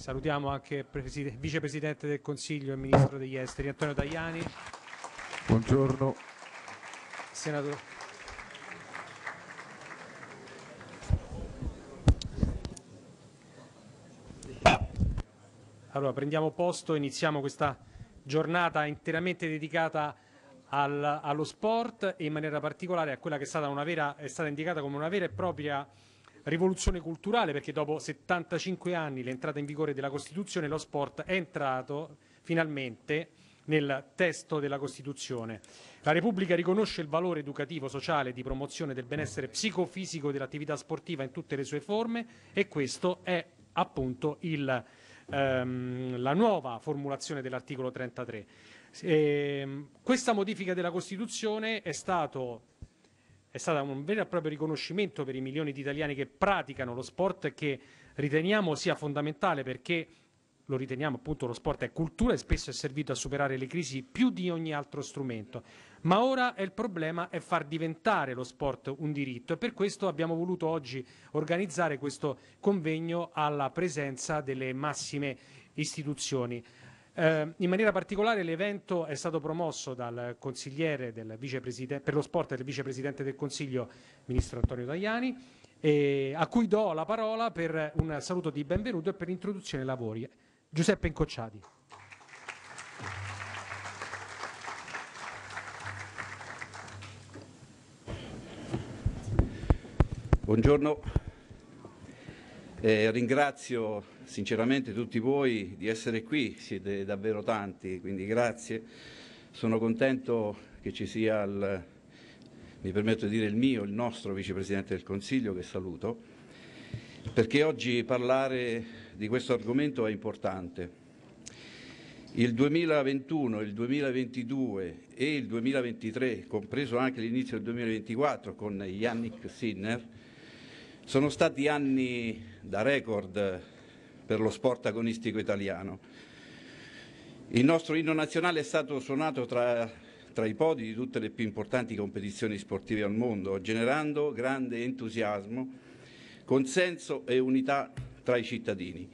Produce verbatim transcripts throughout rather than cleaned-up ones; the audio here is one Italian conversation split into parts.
Salutiamo anche il Vicepresidente del Consiglio e Ministro degli Esteri, Antonio Tajani. Buongiorno. Senatore. Allora, prendiamo posto, iniziamo questa giornata interamente dedicata al, allo sport e in maniera particolare a quella che è stata, una vera, è stata indicata come una vera e propria rivoluzione culturale, perché dopo settantacinque anni, l'entrata in vigore della Costituzione, lo sport è entrato finalmente nel testo della Costituzione. La Repubblica riconosce il valore educativo, sociale e di promozione del benessere psicofisico dell'attività sportiva in tutte le sue forme e questo è appunto il, ehm, la nuova formulazione dell'articolo trentatré. E, questa modifica della Costituzione è stato È stato un vero e proprio riconoscimento per i milioni di italiani che praticano lo sport, che riteniamo sia fondamentale perché lo riteniamo appunto lo sport è cultura e spesso è servito a superare le crisi più di ogni altro strumento. Ma ora è il problema è far diventare lo sport un diritto e per questo abbiamo voluto oggi organizzare questo convegno alla presenza delle massime istituzioni. Eh, in maniera particolare l'evento è stato promosso dal consigliere del vicepresidente, per lo sport del vicepresidente del Consiglio, ministro Antonio Tajani, e a cui do la parola per un saluto di benvenuto e per l'introduzione ai lavori. Giuseppe Incocciati. Buongiorno. Eh, ringrazio sinceramente tutti voi di essere qui, siete davvero tanti, quindi grazie. Sono contento che ci sia, il, mi permetto di dire il mio, il nostro Vicepresidente del Consiglio, che saluto, perché oggi parlare di questo argomento è importante. Il duemilaventuno, il duemilaventidue e il duemilaventitré, compreso anche l'inizio del duemilaventiquattro con Yannick Sinner, sono stati anni da record per lo sport agonistico italiano. Il nostro inno nazionale è stato suonato tra, tra i podi di tutte le più importanti competizioni sportive al mondo, generando grande entusiasmo, consenso e unità tra i cittadini.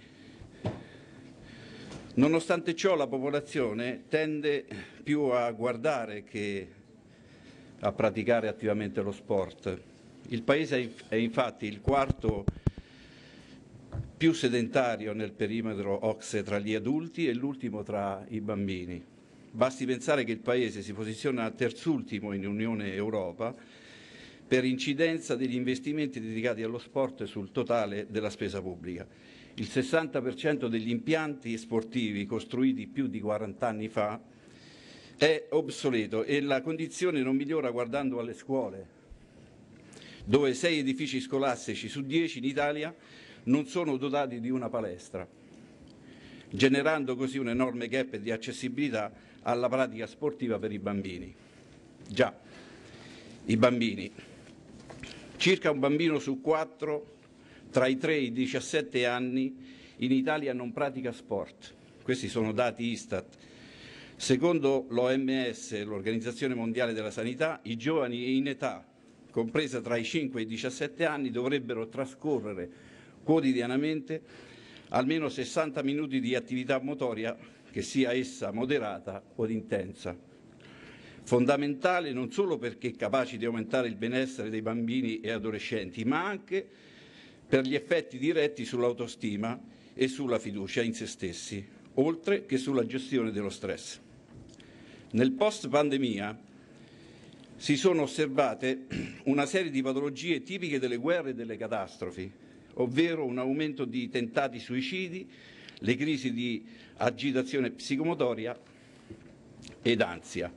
Nonostante ciò, la popolazione tende più a guardare che a praticare attivamente lo sport. Il Paese è infatti il quarto più sedentario nel perimetro O C S E tra gli adulti e l'ultimo tra i bambini. Basti pensare che il Paese si posiziona terzultimo in Unione Europa per incidenza degli investimenti dedicati allo sport sul totale della spesa pubblica. Il sessanta per cento degli impianti sportivi costruiti più di quaranta anni fa è obsoleto e la condizione non migliora guardando alle scuole, dove sei edifici scolastici su dieci in Italia non sono dotati di una palestra, generando così un enorme gap di accessibilità alla pratica sportiva per i bambini. Già, i bambini. Circa un bambino su quattro tra i tre e i diciassette anni in Italia non pratica sport. Questi sono dati Istat. Secondo l'O M S, l'Organizzazione Mondiale della Sanità, i giovani in età compresa tra i cinque e i diciassette anni dovrebbero trascorrere quotidianamente almeno sessanta minuti di attività motoria, che sia essa moderata o intensa. Fondamentale non solo perché capaci di aumentare il benessere dei bambini e adolescenti, ma anche per gli effetti diretti sull'autostima e sulla fiducia in se stessi, oltre che sulla gestione dello stress. Nel post-pandemia si sono osservate una serie di patologie tipiche delle guerre e delle catastrofi, ovvero un aumento di tentati suicidi, le crisi di agitazione psicomotoria ed ansia.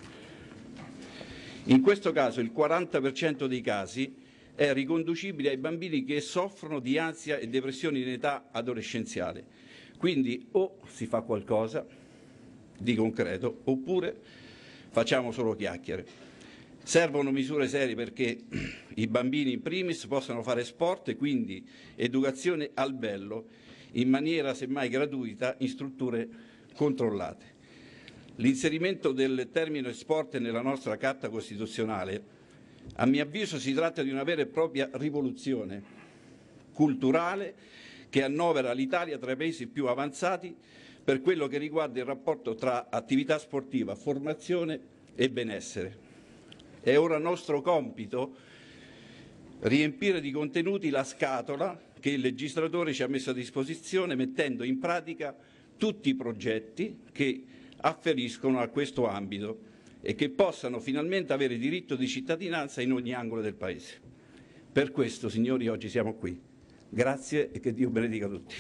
In questo caso il quaranta per cento dei casi è riconducibile ai bambini che soffrono di ansia e depressione in età adolescenziale. Quindi o si fa qualcosa di concreto oppure facciamo solo chiacchiere. Servono misure serie perché i bambini in primis possano fare sport e quindi educazione al bello in maniera semmai gratuita in strutture controllate. L'inserimento del termine sport nella nostra Carta Costituzionale, a mio avviso, si tratta di una vera e propria rivoluzione culturale che annovera l'Italia tra i paesi più avanzati per quello che riguarda il rapporto tra attività sportiva, formazione e benessere. È ora nostro compito riempire di contenuti la scatola che il legislatore ci ha messo a disposizione, mettendo in pratica tutti i progetti che afferiscono a questo ambito e che possano finalmente avere diritto di cittadinanza in ogni angolo del Paese. Per questo, signori, oggi siamo qui. Grazie e che Dio benedica tutti.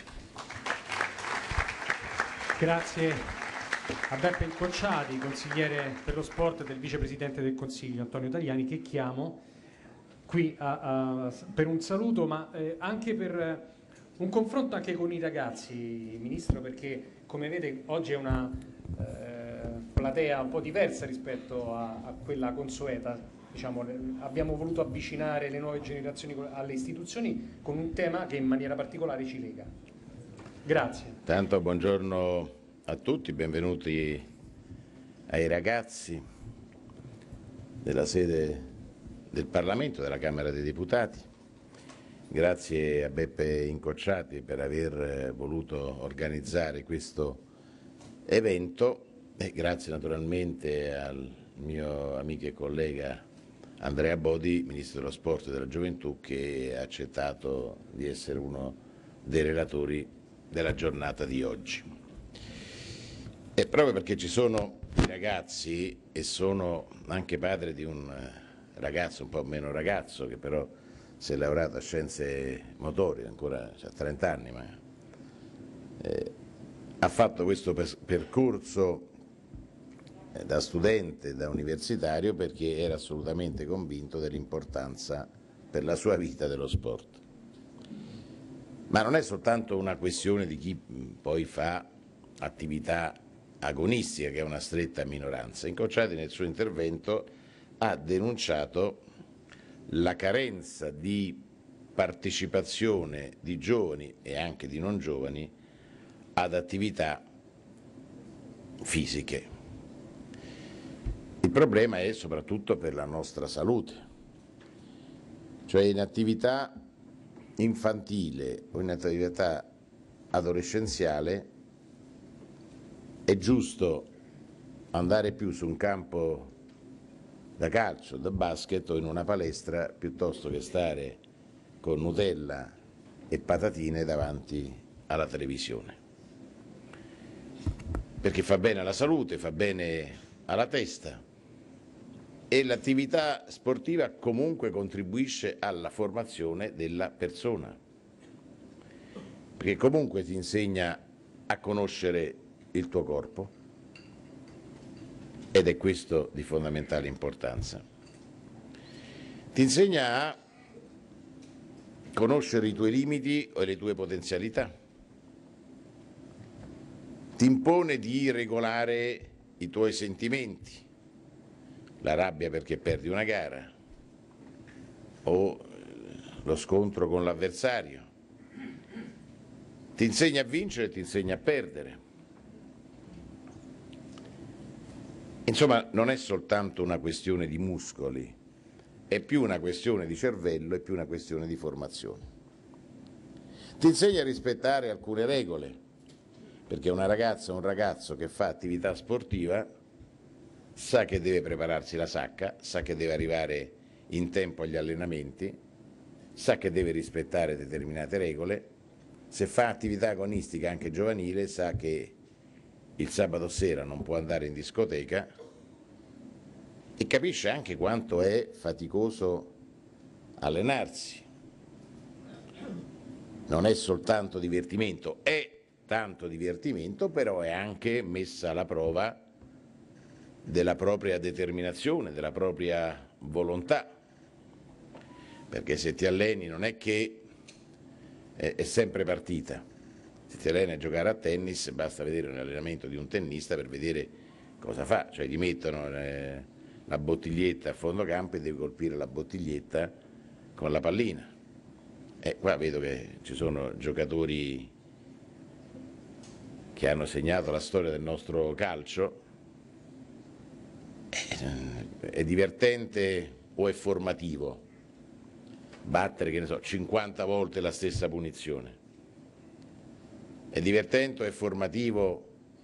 Grazie a Beppe Incocciati, consigliere per lo sport del vicepresidente del Consiglio Antonio Tajani, che chiamo qui a, a, per un saluto, ma eh, anche per un confronto anche con i ragazzi, Ministro, perché come vede oggi è una eh, platea un po' diversa rispetto a, a quella consueta. Diciamo, abbiamo voluto avvicinare le nuove generazioni alle istituzioni con un tema che in maniera particolare ci lega. Grazie. Tanto buongiorno a tutti, benvenuti ai ragazzi della sede del Parlamento, della Camera dei Deputati. Grazie a Beppe Incocciati per aver voluto organizzare questo evento e grazie naturalmente al mio amico e collega Andrea Bodi, Ministro dello Sport e della Gioventù, che ha accettato di essere uno dei relatori della giornata di oggi. E proprio perché ci sono i ragazzi e sono anche padre di un ragazzo, un po' meno ragazzo, che però si è laureato a scienze motorie, ancora ha trenta anni, ma eh, ha fatto questo percorso da studente, da universitario, perché era assolutamente convinto dell'importanza per la sua vita dello sport. Ma non è soltanto una questione di chi poi fa attività agonistica, che è una stretta minoranza. Incocciati nel suo intervento ha denunciato la carenza di partecipazione di giovani e anche di non giovani ad attività fisiche. Il problema è soprattutto per la nostra salute, cioè in attività infantile o in attività adolescenziale è giusto andare più su un campo da calcio, da basket o in una palestra piuttosto che stare con Nutella e patatine davanti alla televisione, perché fa bene alla salute, fa bene alla testa. E l'attività sportiva comunque contribuisce alla formazione della persona, perché comunque ti insegna a conoscere il tuo corpo ed è questo di fondamentale importanza. Ti insegna a conoscere i tuoi limiti o le tue potenzialità, ti impone di regolare i tuoi sentimenti, la rabbia perché perdi una gara o lo scontro con l'avversario, ti insegna a vincere e ti insegna a perdere. Insomma, non è soltanto una questione di muscoli, è più una questione di cervello, è più una questione di formazione. Ti insegna a rispettare alcune regole, perché una ragazza o un ragazzo che fa attività sportiva sa che deve prepararsi la sacca, sa che deve arrivare in tempo agli allenamenti, sa che deve rispettare determinate regole. Se fa attività agonistica anche giovanile sa che il sabato sera non può andare in discoteca e capisce anche quanto è faticoso allenarsi. Non è soltanto divertimento, è tanto divertimento, però è anche messa alla prova della propria determinazione, della propria volontà, perché se ti alleni non è che è, è sempre partita. Se ti alleni a giocare a tennis basta vedere un allenamento di un tennista per vedere cosa fa, cioè gli mettono eh, la bottiglietta a fondo campo e devi colpire la bottiglietta con la pallina. E qua vedo che ci sono giocatori che hanno segnato la storia del nostro calcio. È divertente o è formativo battere, che ne so, cinquanta volte la stessa punizione? È divertente, è formativo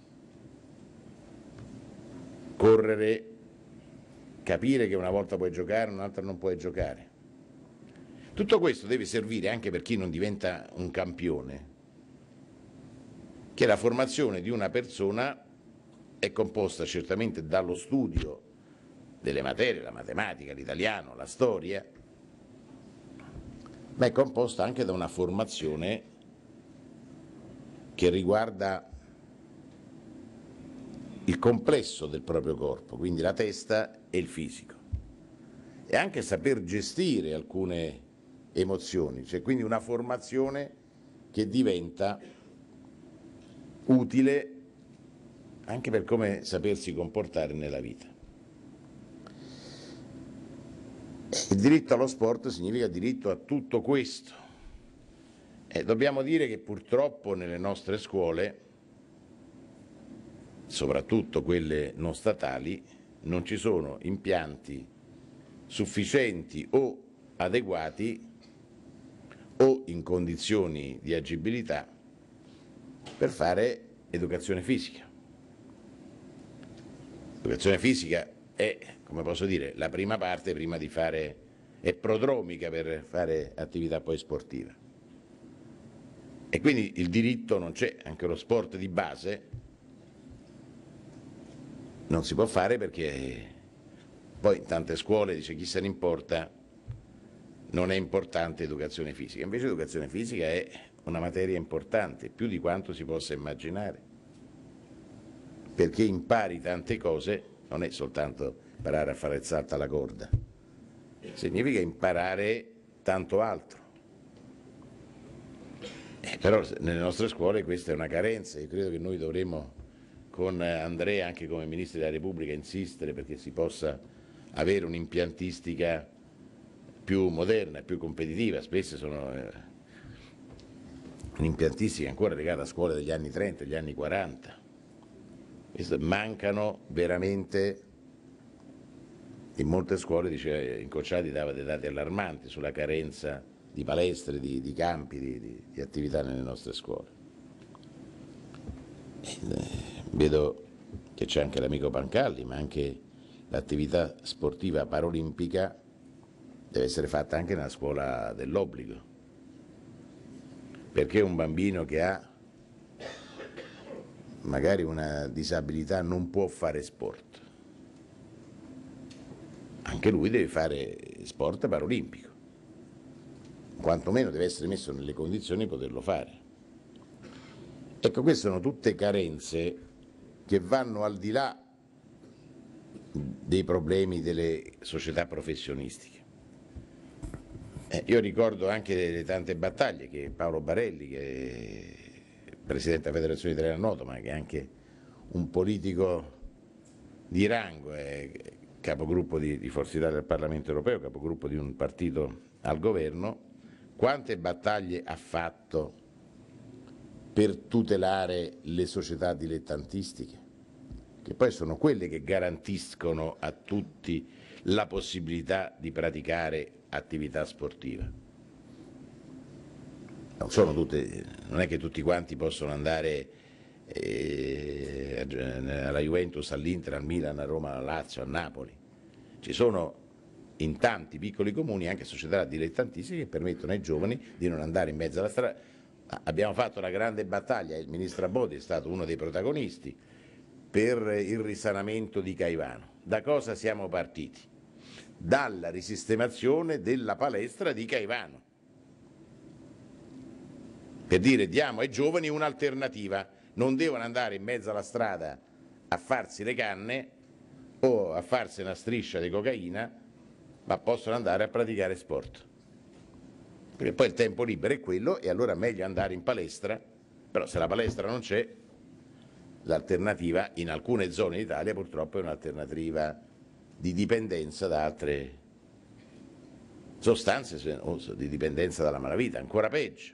correre, capire che una volta puoi giocare, un'altra non puoi giocare. Tutto questo deve servire anche per chi non diventa un campione, che la formazione di una persona è composta certamente dallo studio delle materie, la matematica, l'italiano, la storia, ma è composta anche da una formazione che riguarda il complesso del proprio corpo, quindi la testa e il fisico, e anche saper gestire alcune emozioni, c'è quindi una formazione che diventa utile anche per come sapersi comportare nella vita. Il diritto allo sport significa diritto a tutto questo. E dobbiamo dire che purtroppo nelle nostre scuole, soprattutto quelle non statali, non ci sono impianti sufficienti o adeguati o in condizioni di agibilità per fare educazione fisica. L'educazione fisica è, come posso dire, la prima parte prima di fare, è prodromica per fare attività poi sportiva. E quindi il diritto non c'è, anche lo sport di base non si può fare perché poi in tante scuole dice chi se ne importa, non è importante educazione fisica. Invece educazione fisica è una materia importante, più di quanto si possa immaginare, perché impari tante cose, non è soltanto imparare a fare il salto alla corda, significa imparare tanto altro. Eh, però nelle nostre scuole questa è una carenza, io credo che noi dovremmo con Andrea, anche come Ministro della Repubblica, insistere perché si possa avere un'impiantistica più moderna, più competitiva. Spesso sono eh, un'impiantistica ancora legata a scuole degli anni trenta, degli anni quaranta. Questo, mancano veramente, in molte scuole, dice, Incocciati dava dei dati allarmanti sulla carenza di palestre, di, di campi, di, di, di attività nelle nostre scuole. E, vedo che c'è anche l'amico Pancalli, ma anche l'attività sportiva paraolimpica deve essere fatta anche nella scuola dell'obbligo, perché un bambino che ha magari una disabilità non può fare sport, anche lui deve fare sport paraolimpico, quantomeno deve essere messo nelle condizioni di poterlo fare. Ecco, queste sono tutte carenze che vanno al di là dei problemi delle società professionistiche. Eh, io ricordo anche delle tante battaglie che Paolo Barelli, che è Presidente della Federazione Italiana Nuoto, ma che è anche un politico di rango, è capogruppo di, di Forza Italia del Parlamento Europeo, capogruppo di un partito al governo, quante battaglie ha fatto per tutelare le società dilettantistiche, che poi sono quelle che garantiscono a tutti la possibilità di praticare attività sportiva. Non sono tutte, non è che tutti quanti possono andare eh, alla Juventus, all'Inter, al Milan, a Roma, alla Lazio, a Napoli. Ci sono in tanti piccoli comuni anche società dilettantistiche che permettono ai giovani di non andare in mezzo alla strada. Abbiamo fatto una grande battaglia, il ministro Abodi è stato uno dei protagonisti, per il risanamento di Caivano. Da cosa siamo partiti? Dalla risistemazione della palestra di Caivano, per dire diamo ai giovani un'alternativa, non devono andare in mezzo alla strada a farsi le canne o a farsi una striscia di cocaina, ma possono andare a praticare sport. Perché poi il tempo libero è quello e allora è meglio andare in palestra, però se la palestra non c'è, l'alternativa in alcune zone d'Italia purtroppo è un'alternativa di dipendenza da altre sostanze, o di dipendenza dalla malavita, ancora peggio.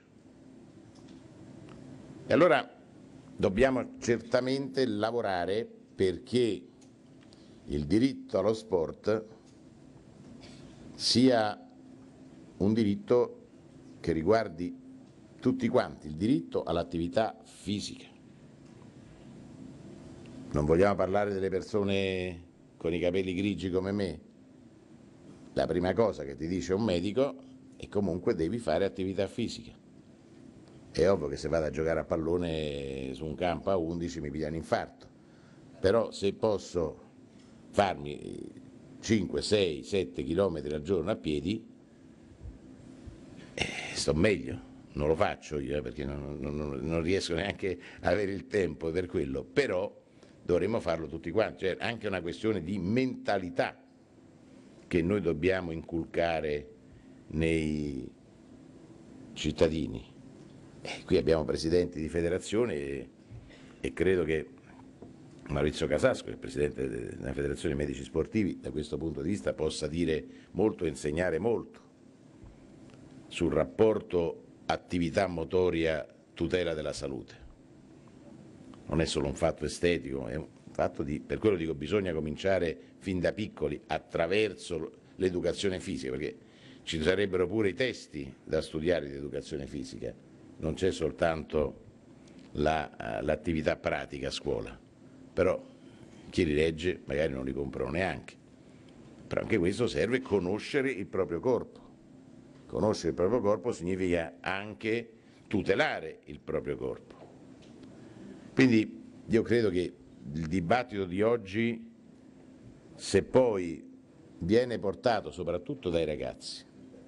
E allora dobbiamo certamente lavorare perché il diritto allo sport sia un diritto che riguardi tutti quanti il diritto all'attività fisica. Non vogliamo parlare delle persone con i capelli grigi come me? La prima cosa che ti dice un medico è comunque devi fare attività fisica. È ovvio che se vado a giocare a pallone su un campo a undici mi piglia un infarto, però se posso farmi cinque, sei, sette chilometri al giorno a piedi, eh, sto meglio. Non lo faccio io eh, perché non, non, non riesco neanche a avere il tempo per quello, però dovremmo farlo tutti quanti, cioè anche una questione di mentalità che noi dobbiamo inculcare nei cittadini. Eh, qui abbiamo presidenti di federazione e, e credo che Maurizio Casasco, il presidente della Federazione Medici Sportivi, da questo punto di vista possa dire molto e insegnare molto sul rapporto attività motoria tutela della salute. Non è solo un fatto estetico, è un fatto di, per quello dico, bisogna cominciare fin da piccoli attraverso l'educazione fisica, perché ci sarebbero pure i testi da studiare di educazione fisica, non c'è soltanto la, l'attività pratica a scuola, però chi li legge magari non li comprano neanche, però anche questo serve conoscere il proprio corpo. Conoscere il proprio corpo significa anche tutelare il proprio corpo. Quindi io credo che il dibattito di oggi, se poi viene portato soprattutto dai ragazzi,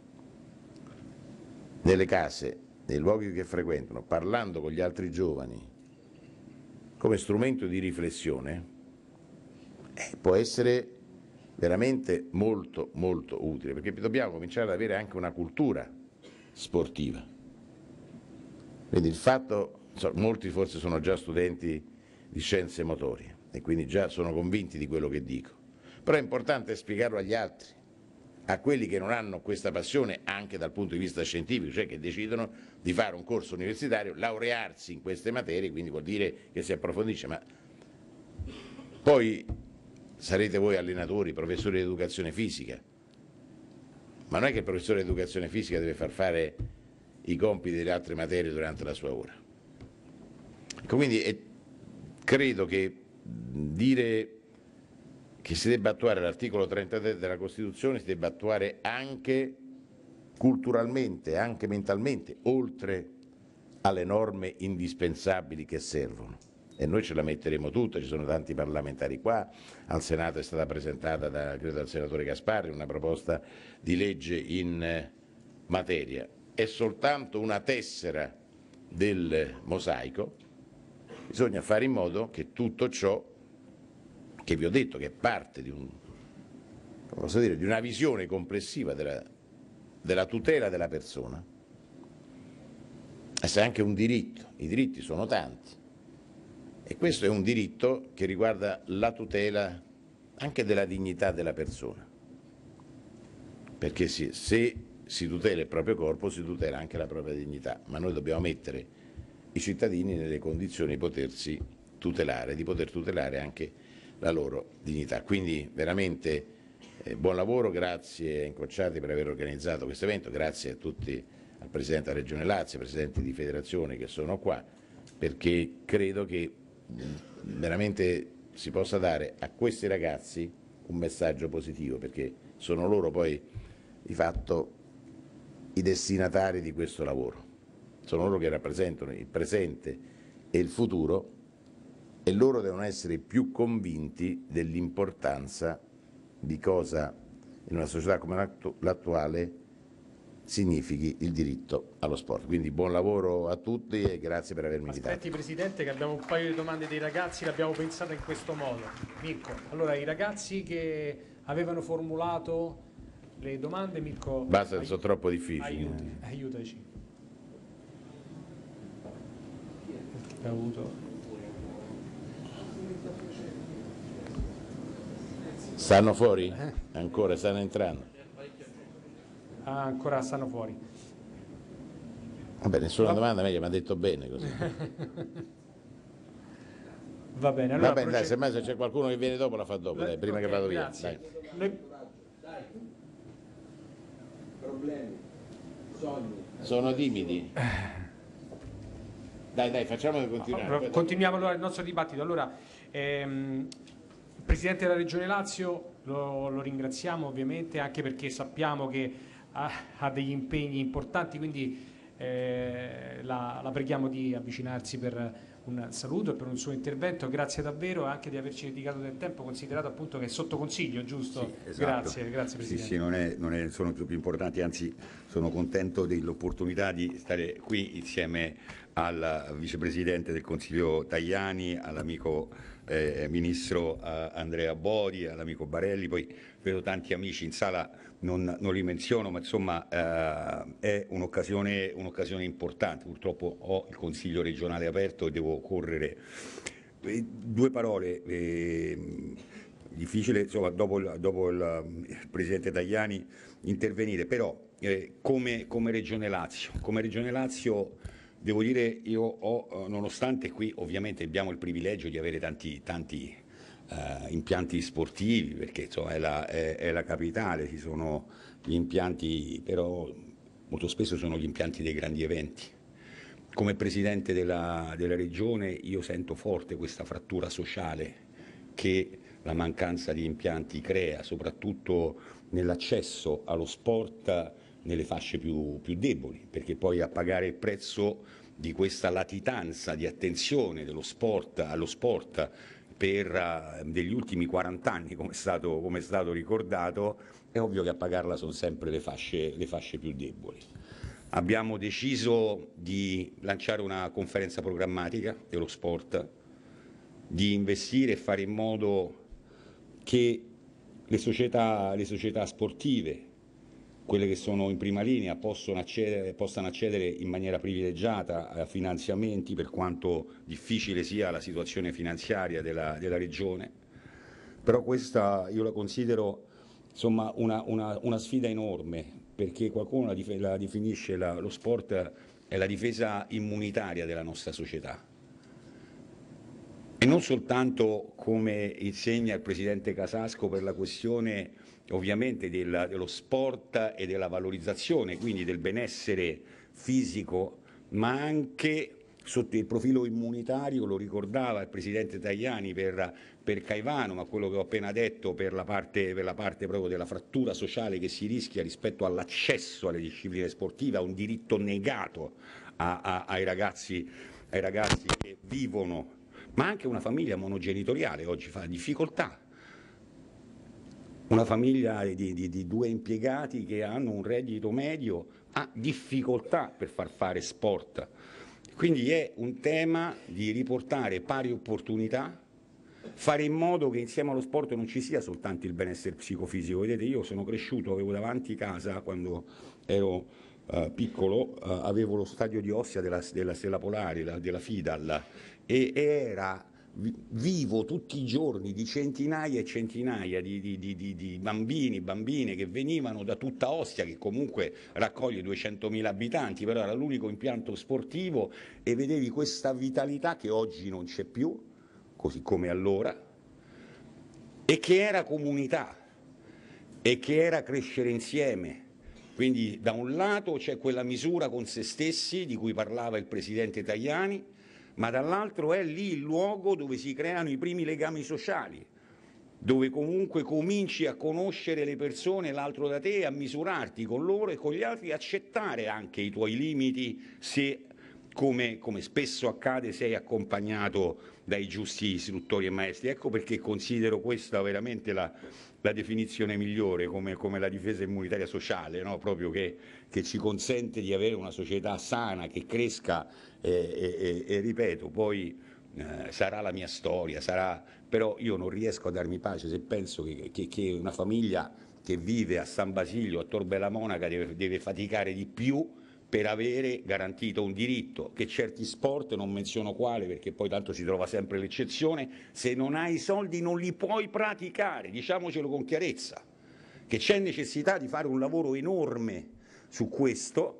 nelle case, nei luoghi che frequentano, parlando con gli altri giovani, come strumento di riflessione, eh, può essere veramente molto molto utile, perché dobbiamo cominciare ad avere anche una cultura sportiva. Quindi il fatto, so, molti forse sono già studenti di scienze motorie e quindi già sono convinti di quello che dico, però è importante spiegarlo agli altri, a quelli che non hanno questa passione anche dal punto di vista scientifico, cioè che decidono di fare un corso universitario, laurearsi in queste materie, quindi vuol dire che si approfondisce, ma poi sarete voi allenatori, professori di educazione fisica, ma non è che il professore di educazione fisica deve far fare i compiti delle altre materie durante la sua ora. Ecco, quindi è, credo che dire che si debba attuare l'articolo trentatré della Costituzione si debba attuare anche culturalmente, anche mentalmente, oltre alle norme indispensabili che servono. E noi ce la metteremo tutta, ci sono tanti parlamentari qua, al Senato è stata presentata da, credo, dal senatore Gasparri una proposta di legge in materia. È soltanto una tessera del mosaico, bisogna fare in modo che tutto ciò, che vi ho detto che è parte di, un, posso dire, di una visione complessiva della, della tutela della persona, è anche un diritto, i diritti sono tanti, e questo è un diritto che riguarda la tutela anche della dignità della persona, perché sì, se si tutela il proprio corpo si tutela anche la propria dignità, ma noi dobbiamo mettere i cittadini nelle condizioni di potersi tutelare, di poter tutelare anche la loro dignità. Quindi veramente eh, buon lavoro, grazie a Incrociati per aver organizzato questo evento, grazie a tutti, al Presidente della Regione Lazio, ai Presidenti di federazione che sono qua, perché credo che veramente si possa dare a questi ragazzi un messaggio positivo, perché sono loro poi di fatto i destinatari di questo lavoro, sono loro che rappresentano il presente e il futuro e loro devono essere più convinti dell'importanza di cosa in una società come l'attuale significhi il diritto allo sport. Quindi buon lavoro a tutti e grazie per avermi invitato. Aspetti Presidente, che abbiamo un paio di domande dei ragazzi, l'abbiamo pensata in questo modo. Mirko, allora i ragazzi che avevano formulato le domande, Mirko... Basta, sono troppo difficili. Aiuti, eh. aiutaci. Ha avuto... Stanno fuori? Ancora stanno entrando? Ah, ancora stanno fuori. Vabbè, nessuna Va... domanda, meglio, mi ha detto bene così. Va bene, allora... Va bene, dai, semmai se c'è qualcuno che viene dopo la fa dopo, dai, prima okay, che vado via. Dai. Noi... Problemi, sogni. Sono timidi. Dai, dai, facciamo continuare. Continuiamo allora il nostro dibattito. Allora, ehm, il Presidente della Regione Lazio lo, lo ringraziamo ovviamente, anche perché sappiamo che ha, ha degli impegni importanti, quindi eh, la, la preghiamo di avvicinarsi per un saluto e per un suo intervento. Grazie davvero anche di averci dedicato del tempo, considerato appunto che è sotto consiglio, giusto? Sì, esatto. Grazie, grazie Presidente. Sì, sì, non è, non è, sono più importanti, anzi sono contento dell'opportunità di stare qui insieme al Vicepresidente del Consiglio Tajani, all'amico eh, Ministro eh, Andrea Bodi, all'amico Barelli, poi vedo tanti amici in sala, non, non li menziono, ma insomma eh, è un'occasione, un'occasione importante. Purtroppo ho il Consiglio regionale aperto e devo correre. Eh, due parole, eh, difficile insomma, dopo, il, dopo il, il Presidente Tajani intervenire, però eh, come, come Regione Lazio, come Regione Lazio devo dire io ho, nonostante qui ovviamente abbiamo il privilegio di avere tanti, tanti Uh, impianti sportivi, perché insomma, è, la, è, è la capitale, ci sono gli impianti, però molto spesso sono gli impianti dei grandi eventi. Come Presidente della, della Regione io sento forte questa frattura sociale che la mancanza di impianti crea, soprattutto nell'accesso allo sport nelle fasce più, più deboli, perché poi a pagare il prezzo di questa latitanza di attenzione dello sport allo sport per uh, degli ultimi quaranta anni, come è stato, come è stato ricordato, è ovvio che a pagarla sono sempre le fasce, le fasce più deboli. Abbiamo deciso di lanciare una conferenza programmatica dello sport, di investire e fare in modo che le società, le società sportive, quelle che sono in prima linea, possono accedere, possano accedere in maniera privilegiata a finanziamenti, per quanto difficile sia la situazione finanziaria della, della Regione. Però questa io la considero insomma, una, una, una sfida enorme, perché qualcuno la, la definisce la, lo sport è la difesa immunitaria della nostra società. E non soltanto, come insegna il Presidente Casasco, per la questione ovviamente del, dello sport e della valorizzazione, quindi del benessere fisico, ma anche sotto il profilo immunitario, lo ricordava il Presidente Tajani per, per Caivano, ma quello che ho appena detto per la, parte, per la parte proprio della frattura sociale che si rischia rispetto all'accesso alle discipline sportive, a un diritto negato a, a, ai, ragazzi, ai ragazzi che vivono, ma anche una famiglia monogenitoriale oggi fa difficoltà. Una famiglia di, di, di due impiegati che hanno un reddito medio ha difficoltà per far fare sport. Quindi è un tema di riportare pari opportunità, fare in modo che insieme allo sport non ci sia soltanto il benessere psicofisico. Vedete, io sono cresciuto, avevo davanti casa, quando ero uh, piccolo, uh, avevo lo stadio di Ostia della, della Stella Polare, la, della Fidal, e era vivo tutti i giorni di centinaia e centinaia di, di, di, di, di bambini, bambine che venivano da tutta Ostia, che comunque raccoglie duecentomila abitanti, però era l'unico impianto sportivo, e vedevi questa vitalità che oggi non c'è più, così come allora, e che era comunità, e che era crescere insieme. Quindi da un lato c'è quella misura con se stessi di cui parlava il Presidente Tajani, ma dall'altro è lì il luogo dove si creano i primi legami sociali, dove comunque cominci a conoscere le persone, l'altro da te, a misurarti con loro e con gli altri, accettare anche i tuoi limiti se, come, come spesso accade, sei accompagnato dai giusti istruttori e maestri. Ecco perché considero questa veramente la, la definizione migliore, come, come la difesa immunitaria sociale, no? Proprio che, che ci consente di avere una società sana, che cresca. E, e, e ripeto, poi eh, sarà la mia storia, sarà, però io non riesco a darmi pace se penso che, che, che una famiglia che vive a San Basilio, a Tor Bella Monaca, deve, deve faticare di più per avere garantito un diritto, che certi sport, non menziono quale perché poi tanto si trova sempre l'eccezione, se non hai i soldi non li puoi praticare, diciamocelo con chiarezza, che c'è necessità di fare un lavoro enorme su questo,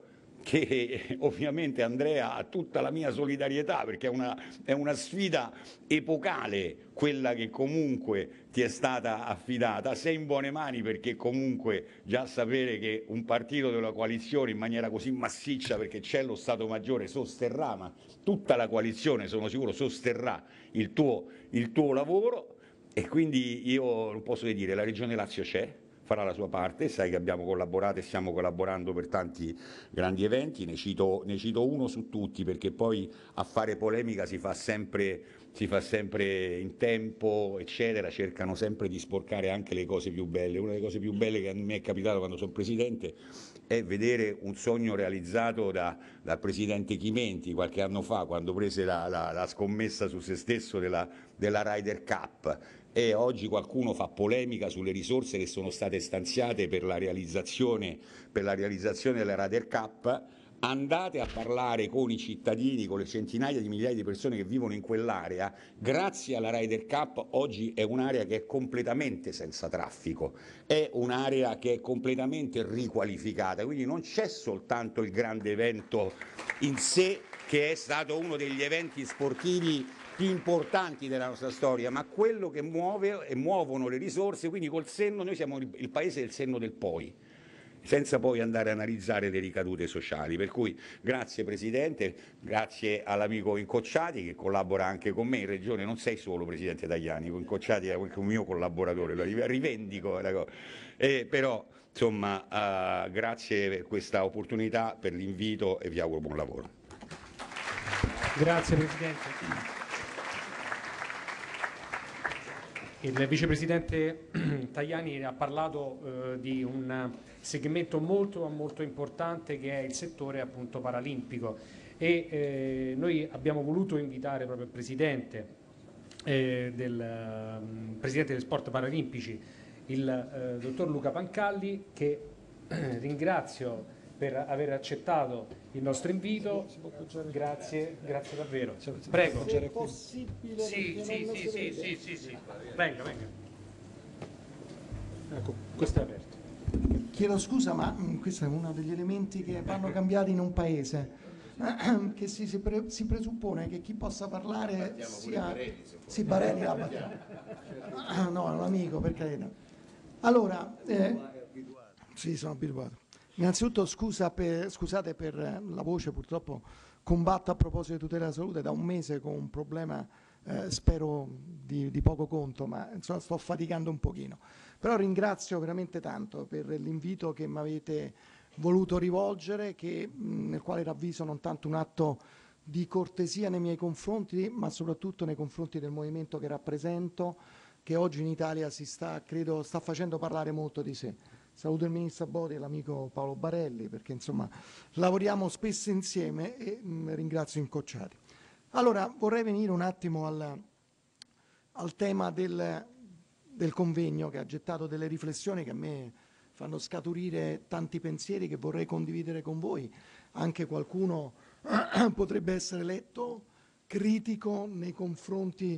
che ovviamente Andrea ha tutta la mia solidarietà, perché è una, è una sfida epocale quella che comunque ti è stata affidata. Sei in buone mani, perché comunque già sapere che un partito della coalizione in maniera così massiccia, perché c'è lo Stato Maggiore, sosterrà, ma tutta la coalizione sono sicuro sosterrà il tuo, il tuo lavoro, e quindi io non posso dire, la Regione Lazio c'è, farà la sua parte, sai che abbiamo collaborato e stiamo collaborando per tanti grandi eventi, ne cito, ne cito uno su tutti, perché poi a fare polemica si fa sempre, si fa sempre in tempo, eccetera, cercano sempre di sporcare anche le cose più belle. Una delle cose più belle che a me è capitato quando sono Presidente è vedere un sogno realizzato da, dal Presidente Chimenti qualche anno fa, quando prese la, la, la scommessa su se stesso della, della Ryder Cup. E oggi qualcuno fa polemica sulle risorse che sono state stanziate per la realizzazione, per la realizzazione della Ryder Cup. Andate a parlare con i cittadini, con le centinaia di migliaia di persone che vivono in quell'area. Grazie alla Ryder Cup oggi è un'area che è completamente senza traffico, è un'area che è completamente riqualificata, quindi non c'è soltanto il grande evento in sé, che è stato uno degli eventi sportivi più importanti della nostra storia, ma quello che muove e muovono le risorse. Quindi col senno, noi siamo il paese del senno del poi, senza poi andare a analizzare le ricadute sociali. Per cui grazie Presidente, grazie all'amico Incocciati che collabora anche con me in Regione. Non sei solo Presidente Tajani, Incocciati è anche un mio collaboratore, lo rivendico, eh, però insomma uh, grazie per questa opportunità, per l'invito, e vi auguro buon lavoro. Grazie Presidente. Il Vicepresidente Tajani ha parlato eh, di un segmento molto, molto importante, che è il settore appunto paralimpico, e eh, noi abbiamo voluto invitare proprio il Presidente, eh, del, um, Presidente degli Sport Paralimpici, il eh, Dottor Luca Pancalli, che eh, ringrazio per aver accettato il nostro invito. Grazie, grazie davvero. Prego. Se è possibile, sì, sì, non sì, sì, vede. sì, sì, sì. Venga, venga. Ecco, questo è aperto. Chiedo scusa, ma mh, questo è uno degli elementi che vanno cambiati in un paese, che si, si, pre, si presuppone che chi possa parlare sia... Barelli, sì, Barelli la battiamo. No, è un amico, per carità. Allora, eh, sì, sono abituato. Innanzitutto scusa per, scusate per la voce, purtroppo combatto a proposito di tutela della salute da un mese con un problema, eh, spero di, di poco conto, ma insomma sto faticando un pochino. Però ringrazio veramente tanto per l'invito che mi avete voluto rivolgere, che, mh, nel quale ravviso non tanto un atto di cortesia nei miei confronti, ma soprattutto nei confronti del movimento che rappresento, che oggi in Italia si sta, credo, sta facendo parlare molto di sé. Saluto il Ministro Bodi e l'amico Paolo Barelli, perché insomma lavoriamo spesso insieme, e mh, ringrazio Incocciati. Allora vorrei venire un attimo al, al tema del, del convegno, che ha gettato delle riflessioni che a me fanno scaturire tanti pensieri che vorrei condividere con voi. Anche qualcuno potrebbe essere letto critico nei confronti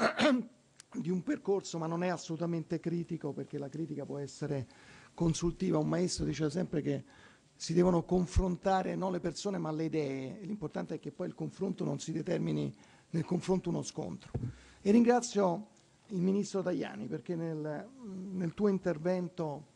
di un percorso, ma non è assolutamente critico, perché la critica può essere consultiva. Un maestro diceva sempre che si devono confrontare non le persone ma le idee, e l'importante è che poi il confronto non si determini nel confronto uno scontro. E ringrazio il Ministro Tajani, perché nel, nel tuo intervento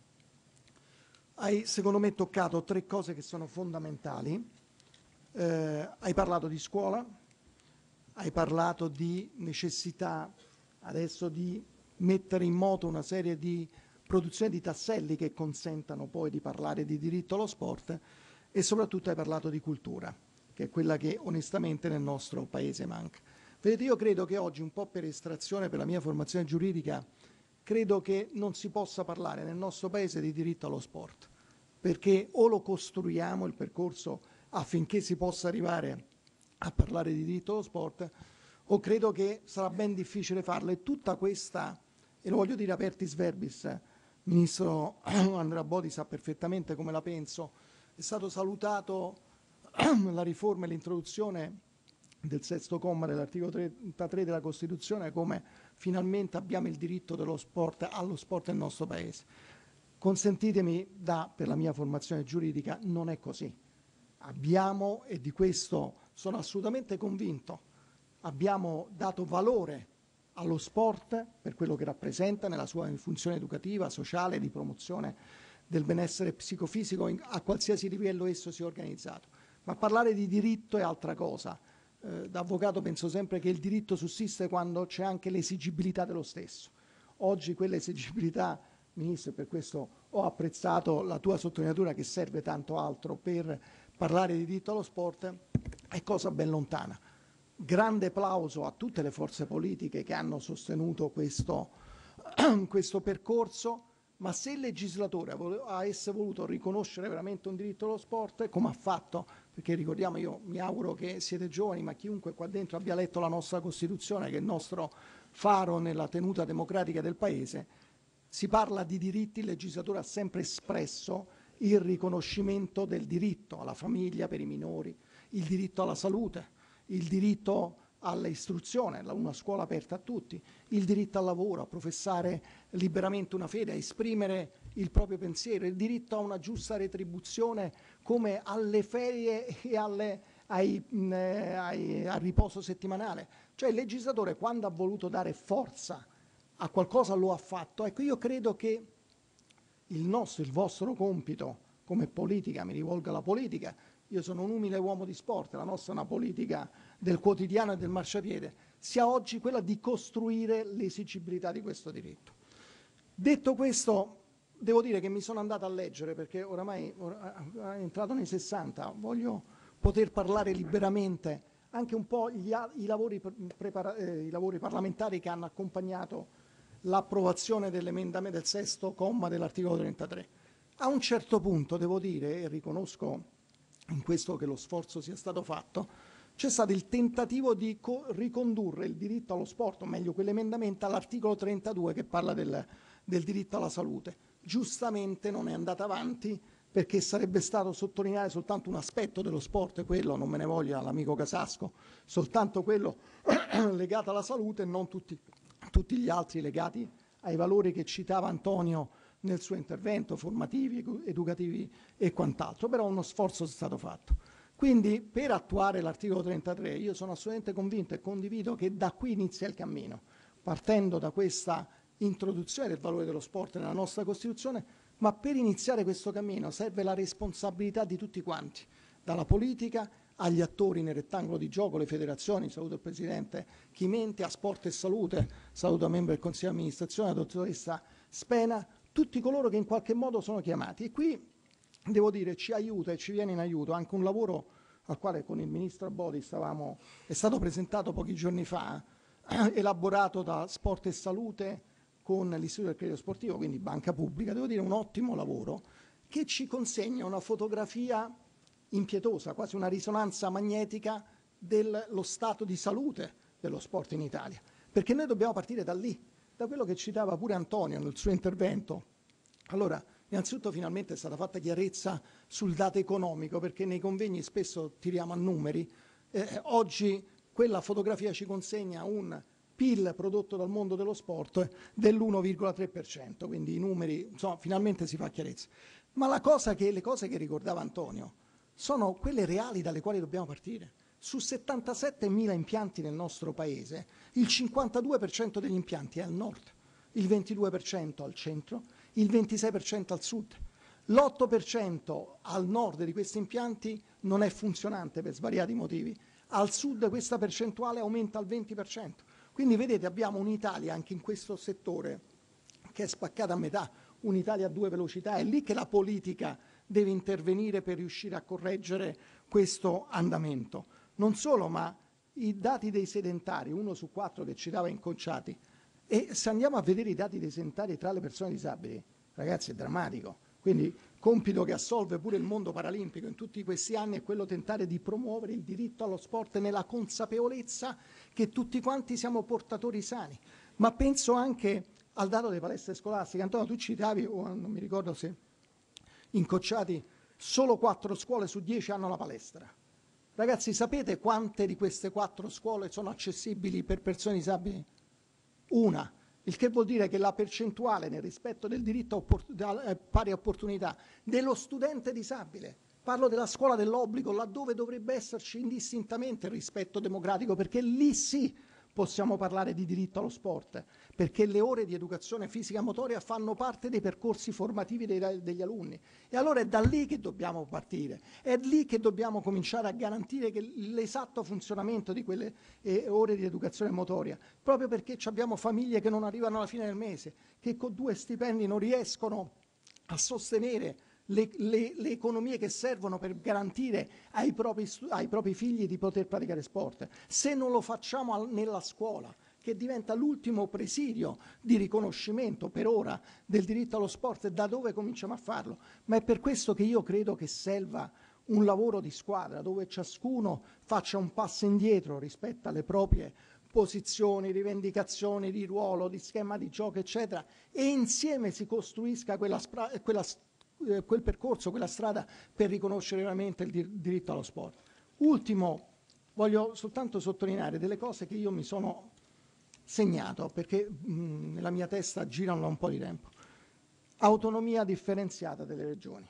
hai, secondo me, toccato tre cose che sono fondamentali. Eh, hai parlato di scuola, hai parlato di necessità adesso di mettere in moto una serie di produzione di tasselli che consentano poi di parlare di diritto allo sport, e soprattutto hai parlato di cultura, che è quella che onestamente nel nostro Paese manca. Vedete, io credo che oggi, un po' per estrazione, per la mia formazione giuridica, credo che non si possa parlare nel nostro Paese di diritto allo sport, perché o lo costruiamo il percorso affinché si possa arrivare a parlare di diritto allo sport, o credo che sarà ben difficile farlo. E tutta questa, e lo voglio dire apertis verbis, Ministro Andrea Bodi sa perfettamente come la penso, è stato salutato la riforma e l'introduzione del sesto comma dell'articolo trentatré della Costituzione, come finalmente abbiamo il diritto dello sport, allo sport nel nostro Paese. Consentitemi, da, per la mia formazione giuridica, non è così. abbiamo, e di questo sono assolutamente convinto, abbiamo dato valore allo sport per quello che rappresenta nella sua funzione educativa, sociale, di promozione del benessere psicofisico a qualsiasi livello esso sia organizzato. Ma parlare di diritto è altra cosa. Eh, da avvocato penso sempre che il diritto sussiste quando c'è anche l'esigibilità dello stesso. Oggi quell'esigibilità, Ministro, e per questo ho apprezzato la tua sottolineatura che serve tanto altro per parlare di diritto allo sport, è cosa ben lontana. Grande plauso a tutte le forze politiche che hanno sostenuto questo, questo percorso, ma se il legislatore avesse voluto riconoscere veramente un diritto allo sport, come ha fatto, perché ricordiamo, io mi auguro che siete giovani, ma chiunque qua dentro abbia letto la nostra Costituzione, che è il nostro faro nella tenuta democratica del Paese, si parla di diritti, il legislatore ha sempre espresso il riconoscimento del diritto alla famiglia per i minori, il diritto alla salute, il diritto all'istruzione, una scuola aperta a tutti, il diritto al lavoro, a professare liberamente una fede, a esprimere il proprio pensiero, il diritto a una giusta retribuzione come alle ferie e alle, ai, mh, ai, al riposo settimanale. Cioè il legislatore, quando ha voluto dare forza a qualcosa, lo ha fatto. Ecco, io credo che il nostro, il vostro compito come politica, mi rivolgo alla politica, io sono un umile uomo di sport, la nostra è una politica del quotidiano e del marciapiede, sia oggi quella di costruire l'esigibilità di questo diritto. Detto questo, devo dire che mi sono andato a leggere, perché oramai è entrato nei sessanta, voglio poter parlare liberamente anche un po' gli, i, lavori prepara, eh, i lavori parlamentari che hanno accompagnato l'approvazione dell'emendamento del sesto comma dell'articolo trentatré. A un certo punto, devo dire, e riconosco in questo che lo sforzo sia stato fatto, c'è stato il tentativo di ricondurre il diritto allo sport, o meglio quell'emendamento, all'articolo trentadue che parla del, del diritto alla salute. Giustamente non è andata avanti perché sarebbe stato sottolineare soltanto un aspetto dello sport, quello, non me ne voglia l'amico Casasco, soltanto quello legato alla salute e non tutti, tutti gli altri legati ai valori che citava Antonio nel suo intervento, formativi, educativi e quant'altro, però uno sforzo è stato fatto. Quindi per attuare l'articolo trentatré io sono assolutamente convinto e condivido che da qui inizia il cammino, partendo da questa introduzione del valore dello sport nella nostra Costituzione, ma per iniziare questo cammino serve la responsabilità di tutti quanti, dalla politica agli attori nel rettangolo di gioco, le federazioni, saluto il Presidente Chimenti, a Sport e Salute, saluto il membro del Consiglio di amministrazione, la dottoressa Spena, tutti coloro che in qualche modo sono chiamati. E qui, devo dire, ci aiuta e ci viene in aiuto anche un lavoro al quale con il Ministro Bodi stavamo, è stato presentato pochi giorni fa, eh, elaborato da Sport e Salute con l'Istituto del Credito Sportivo, quindi banca pubblica, devo dire un ottimo lavoro, che ci consegna una fotografia impietosa, quasi una risonanza magnetica dello stato di salute dello sport in Italia. Perché noi dobbiamo partire da lì, da quello che citava pure Antonio nel suo intervento. Allora, innanzitutto finalmente è stata fatta chiarezza sul dato economico, perché nei convegni spesso tiriamo a numeri. Eh, oggi quella fotografia ci consegna un P I L prodotto dal mondo dello sport dell'uno virgola tre per cento, quindi i numeri, insomma, finalmente si fa chiarezza. Ma la cosa che, le cose che ricordava Antonio sono quelle reali dalle quali dobbiamo partire. Su settantasettemila impianti nel nostro paese, il cinquantadue per cento degli impianti è al nord, il ventidue per cento al centro, il ventisei per cento al sud. L'otto per cento al nord di questi impianti non è funzionante per svariati motivi. Al sud questa percentuale aumenta al venti per cento. Quindi vedete, abbiamo un'Italia anche in questo settore che è spaccata a metà, un'Italia a due velocità. È lì che la politica deve intervenire per riuscire a correggere questo andamento. Non solo, ma i dati dei sedentari, uno su quattro che citava Incocciati, e se andiamo a vedere i dati dei sedentari tra le persone disabili, ragazzi, è drammatico. Quindi compito che assolve pure il mondo paralimpico in tutti questi anni è quello di tentare di promuovere il diritto allo sport nella consapevolezza che tutti quanti siamo portatori sani. Ma penso anche al dato delle palestre scolastiche. Antonio, tu citavi, o non mi ricordo se Incocciati, solo quattro scuole su dieci hanno la palestra. Ragazzi, sapete quante di queste quattro scuole sono accessibili per persone disabili? Una. Il che vuol dire che la percentuale nel rispetto del diritto a oppor- pari opportunità dello studente disabile Parlo della scuola dell'obbligo, laddove dovrebbe esserci indistintamente il rispetto democratico, perché lì sì possiamo parlare di diritto allo sport, perché le ore di educazione fisica motoria fanno parte dei percorsi formativi dei, degli alunni. E allora è da lì che dobbiamo partire, è lì che dobbiamo cominciare a garantire che l'esatto funzionamento di quelle eh, ore di educazione motoria, proprio perché abbiamo famiglie che non arrivano alla fine del mese, che con due stipendi non riescono a sostenere Le, le, le economie che servono per garantire ai propri, ai propri figli di poter praticare sport. Se non lo facciamo al, nella scuola, che diventa l'ultimo presidio di riconoscimento per ora del diritto allo sport, da dove cominciamo a farlo? Ma è per questo che io credo che serva un lavoro di squadra, dove ciascuno faccia un passo indietro rispetto alle proprie posizioni, rivendicazioni di ruolo, di schema di gioco, eccetera, e insieme si costruisca quella, quella quel percorso, quella strada per riconoscere veramente il diritto allo sport. Ultimo, voglio soltanto sottolineare delle cose che io mi sono segnato, perché mh, nella mia testa girano da un po' di tempo. Autonomia differenziata delle regioni.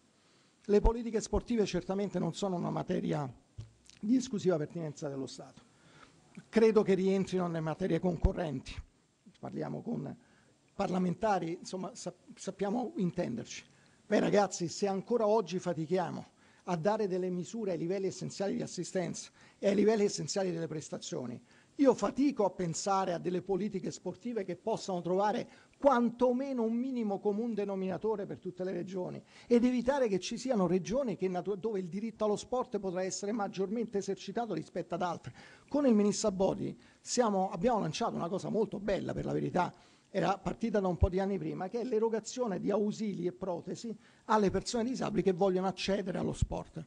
Le politiche sportive certamente non sono una materia di esclusiva pertinenza dello Stato. Credo che rientrino nelle materie concorrenti. Parliamo con parlamentari, insomma, sappiamo intenderci. Beh ragazzi, se ancora oggi fatichiamo a dare delle misure ai livelli essenziali di assistenza e ai livelli essenziali delle prestazioni, io fatico a pensare a delle politiche sportive che possano trovare quantomeno un minimo comune denominatore per tutte le regioni ed evitare che ci siano regioni che, dove il diritto allo sport potrà essere maggiormente esercitato rispetto ad altre. Con il Ministro Abodi siamo, abbiamo lanciato una cosa molto bella, per la verità, era partita da un po' di anni prima, che è l'erogazione di ausili e protesi alle persone disabili che vogliono accedere allo sport.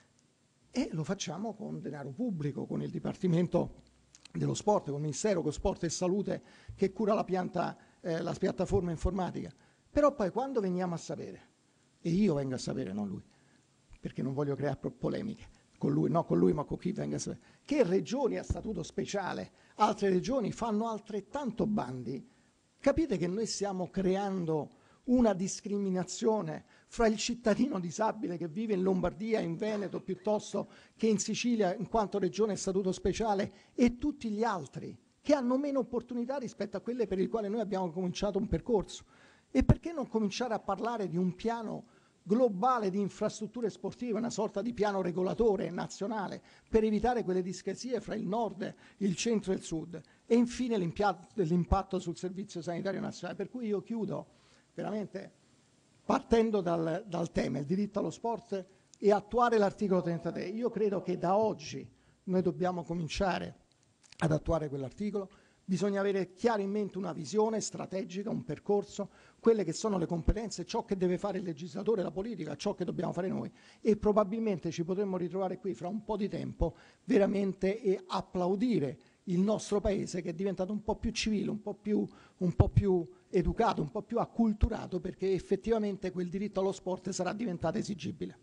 E lo facciamo con denaro pubblico, con il Dipartimento dello Sport, con il Ministero, con Sport e Salute, che cura la, pianta, eh, la piattaforma informatica. Però poi quando veniamo a sapere, e io vengo a sapere, non lui, perché non voglio creare polemiche, con lui, no con lui ma con chi venga a sapere, che regioni a statuto speciale, altre regioni fanno altrettanto bandi, capite che noi stiamo creando una discriminazione fra il cittadino disabile che vive in Lombardia, in Veneto, piuttosto che in Sicilia, in quanto regione a statuto speciale, e tutti gli altri che hanno meno opportunità rispetto a quelle per le quali noi abbiamo cominciato un percorso. E perché non cominciare a parlare di un piano globale di infrastrutture sportive, una sorta di piano regolatore nazionale per evitare quelle discrasie fra il nord, il centro e il sud, e infine l'impatto sul servizio sanitario nazionale. Per cui io chiudo veramente partendo dal, dal tema, il diritto allo sport e attuare l'articolo trentatré. Io credo che da oggi noi dobbiamo cominciare ad attuare quell'articolo. Bisogna avere chiaro in mente una visione strategica, un percorso, quelle che sono le competenze, ciò che deve fare il legislatore, la politica, ciò che dobbiamo fare noi, e probabilmente ci potremmo ritrovare qui fra un po' di tempo veramente e applaudire il nostro paese che è diventato un po' più civile, un po' più, un po' più educato, un po' più acculturato, perché effettivamente quel diritto allo sport sarà diventato esigibile.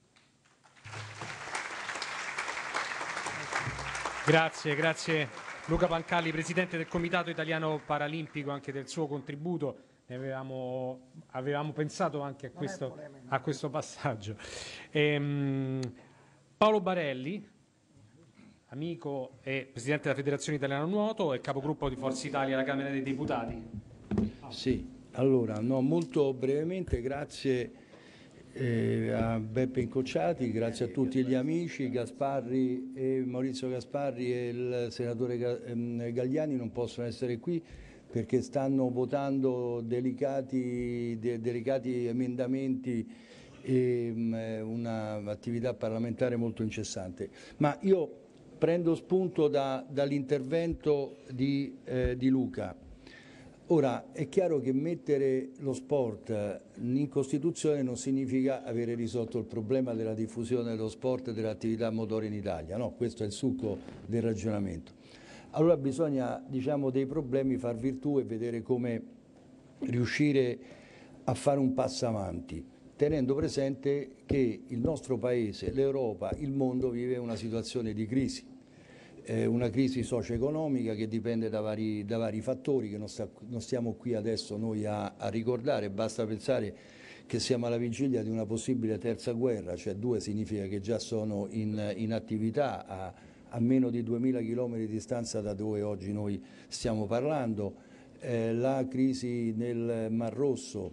Grazie, grazie Luca Pancalli, Presidente del Comitato Italiano Paralimpico, anche del suo contributo. Ne avevamo, avevamo pensato anche a questo, a questo passaggio. Ehm, Paolo Barelli, amico e Presidente della Federazione Italiana Nuoto e capogruppo di Forza Italia alla Camera dei Deputati. Sì, allora, no, molto brevemente, grazie eh, a Beppe Incocciati, grazie a tutti gli amici, Gasparri e Maurizio Gasparri e il senatore Galliani non possono essere qui perché stanno votando delicati, de, delicati emendamenti e mh, un'attività parlamentare molto incessante. Ma io prendo spunto da, dall'intervento di, eh, di Luca. Ora, è chiaro che mettere lo sport in Costituzione non significa avere risolto il problema della diffusione dello sport e dell'attività motoria in Italia, no? Questo è il succo del ragionamento. Allora bisogna, diciamo, dei problemi far virtù e vedere come riuscire a fare un passo avanti, tenendo presente che il nostro Paese, l'Europa, il mondo vive una situazione di crisi. Una crisi socio-economica che dipende da vari, da vari fattori che non, sta, non stiamo qui adesso noi a, a ricordare, basta pensare che siamo alla vigilia di una possibile terza guerra, cioè due significa che già sono in, in attività a, a meno di duemila chilometri di distanza da dove oggi noi stiamo parlando. Eh, la crisi nel Mar Rosso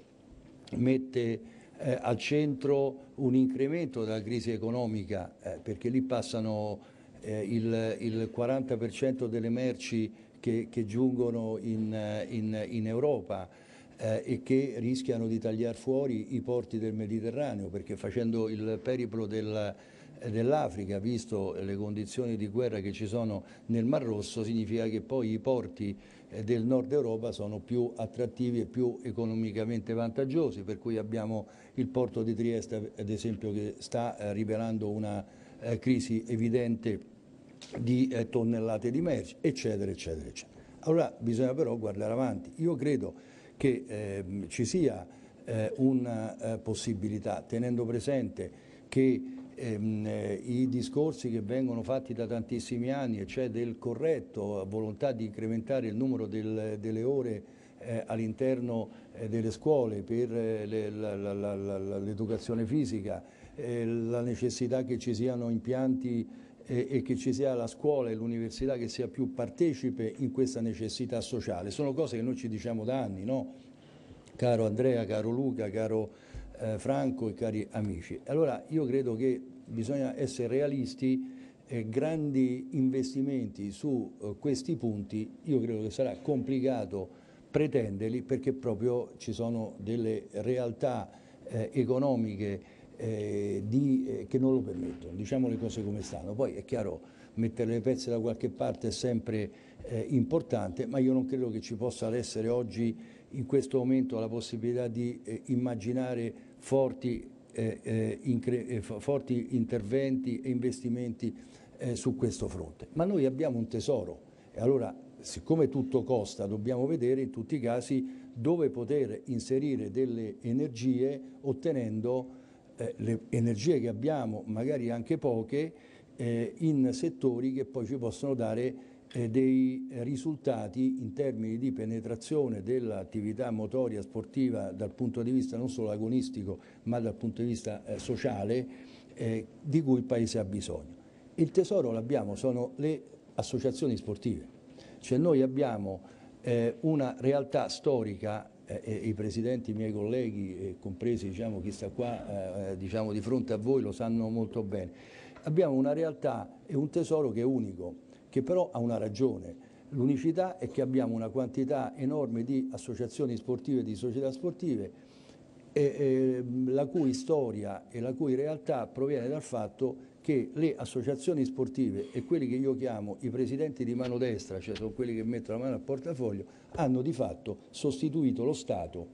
mette eh, al centro un incremento della crisi economica, eh, perché lì passano eh, il, il quaranta per cento delle merci che, che giungono in, in, in Europa, Eh, e che rischiano di tagliare fuori i porti del Mediterraneo, perché facendo il periplo del, eh, dell'Africa, visto le condizioni di guerra che ci sono nel Mar Rosso, significa che poi i porti eh, del nord Europa sono più attrattivi e più economicamente vantaggiosi, per cui abbiamo il porto di Trieste, ad esempio, che sta eh, rivelando una eh, crisi evidente di eh, tonnellate di merci, eccetera, eccetera, eccetera. Allora bisogna però guardare avanti. Io credo che eh, ci sia eh, una eh, possibilità, tenendo presente che ehm, eh, i discorsi che vengono fatti da tantissimi anni, e cioè del corretto volontà di incrementare il numero del, delle ore eh, all'interno eh, delle scuole per eh, l'educazione fisica, eh, la necessità che ci siano impianti eh, e che ci sia la scuola e l'università che sia più partecipe in questa necessità sociale. Sono cose che noi ci diciamo da anni, no? Caro Andrea, caro Luca, caro eh, Franco e cari amici. Allora io credo che bisogna essere realisti, eh, grandi investimenti su eh, questi punti, io credo che sarà complicato pretenderli, perché proprio ci sono delle realtà eh, economiche Eh, di, eh, che non lo permettono, diciamo le cose come stanno. Poi è chiaro, mettere le pezze da qualche parte è sempre eh, importante, ma io non credo che ci possa essere oggi in questo momento la possibilità di eh, immaginare forti, eh, eh, eh, forti interventi e investimenti eh, su questo fronte. Ma noi abbiamo un tesoro e allora, siccome tutto costa, dobbiamo vedere in tutti i casi dove poter inserire delle energie, ottenendo Eh, le energie che abbiamo, magari anche poche, eh, in settori che poi ci possono dare eh, dei risultati in termini di penetrazione dell'attività motoria sportiva dal punto di vista non solo agonistico ma dal punto di vista eh, sociale, eh, di cui il Paese ha bisogno. Il tesoro l'abbiamo, sono le associazioni sportive, cioè noi abbiamo eh, una realtà storica. Eh, i presidenti, i miei colleghi, eh, compresi diciamo, chi sta qua eh, diciamo, di fronte a voi, lo sanno molto bene. Abbiamo una realtà e un tesoro che è unico, che però ha una ragione. L'unicità è che abbiamo una quantità enorme di associazioni sportive e di società sportive, e, eh, la cui storia e la cui realtà proviene dal fatto che le associazioni sportive e quelli che io chiamo i presidenti di mano destra, cioè sono quelli che mettono la mano al portafoglio, hanno di fatto sostituito lo Stato,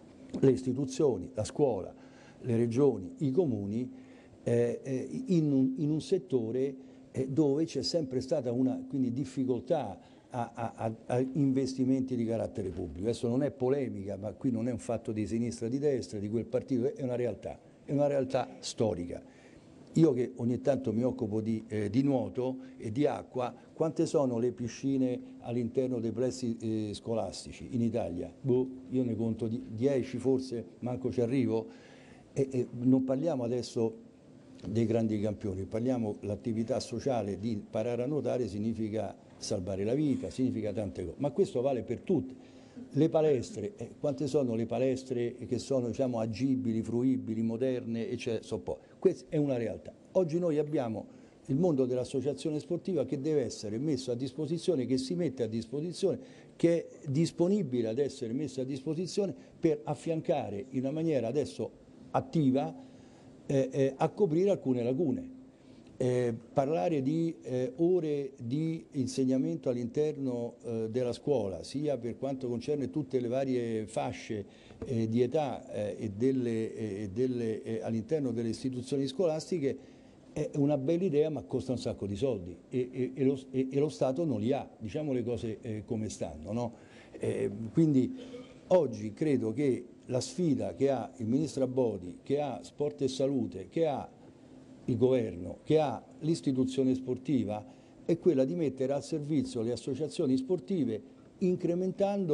le istituzioni, la scuola, le regioni, i comuni, eh, eh, in, un, in un settore eh, dove c'è sempre stata una quindi, difficoltà a, a, a investimenti di carattere pubblico. Adesso non è polemica, ma qui non è un fatto di sinistra, di destra, di quel partito, è una realtà, è una realtà storica. Io che ogni tanto mi occupo di, eh, di nuoto e di acqua, quante sono le piscine all'interno dei plessi eh, scolastici in Italia? Boh, io ne conto di dieci, forse manco ci arrivo. E, e non parliamo adesso dei grandi campioni, parliamo dell'attività sociale di imparare a nuotare, significa salvare la vita, significa tante cose, ma questo vale per tutti. Le palestre, eh, quante sono le palestre che sono diciamo, agibili, fruibili, moderne, eccetera, so poi. Questa è una realtà. Oggi noi abbiamo il mondo dell'associazione sportiva che deve essere messo a disposizione, che si mette a disposizione, che è disponibile ad essere messo a disposizione per affiancare in una maniera adesso attiva eh, eh, a coprire alcune lacune. Eh, parlare di eh, ore di insegnamento all'interno eh, della scuola, sia per quanto concerne tutte le varie fasce eh, di età eh, e delle, eh, delle, eh, all'interno delle istituzioni scolastiche, è una bella idea, ma costa un sacco di soldi e, e, e, lo, e, e lo Stato non li ha, diciamo le cose eh, come stanno. No? Eh, quindi oggi credo che la sfida che ha il Ministro Abodi, che ha Sport e Salute, che ha il governo, che ha l'istituzione sportiva, è quella di mettere al servizio le associazioni sportive, incrementando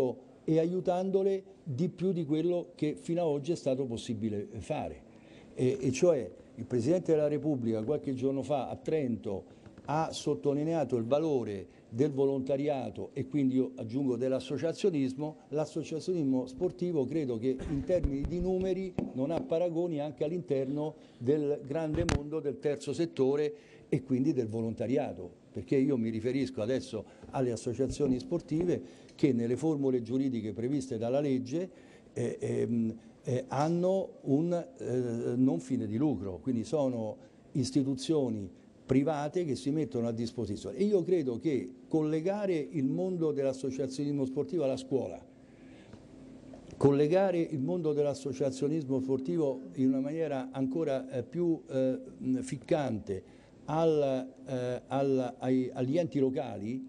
e aiutandole di più di quello che fino ad oggi è stato possibile fare. E, e cioè il Presidente della Repubblica qualche giorno fa a Trento ha sottolineato il valore del volontariato e quindi io aggiungo dell'associazionismo. L'associazionismo sportivo credo che in termini di numeri non ha paragoni anche all'interno del grande mondo del terzo settore e quindi del volontariato, perché io mi riferisco adesso alle associazioni sportive che nelle formule giuridiche previste dalla legge eh, ehm, eh, hanno un eh, non fine di lucro, quindi sono istituzioni private che si mettono a disposizione. E io credo che collegare il mondo dell'associazionismo sportivo alla scuola, collegare il mondo dell'associazionismo sportivo in una maniera ancora eh, più eh, ficcante al, eh, al, ai, agli enti locali,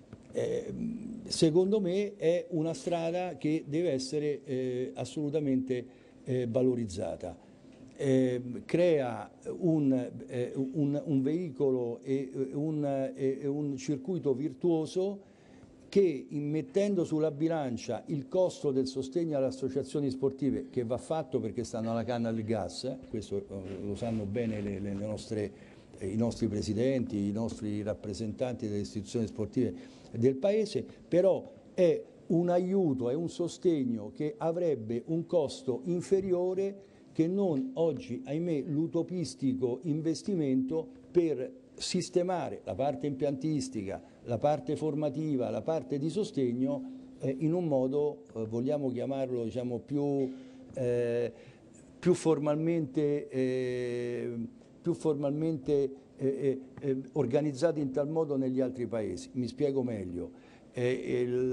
eh, secondo me è una strada che deve essere eh, assolutamente eh, valorizzata. Eh, crea un, eh, un, un veicolo e un, eh, un circuito virtuoso che, mettendo sulla bilancia il costo del sostegno alle associazioni sportive, che va fatto perché stanno alla canna del gas, questo lo sanno bene le, le nostre, i nostri presidenti, i nostri rappresentanti delle istituzioni sportive del Paese, però è un aiuto, è un sostegno che avrebbe un costo inferiore che non oggi, ahimè, l'utopistico investimento per sistemare la parte impiantistica, la parte formativa, la parte di sostegno eh, in un modo, eh, vogliamo chiamarlo, diciamo, più, eh, più formalmente, eh, più formalmente eh, eh, organizzato in tal modo negli altri paesi. Mi spiego meglio. Eh, il,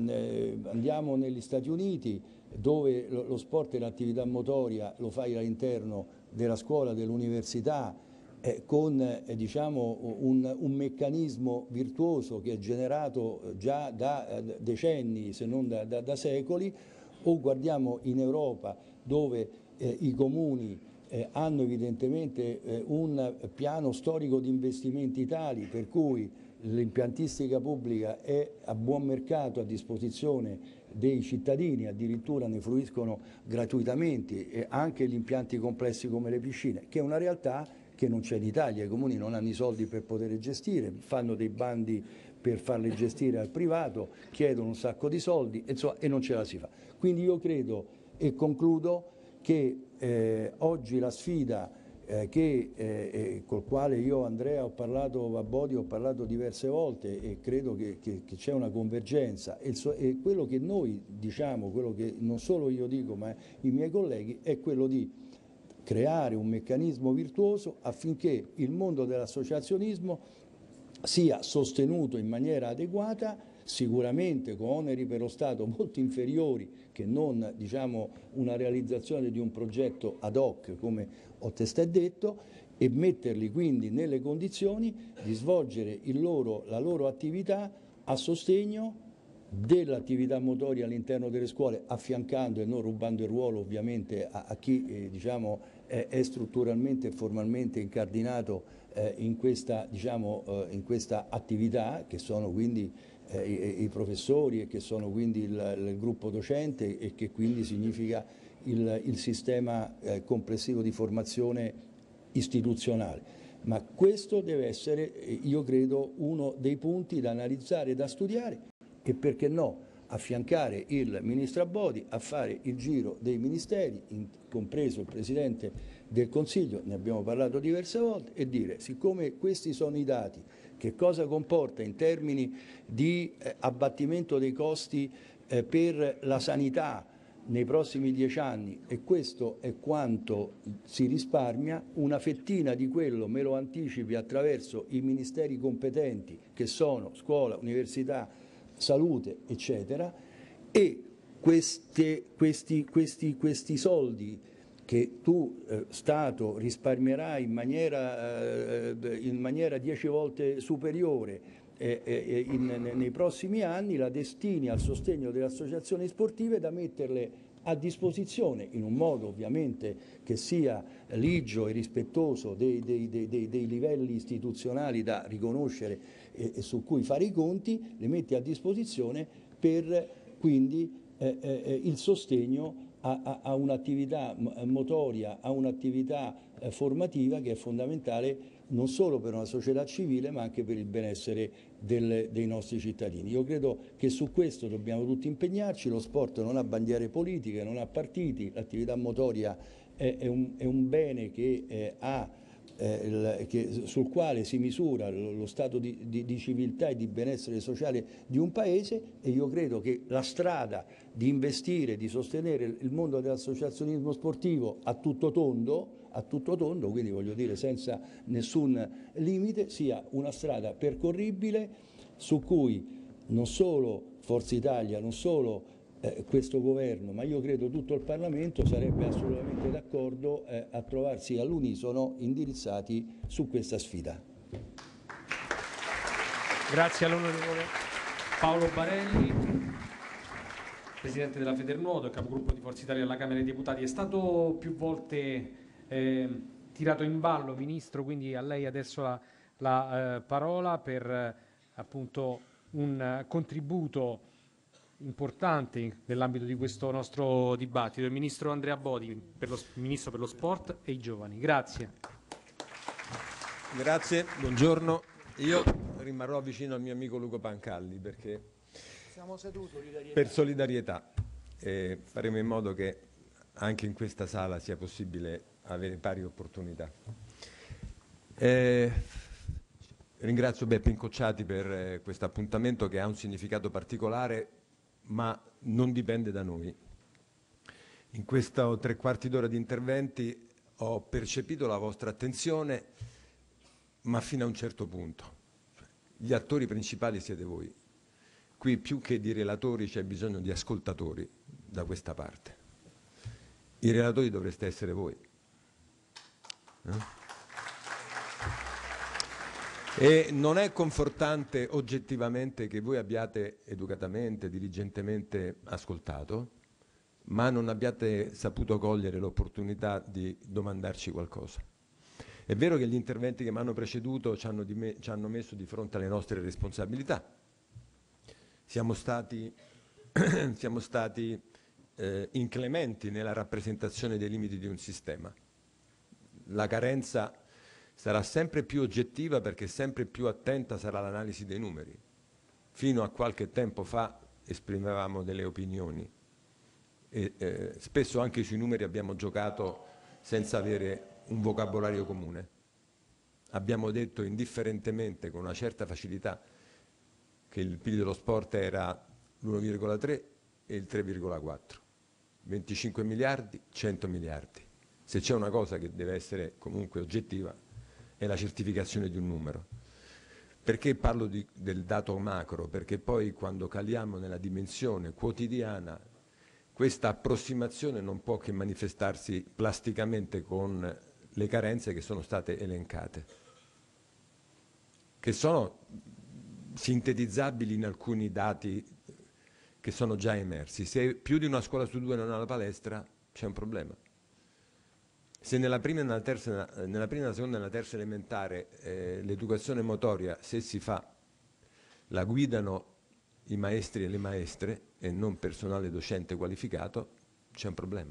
eh, andiamo negli Stati Uniti, dove lo sport e l'attività motoria lo fai all'interno della scuola, dell'università, eh, con eh, diciamo, un, un meccanismo virtuoso che è generato già da eh, decenni, se non da, da, da secoli, o guardiamo in Europa dove eh, i comuni eh, hanno evidentemente eh, un piano storico di investimenti tali per cui l'impiantistica pubblica è a buon mercato, a disposizione dei cittadini, addirittura ne fruiscono gratuitamente, e anche gli impianti complessi come le piscine, che è una realtà che non c'è in Italia. I comuni non hanno i soldi per poter gestire, fanno dei bandi per farle gestire al privato, chiedono un sacco di soldi, insomma, e non ce la si fa. Quindi io credo, e concludo, che eh, oggi la sfida Eh, che, eh, col quale io, Andrea, ho parlato, a Bodi ho parlato diverse volte e credo che, che, che c'è una convergenza e, so, e quello che noi diciamo, quello che non solo io dico ma i miei colleghi, è quello di creare un meccanismo virtuoso affinché il mondo dell'associazionismo sia sostenuto in maniera adeguata, sicuramente con oneri per lo Stato molto inferiori che non, diciamo, una realizzazione di un progetto ad hoc, come ho testé detto, e metterli quindi nelle condizioni di svolgere il loro, la loro attività a sostegno dell'attività motoria all'interno delle scuole, affiancando e non rubando il ruolo ovviamente a, a chi eh, diciamo, è, è strutturalmente e formalmente incardinato eh, in, questa, diciamo, eh, in questa attività, che sono quindi eh, i, i professori e che sono quindi il, il gruppo docente e che quindi significa il, il sistema eh, complessivo di formazione istituzionale. Ma questo deve essere, io credo, uno dei punti da analizzare e da studiare e, perché no, affiancare il Ministro Abodi a fare il giro dei ministeri, compreso il Presidente del Consiglio, ne abbiamo parlato diverse volte, e dire: siccome questi sono i dati, che cosa comporta in termini di eh, abbattimento dei costi eh, per la sanità nei prossimi dieci anni, e questo è quanto si risparmia, una fettina di quello me lo anticipi attraverso i ministeri competenti che sono scuola, università, salute, eccetera, e queste, questi, questi, questi soldi che tu, eh, Stato, risparmierai in maniera, eh, in maniera dieci volte superiore eh, eh, in, nei prossimi anni, la destini al sostegno delle associazioni sportive, da metterle a disposizione in un modo ovviamente che sia ligio e rispettoso dei, dei, dei, dei, dei livelli istituzionali da riconoscere e, e su cui fare i conti, le metti a disposizione per quindi eh, eh, il sostegno a, a, a un'attività motoria, a un'attività eh, formativa che è fondamentale non solo per una società civile ma anche per il benessere del, dei nostri cittadini. Io credo che su questo dobbiamo tutti impegnarci, lo sport non ha bandiere politiche, non ha partiti, l'attività motoria è, è, un, è un bene che eh, ha Eh, il, che, sul quale si misura lo, lo stato di, di, di civiltà e di benessere sociale di un paese, e io credo che la strada di investire, di sostenere il mondo dell'associazionismo sportivo a tutto tondo, a tutto tondo, quindi voglio dire senza nessun limite, sia una strada percorribile su cui non solo Forza Italia, non solo Eh, questo governo, ma io credo tutto il Parlamento sarebbe assolutamente d'accordo eh, a trovarsi all'unisono indirizzati su questa sfida. Grazie all'onorevole Paolo Barelli, Presidente della Federnuoto e capogruppo di Forza Italia alla Camera dei Deputati. È stato più volte eh, tirato in ballo, Ministro, quindi a lei adesso la, la eh, parola per eh, appunto un uh, contributo importante nell'ambito di questo nostro dibattito. Il Ministro Andrea Bodi, per lo, Ministro per lo Sport e i Giovani. Grazie. Grazie, buongiorno. Io rimarrò vicino al mio amico Luca Pancalli perché Siamo seduti, solidarietà. per solidarietà e faremo in modo che anche in questa sala sia possibile avere pari opportunità. Eh, ringrazio Beppe Incocciati per eh, questo appuntamento che ha un significato particolare, ma non dipende da noi. In questi tre quarti d'ora di interventi ho percepito la vostra attenzione, ma fino a un certo punto. Gli attori principali siete voi. Qui più che di relatori c'è bisogno di ascoltatori da questa parte. I relatori dovreste essere voi. Eh? E non è confortante oggettivamente che voi abbiate educatamente, diligentemente ascoltato, ma non abbiate saputo cogliere l'opportunità di domandarci qualcosa. È vero che gli interventi che mi hanno preceduto ci hanno, di me, ci hanno messo di fronte alle nostre responsabilità. Siamo stati, siamo stati eh, inclementi nella rappresentazione dei limiti di un sistema. La carenza sarà sempre più oggettiva perché sempre più attenta sarà l'analisi dei numeri. Fino a qualche tempo fa esprimevamo delle opinioni e eh, spesso anche sui numeri abbiamo giocato senza avere un vocabolario comune. Abbiamo detto indifferentemente, con una certa facilità, che il P I L dello sport era l'uno virgola tre e il tre virgola quattro. venticinque miliardi, cento miliardi. Se c'è una cosa che deve essere comunque oggettiva è la certificazione di un numero. Perché parlo di, del dato macro? Perché poi quando caliamo nella dimensione quotidiana questa approssimazione non può che manifestarsi plasticamente con le carenze che sono state elencate, che sono sintetizzabili in alcuni dati che sono già emersi. Se più di una scuola su due non ha la palestra c'è un problema. Se nella prima, nella, terza, nella prima, nella seconda e nella terza elementare eh, l'educazione motoria, se si fa, la guidano i maestri e le maestre e non personale docente qualificato, c'è un problema.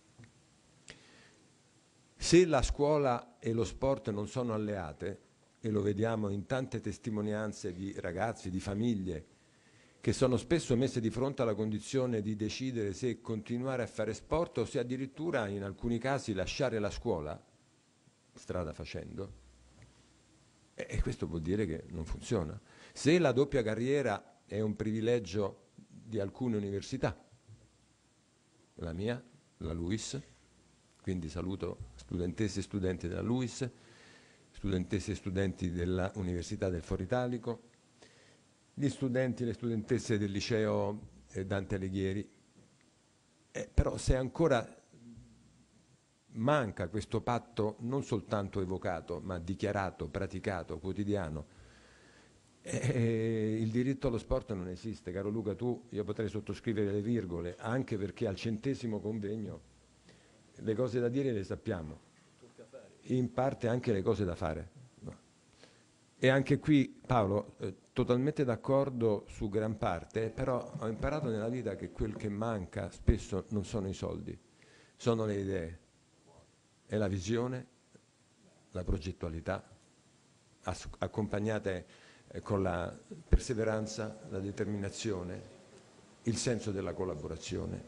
Se la scuola e lo sport non sono alleate, e lo vediamo in tante testimonianze di ragazzi, di famiglie, che sono spesso messe di fronte alla condizione di decidere se continuare a fare sport o se addirittura in alcuni casi lasciare la scuola, strada facendo, e questo vuol dire che non funziona. Se la doppia carriera è un privilegio di alcune università, la mia, la LUISS, quindi saluto studentesse e studenti della LUISS, studentesse e studenti dell'Università del Foro Italico, gli studenti e le studentesse del liceo eh, Dante Alighieri, eh, però se ancora manca questo patto non soltanto evocato ma dichiarato, praticato, quotidiano, eh, il diritto allo sport non esiste. Caro Luca, tu, io potrei sottoscrivere le virgole, anche perché al centesimo convegno le cose da dire le sappiamo, in parte anche le cose da fare. No. E anche qui, Paolo, eh, totalmente d'accordo su gran parte, però ho imparato nella vita che quel che manca spesso non sono i soldi, sono le idee, è la visione, la progettualità, accompagnate con la perseveranza, la determinazione, il senso della collaborazione.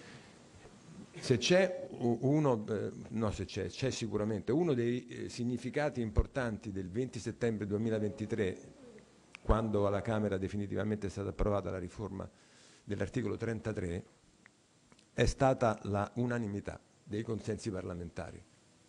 Se c'è uno, eh, no se c'è, c'è sicuramente uno dei eh, significati importanti del venti settembre duemilaventitré, quando alla Camera definitivamente è stata approvata la riforma dell'articolo trentatré, è stata la unanimità dei consensi parlamentari,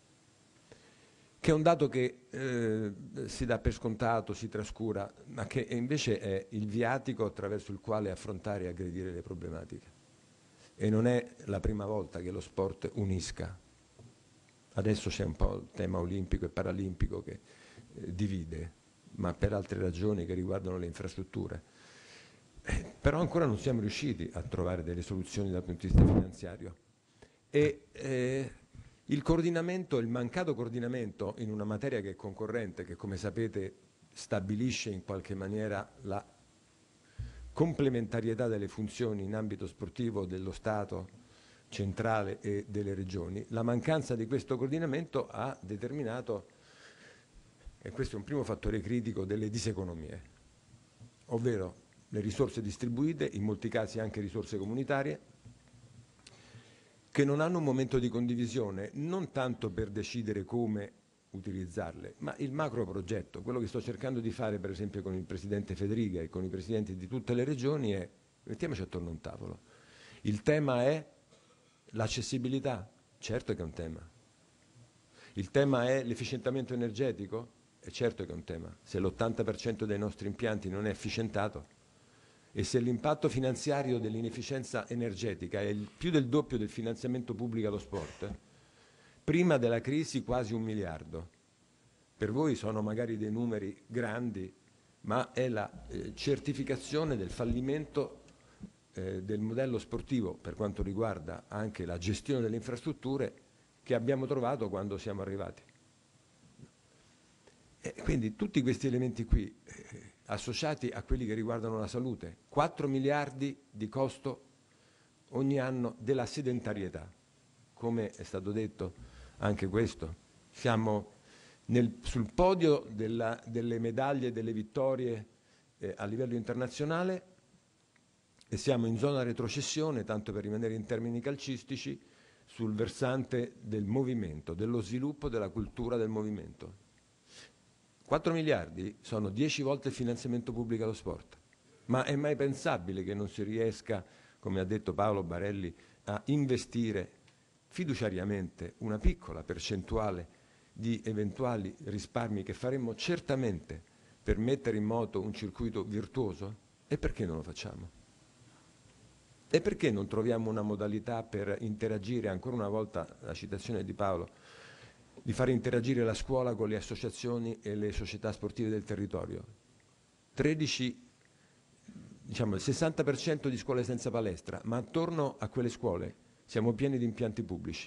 che è un dato che eh, si dà per scontato, si trascura, ma che invece è il viatico attraverso il quale affrontare e aggredire le problematiche. E non è la prima volta che lo sport unisca. Adesso c'è un po' il tema olimpico e paralimpico che eh, divide, ma per altre ragioni che riguardano le infrastrutture. Eh, però ancora non siamo riusciti a trovare delle soluzioni dal punto di vista finanziario. E eh, il coordinamento, il mancato coordinamento in una materia che è concorrente, che come sapete stabilisce in qualche maniera la complementarietà delle funzioni in ambito sportivo dello Stato centrale e delle regioni, la mancanza di questo coordinamento ha determinato, e questo è un primo fattore critico, delle diseconomie, ovvero le risorse distribuite, in molti casi anche risorse comunitarie, che non hanno un momento di condivisione, non tanto per decidere come utilizzarle, ma il macro progetto, quello che sto cercando di fare per esempio con il Presidente Federica e con i Presidenti di tutte le regioni è, mettiamoci attorno a un tavolo, il tema è l'accessibilità, certo che è un tema, il tema è l'efficientamento energetico, è certo che è un tema, se l'ottanta per cento dei nostri impianti non è efficientato e se l'impatto finanziario dell'inefficienza energetica è il più del doppio del finanziamento pubblico allo sport, prima della crisi quasi un miliardo. Per voi sono magari dei numeri grandi, ma è la eh, certificazione del fallimento eh, del modello sportivo per quanto riguarda anche la gestione delle infrastrutture che abbiamo trovato quando siamo arrivati. E quindi tutti questi elementi qui, eh, associati a quelli che riguardano la salute, quattro miliardi di costo ogni anno della sedentarietà, come è stato detto anche questo, siamo nel, sul podio della, delle medaglie e delle vittorie eh, a livello internazionale e siamo in zona retrocessione, tanto per rimanere in termini calcistici, sul versante del movimento, dello sviluppo della cultura del movimento. quattro miliardi sono dieci volte il finanziamento pubblico allo sport, ma è mai pensabile che non si riesca, come ha detto Paolo Barelli, a investire fiduciariamente una piccola percentuale di eventuali risparmi che faremmo certamente per mettere in moto un circuito virtuoso? E perché non lo facciamo? E perché non troviamo una modalità per interagire, ancora una volta la citazione di Paolo, di fare interagire la scuola con le associazioni e le società sportive del territorio? tredici, diciamo il sessanta per cento di scuole senza palestra, ma attorno a quelle scuole siamo pieni di impianti pubblici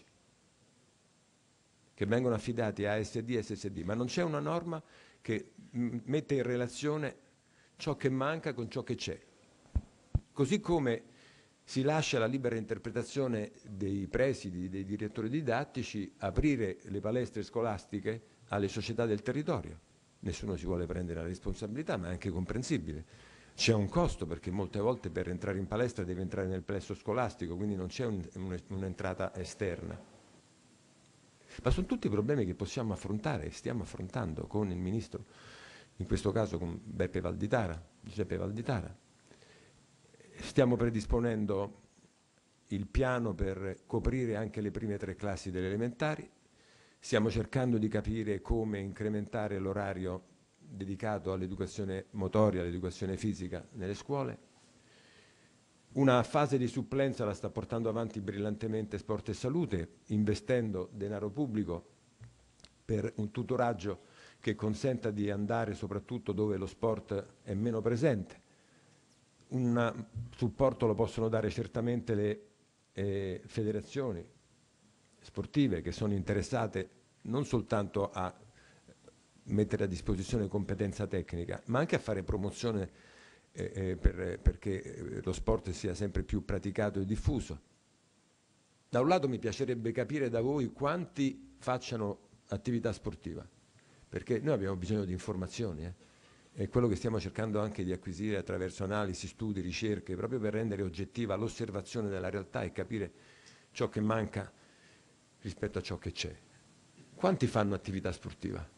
che vengono affidati a A S D e S S D, ma non c'è una norma che mette in relazione ciò che manca con ciò che c'è. Così come si lascia la libera interpretazione dei presidi, dei direttori didattici, aprire le palestre scolastiche alle società del territorio. Nessuno si vuole prendere la responsabilità, ma è anche comprensibile. C'è un costo perché molte volte per entrare in palestra devi entrare nel plesso scolastico, quindi non c'è un, un, un'entrata esterna. Ma sono tutti problemi che possiamo affrontare e stiamo affrontando con il Ministro, in questo caso con Beppe Valditara, Giuseppe Valditara. Stiamo predisponendo il piano per coprire anche le prime tre classi delle elementari, stiamo cercando di capire come incrementare l'orario dedicato all'educazione motoria, all'educazione fisica nelle scuole. Una fase di supplenza la sta portando avanti brillantemente Sport e Salute, investendo denaro pubblico per un tutoraggio che consenta di andare soprattutto dove lo sport è meno presente. Un supporto lo possono dare certamente le eh, federazioni sportive che sono interessate non soltanto a mettere a disposizione competenza tecnica, ma anche a fare promozione eh, eh, per, perché lo sport sia sempre più praticato e diffuso. Da un lato mi piacerebbe capire da voi quanti facciano attività sportiva, perché noi abbiamo bisogno di informazioni, eh? È quello che stiamo cercando anche di acquisire attraverso analisi, studi, ricerche, proprio per rendere oggettiva l'osservazione della realtà e capire ciò che manca rispetto a ciò che c'è. Quanti fanno attività sportiva?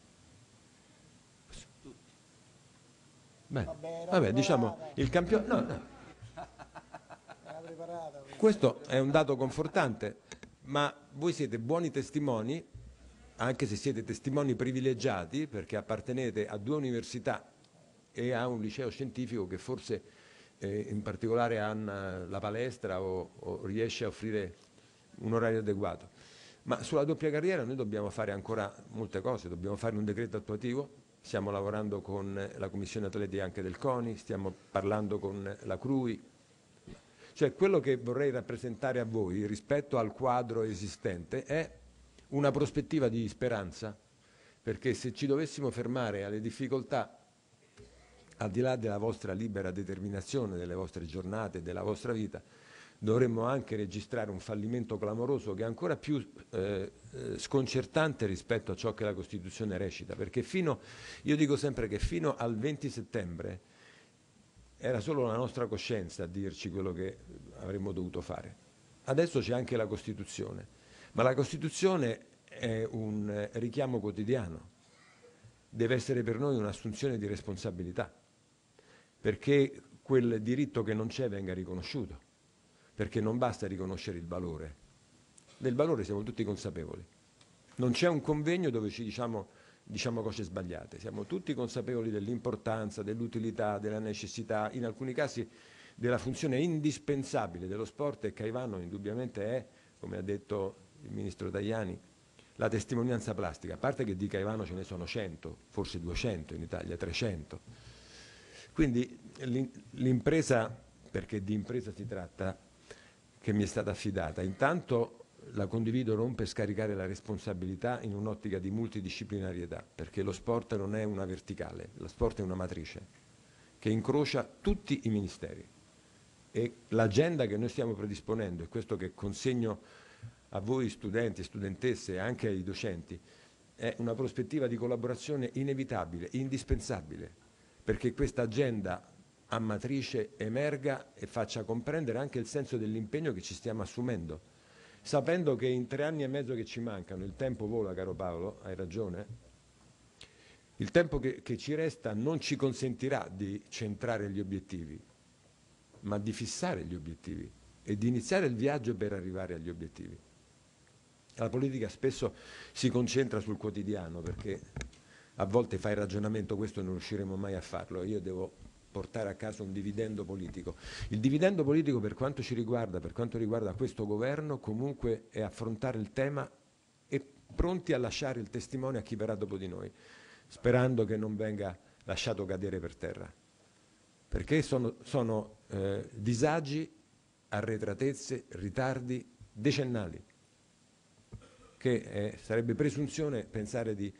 Bene. Vabbè, Vabbè, diciamo il campione. No, no. Questo è un dato confortante, ma voi siete buoni testimoni, anche se siete testimoni privilegiati, perché appartenete a due università e a un liceo scientifico che forse eh, in particolare ha la palestra o, o riesce a offrire un orario adeguato. Ma sulla doppia carriera noi dobbiamo fare ancora molte cose, dobbiamo fare un decreto attuativo, stiamo lavorando con la Commissione Atleti anche del CONI, stiamo parlando con la CRUI. Cioè quello che vorrei rappresentare a voi rispetto al quadro esistente è una prospettiva di speranza, perché se ci dovessimo fermare alle difficoltà, al di là della vostra libera determinazione, delle vostre giornate, della vostra vita, dovremmo anche registrare un fallimento clamoroso che è ancora più eh, sconcertante rispetto a ciò che la Costituzione recita, perché fino, io dico sempre che fino al venti settembre era solo la nostra coscienza a dirci quello che avremmo dovuto fare. Adesso c'è anche la Costituzione, ma la Costituzione è un richiamo quotidiano, deve essere per noi un'assunzione di responsabilità, perché quel diritto che non c'è venga riconosciuto, perché non basta riconoscere il valore, del valore siamo tutti consapevoli. Non c'è un convegno dove ci diciamo, diciamo cose sbagliate, siamo tutti consapevoli dell'importanza, dell'utilità, della necessità, in alcuni casi della funzione indispensabile dello sport, e Caivano indubbiamente è, come ha detto il ministro Tajani, la testimonianza plastica, a parte che di Caivano ce ne sono cento, forse duecento in Italia, trecento. Quindi l'impresa, perché di impresa si tratta, che mi è stata affidata, intanto la condivido non per scaricare la responsabilità in un'ottica di multidisciplinarietà, perché lo sport non è una verticale, lo sport è una matrice che incrocia tutti i ministeri, e l'agenda che noi stiamo predisponendo, e questo che consegno a voi studenti e studentesse e anche ai docenti, è una prospettiva di collaborazione inevitabile, indispensabile, perché questa agenda a matrice emerga e faccia comprendere anche il senso dell'impegno che ci stiamo assumendo, sapendo che in tre anni e mezzo che ci mancano, il tempo vola, caro Paolo, hai ragione, il tempo che, che ci resta non ci consentirà di centrare gli obiettivi, ma di fissare gli obiettivi e di iniziare il viaggio per arrivare agli obiettivi. La politica spesso si concentra sul quotidiano, perché a volte fa il ragionamento, questo non riusciremo mai a farlo, io devo portare a casa un dividendo politico. Il dividendo politico, per quanto ci riguarda, per quanto riguarda questo governo, comunque è affrontare il tema e pronti a lasciare il testimone a chi verrà dopo di noi, sperando che non venga lasciato cadere per terra, perché sono, sono eh, disagi, arretratezze, ritardi decennali, che eh, sarebbe presunzione pensare di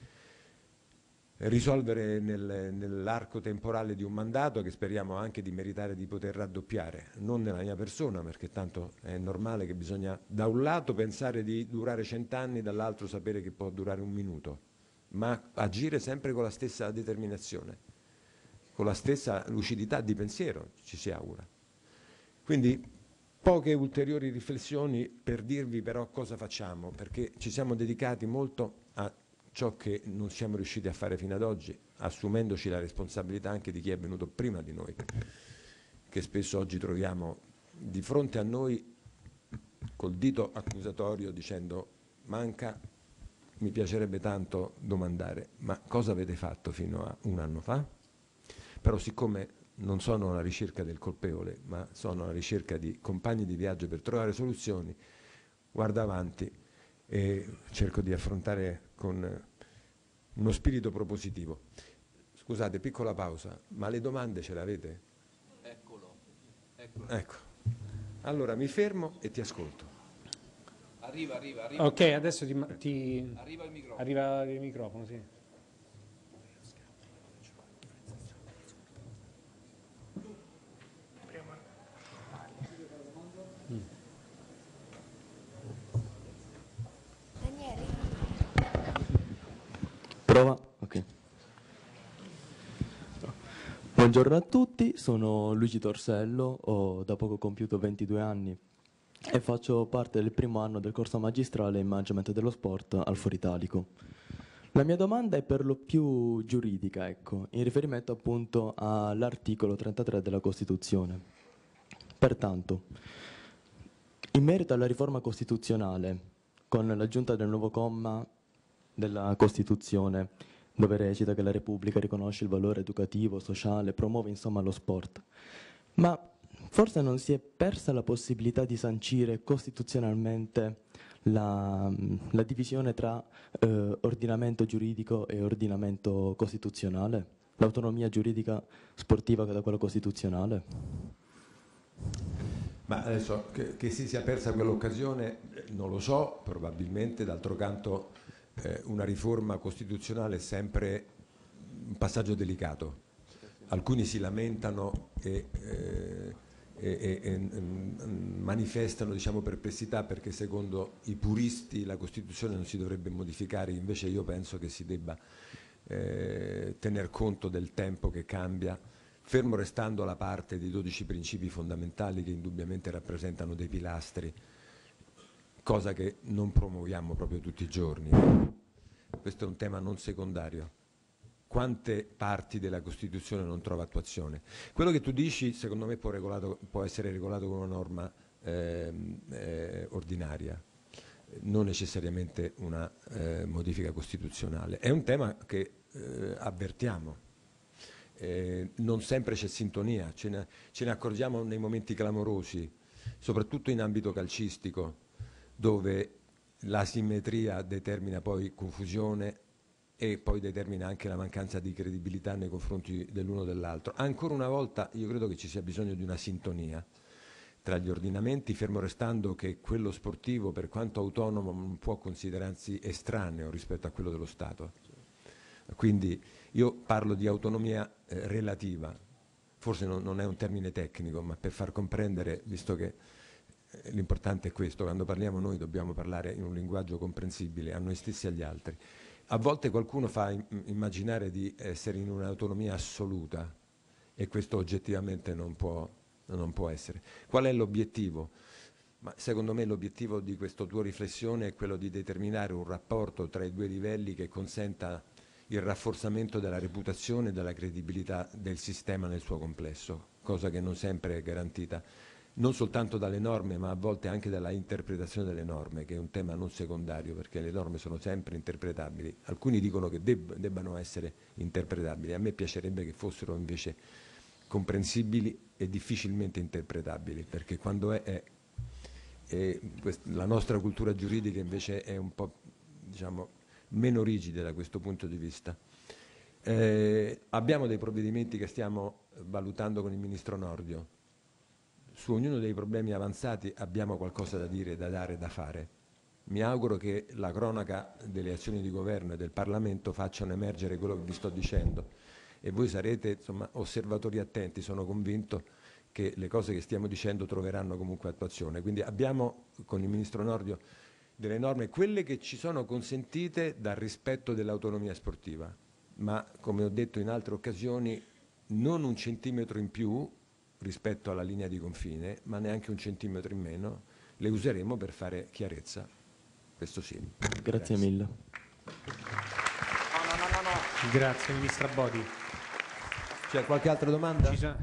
risolvere nel, nell'arco temporale di un mandato, che speriamo anche di meritare di poter raddoppiare, non nella mia persona, perché tanto è normale che bisogna da un lato pensare di durare cent'anni, dall'altro sapere che può durare un minuto, ma agire sempre con la stessa determinazione, con la stessa lucidità di pensiero, ci si augura. Quindi poche ulteriori riflessioni per dirvi però cosa facciamo, perché ci siamo dedicati molto a ciò che non siamo riusciti a fare fino ad oggi, assumendoci la responsabilità anche di chi è venuto prima di noi, che spesso oggi troviamo di fronte a noi col dito accusatorio dicendo: manca, mi piacerebbe tanto domandare, ma cosa avete fatto fino a un anno fa? Però siccome non sono alla ricerca del colpevole, ma sono alla ricerca di compagni di viaggio per trovare soluzioni, guardo avanti e cerco di affrontare con uno spirito propositivo. Scusate, piccola pausa, ma le domande ce le avete? Eccolo, eccolo. Ecco, allora mi fermo e ti ascolto. Arriva, arriva, arriva. Ok, adesso ti, ti... Arriva il microfono. Arriva il microfono, sì. Prova? Ok. Buongiorno a tutti, sono Luigi Torsello, ho da poco compiuto ventidue anni e faccio parte del primo anno del corso magistrale in management dello sport al Foro Italico. La mia domanda è per lo più giuridica, ecco, in riferimento appunto all'articolo trentatré della Costituzione. Pertanto, in merito alla riforma costituzionale, con l'aggiunta del nuovo comma della Costituzione, dove recita che la Repubblica riconosce il valore educativo, sociale, promuove insomma lo sport, ma forse non si è persa la possibilità di sancire costituzionalmente la, la divisione tra eh, ordinamento giuridico e ordinamento costituzionale? L'autonomia giuridica sportiva da quella costituzionale? Ma adesso che, che si sia persa quell'occasione non lo so, probabilmente. D'altro canto eh, una riforma costituzionale è sempre un passaggio delicato. Alcuni si lamentano e, eh, e, e, e manifestano, diciamo, perplessità perché secondo i puristi la Costituzione non si dovrebbe modificare, invece io penso che si debba eh, tener conto del tempo che cambia, fermo restando la parte dei dodici principi fondamentali che indubbiamente rappresentano dei pilastri, cosa che non promuoviamo proprio tutti i giorni. Questo è un tema non secondario. Quante parti della Costituzione non trova attuazione? Quello che tu dici, secondo me, può, regolato, può essere regolato con una norma eh, eh, ordinaria, non necessariamente una eh, modifica costituzionale. È un tema che eh, avvertiamo. Eh, non sempre c'è sintonia, ce ne, ce ne accorgiamo nei momenti clamorosi, soprattutto in ambito calcistico, dove l'asimmetria determina poi confusione e poi determina anche la mancanza di credibilità nei confronti dell'uno o dell'altro. Ancora una volta io credo che ci sia bisogno di una sintonia tra gli ordinamenti, fermo restando che quello sportivo, per quanto autonomo, non può considerarsi estraneo rispetto a quello dello Stato. Quindi io parlo di autonomia eh, relativa, forse non, non è un termine tecnico, ma per far comprendere, visto che eh, l'importante è questo, quando parliamo noi dobbiamo parlare in un linguaggio comprensibile a noi stessi e agli altri. A volte qualcuno fa immaginare di essere in un'autonomia assoluta e questo oggettivamente non può, non può essere. Qual è l'obiettivo? Ma secondo me l'obiettivo di questa tua riflessione è quello di determinare un rapporto tra i due livelli che consenta il rafforzamento della reputazione e della credibilità del sistema nel suo complesso, cosa che non sempre è garantita non soltanto dalle norme, ma a volte anche dalla interpretazione delle norme, che è un tema non secondario, perché le norme sono sempre interpretabili. Alcuni dicono che deb- debbano essere interpretabili, a me piacerebbe che fossero invece comprensibili e difficilmente interpretabili, perché quando è, è, è quest- la nostra cultura giuridica invece è un po', diciamo, meno rigida da questo punto di vista. Eh, abbiamo dei provvedimenti che stiamo valutando con il Ministro Nordio. Su ognuno dei problemi avanzati abbiamo qualcosa da dire, da dare, da fare. Mi auguro che la cronaca delle azioni di governo e del Parlamento facciano emergere quello che vi sto dicendo e voi sarete, insomma, osservatori attenti. Sono convinto che le cose che stiamo dicendo troveranno comunque attuazione. Quindi abbiamo con il Ministro Nordio delle norme, quelle che ci sono consentite dal rispetto dell'autonomia sportiva, ma come ho detto in altre occasioni non un centimetro in più rispetto alla linea di confine, ma neanche un centimetro in meno, le useremo per fare chiarezza. Questo sì. Grazie, Grazie. mille. No, no, no, no, no. Grazie, Ministra Bodi. C'è qualche altra domanda? Ci sa-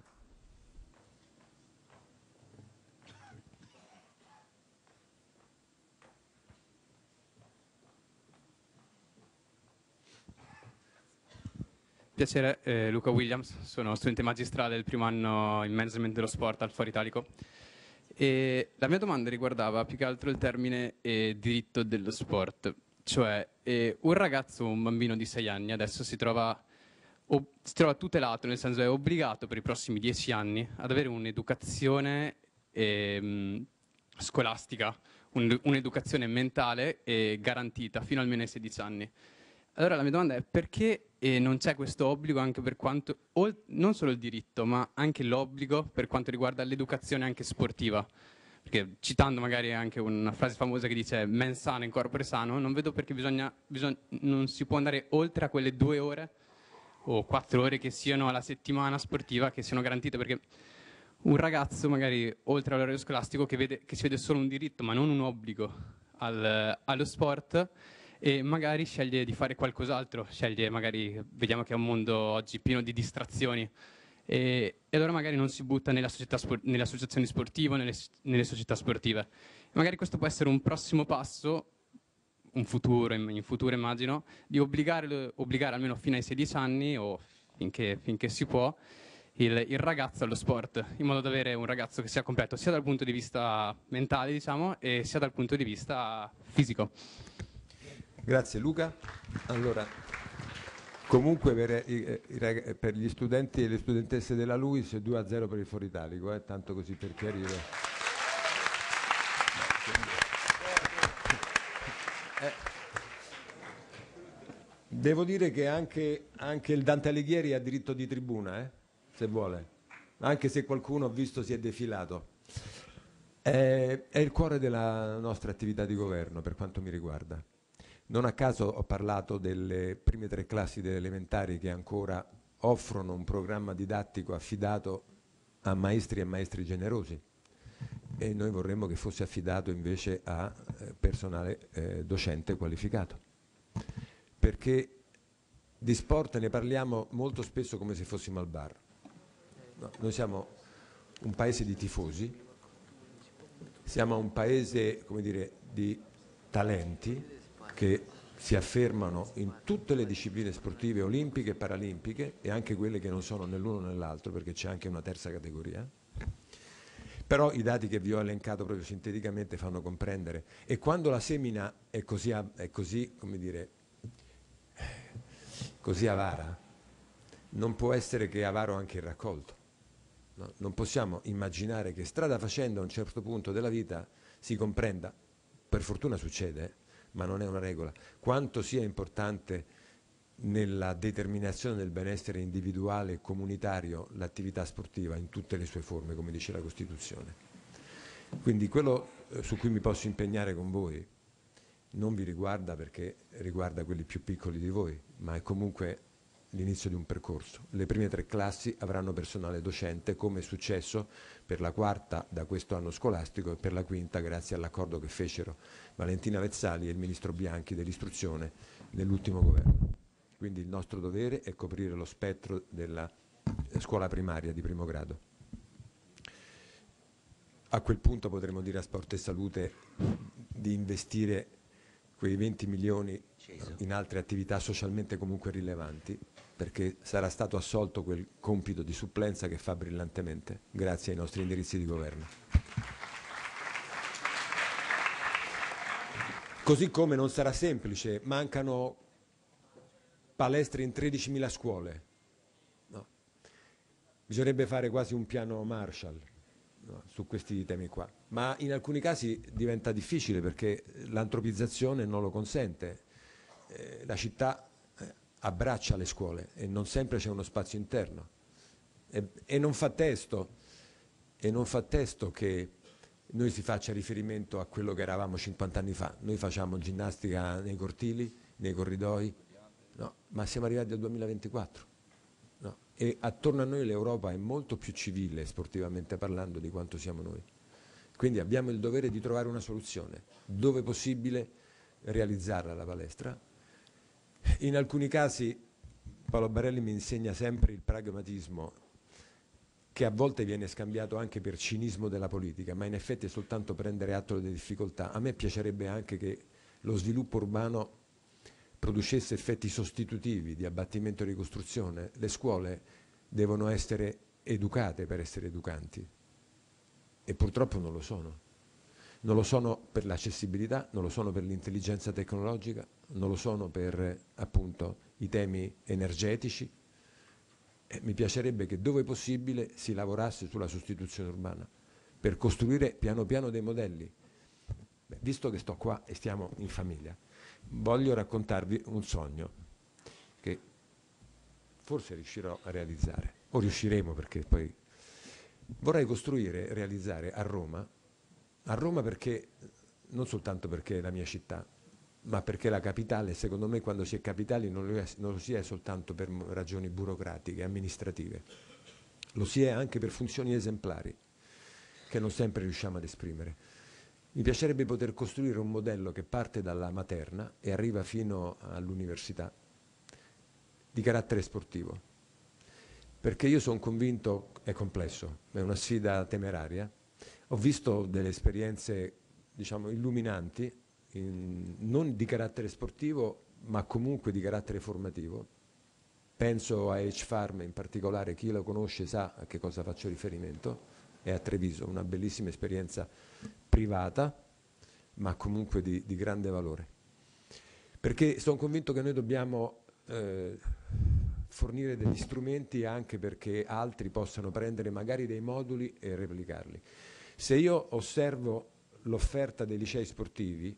Piacere, eh, Luca Williams, sono studente magistrale del primo anno in management dello sport al Foro Italico. E la mia domanda riguardava più che altro il termine eh, diritto dello sport, cioè eh, un ragazzo, un bambino di sei anni adesso si trova, ob- si trova tutelato, nel senso è obbligato per i prossimi dieci anni ad avere un'educazione eh, scolastica, un- un'educazione mentale eh, garantita fino almeno ai sedici anni. Allora la mia domanda è perché eh, non c'è questo obbligo anche per quanto, ol- non solo il diritto, ma anche l'obbligo per quanto riguarda l'educazione anche sportiva? perché citando magari anche una frase famosa che dice mens sano in corpore sano, non vedo perché bisogna, bisogna, non si può andare oltre a quelle due ore o quattro ore che siano alla settimana sportiva, che siano garantite, perché un ragazzo magari oltre all'orario scolastico che, vede, che si vede solo un diritto ma non un obbligo al, allo sport, e magari sceglie di fare qualcos'altro, sceglie magari, vediamo che è un mondo oggi pieno di distrazioni, e, e allora magari non si butta nella società spor- nelle associazioni sportive, nelle, nelle società sportive. Magari questo può essere un prossimo passo, un futuro, in, in futuro immagino, di obbligare, obbligare almeno fino ai sedici anni o finché, finché si può il, il ragazzo allo sport, in modo da avere un ragazzo che sia completo sia dal punto di vista mentale, diciamo, e sia dal punto di vista fisico. Grazie Luca. Allora, comunque per, i, i, per gli studenti e le studentesse della LUISS due a zero per il Foro Italico, eh, tanto così per chiarire. Eh, devo dire che anche, anche il Dante Alighieri ha diritto di tribuna, eh, se vuole, anche se qualcuno ho visto si è defilato. È, è il cuore della nostra attività di governo per quanto mi riguarda. Non a caso ho parlato delle prime tre classi delle elementari che ancora offrono un programma didattico affidato a maestri e maestri generosi, e noi vorremmo che fosse affidato invece a eh, personale eh, docente qualificato, perché di sport ne parliamo molto spesso come se fossimo al bar. No, noi siamo un paese di tifosi, siamo un paese, come dire, di talenti che si affermano in tutte le discipline sportive olimpiche e paralimpiche, e anche quelle che non sono né l'uno né l'altro, perché c'è anche una terza categoria. Però i dati che vi ho elencato proprio sinteticamente fanno comprendere, e quando la semina è così, è così, come dire, così avara, non può essere che avaro anche il raccolto. No? Non possiamo immaginare che strada facendo a un certo punto della vita si comprenda, per fortuna succede, eh, ma non è una regola, quanto sia importante nella determinazione del benessere individuale e comunitario l'attività sportiva in tutte le sue forme, come dice la Costituzione. Quindi quello su cui mi posso impegnare con voi non vi riguarda perché riguarda quelli più piccoli di voi, ma è comunque l'inizio di un percorso. Le prime tre classi avranno personale docente, come è successo per la quarta da questo anno scolastico e per la quinta grazie all'accordo che fecero Valentina Vezzali e il ministro Bianchi dell'istruzione nell'ultimo governo. Quindi il nostro dovere è coprire lo spettro della scuola primaria di primo grado. A quel punto potremo dire a Sport e Salute di investire quei venti milioni in altre attività socialmente comunque rilevanti, perché sarà stato assolto quel compito di supplenza che fa brillantemente, grazie ai nostri indirizzi di governo. Così come non sarà semplice, mancano palestre in tredicimila scuole. No. Bisognerebbe fare quasi un piano Marshall, no, su questi temi qua, ma in alcuni casi diventa difficile perché l'antropizzazione non lo consente. Eh, la città eh, abbraccia le scuole e non sempre c'è uno spazio interno e, e non fa testo e non fa testo che noi si faccia riferimento a quello che eravamo cinquanta anni fa. Noi facciamo ginnastica nei cortili, nei corridoi, no, ma siamo arrivati al duemilaventiquattro, no, e attorno a noi l'Europa è molto più civile sportivamente parlando di quanto siamo noi. Quindi abbiamo il dovere di trovare una soluzione, dove possibile realizzarla la palestra. In alcuni casi Paolo Barelli mi insegna sempre il pragmatismo, che a volte viene scambiato anche per cinismo della politica, ma in effetti è soltanto prendere atto delle difficoltà. A me piacerebbe anche che lo sviluppo urbano producesse effetti sostitutivi di abbattimento e ricostruzione. Le scuole devono essere educate per essere educanti e purtroppo non lo sono. Non lo sono per l'accessibilità, non lo sono per l'intelligenza tecnologica, non lo sono per appunto i temi energetici. E mi piacerebbe che dove possibile si lavorasse sulla sostituzione urbana per costruire piano piano dei modelli. Beh, visto che sto qua e stiamo in famiglia, voglio raccontarvi un sogno che forse riuscirò a realizzare, o riusciremo perché poi vorrei costruire e realizzare a Roma A Roma perché, non soltanto perché è la mia città, ma perché la capitale, secondo me, quando si è capitali non lo, è, non lo si è soltanto per ragioni burocratiche, amministrative, lo si è anche per funzioni esemplari che non sempre riusciamo ad esprimere. Mi piacerebbe poter costruire un modello che parte dalla materna e arriva fino all'università, di carattere sportivo, perché io sono convinto, è complesso, è una sfida temeraria. Ho visto delle esperienze, diciamo, illuminanti, in, non di carattere sportivo, ma comunque di carattere formativo. Penso a H-Farm in particolare, chi lo conosce sa a che cosa faccio riferimento, è a Treviso, una bellissima esperienza privata, ma comunque di, di grande valore. Perché sono convinto che noi dobbiamo eh, fornire degli strumenti anche perché altri possano prendere magari dei moduli e replicarli. Se io osservo l'offerta dei licei sportivi,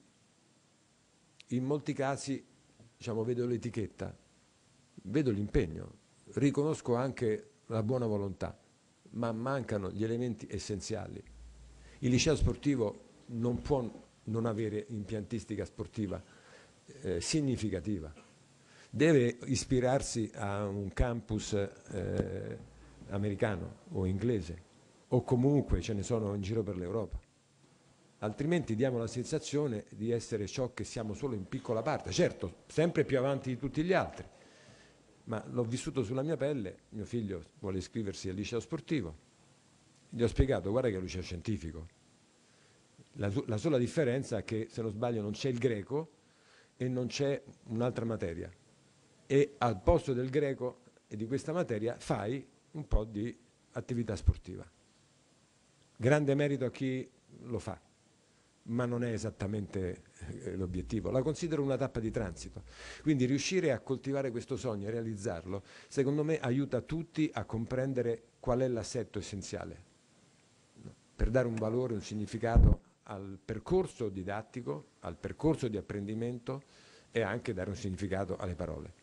in molti casi, diciamo, vedo l'etichetta, vedo l'impegno, riconosco anche la buona volontà, ma mancano gli elementi essenziali. Il liceo sportivo non può non avere impiantistica sportiva eh, significativa, deve ispirarsi a un campus eh, americano o inglese, o comunque ce ne sono in giro per l'Europa. Altrimenti diamo la sensazione di essere ciò che siamo solo in piccola parte, certo, sempre più avanti di tutti gli altri, ma l'ho vissuto sulla mia pelle. Mio figlio vuole iscriversi al liceo sportivo, gli ho spiegato, guarda che è un liceo scientifico, la, la sola differenza è che, se non sbaglio, non c'è il greco e non c'è un'altra materia, e al posto del greco e di questa materia fai un po' di attività sportiva. Grande merito a chi lo fa, ma non è esattamente eh, l'obiettivo. La considero una tappa di transito. Quindi riuscire a coltivare questo sogno e realizzarlo, secondo me, aiuta tutti a comprendere qual è l'assetto essenziale, no? Per dare un valore, un significato al percorso didattico, al percorso di apprendimento e anche dare un significato alle parole.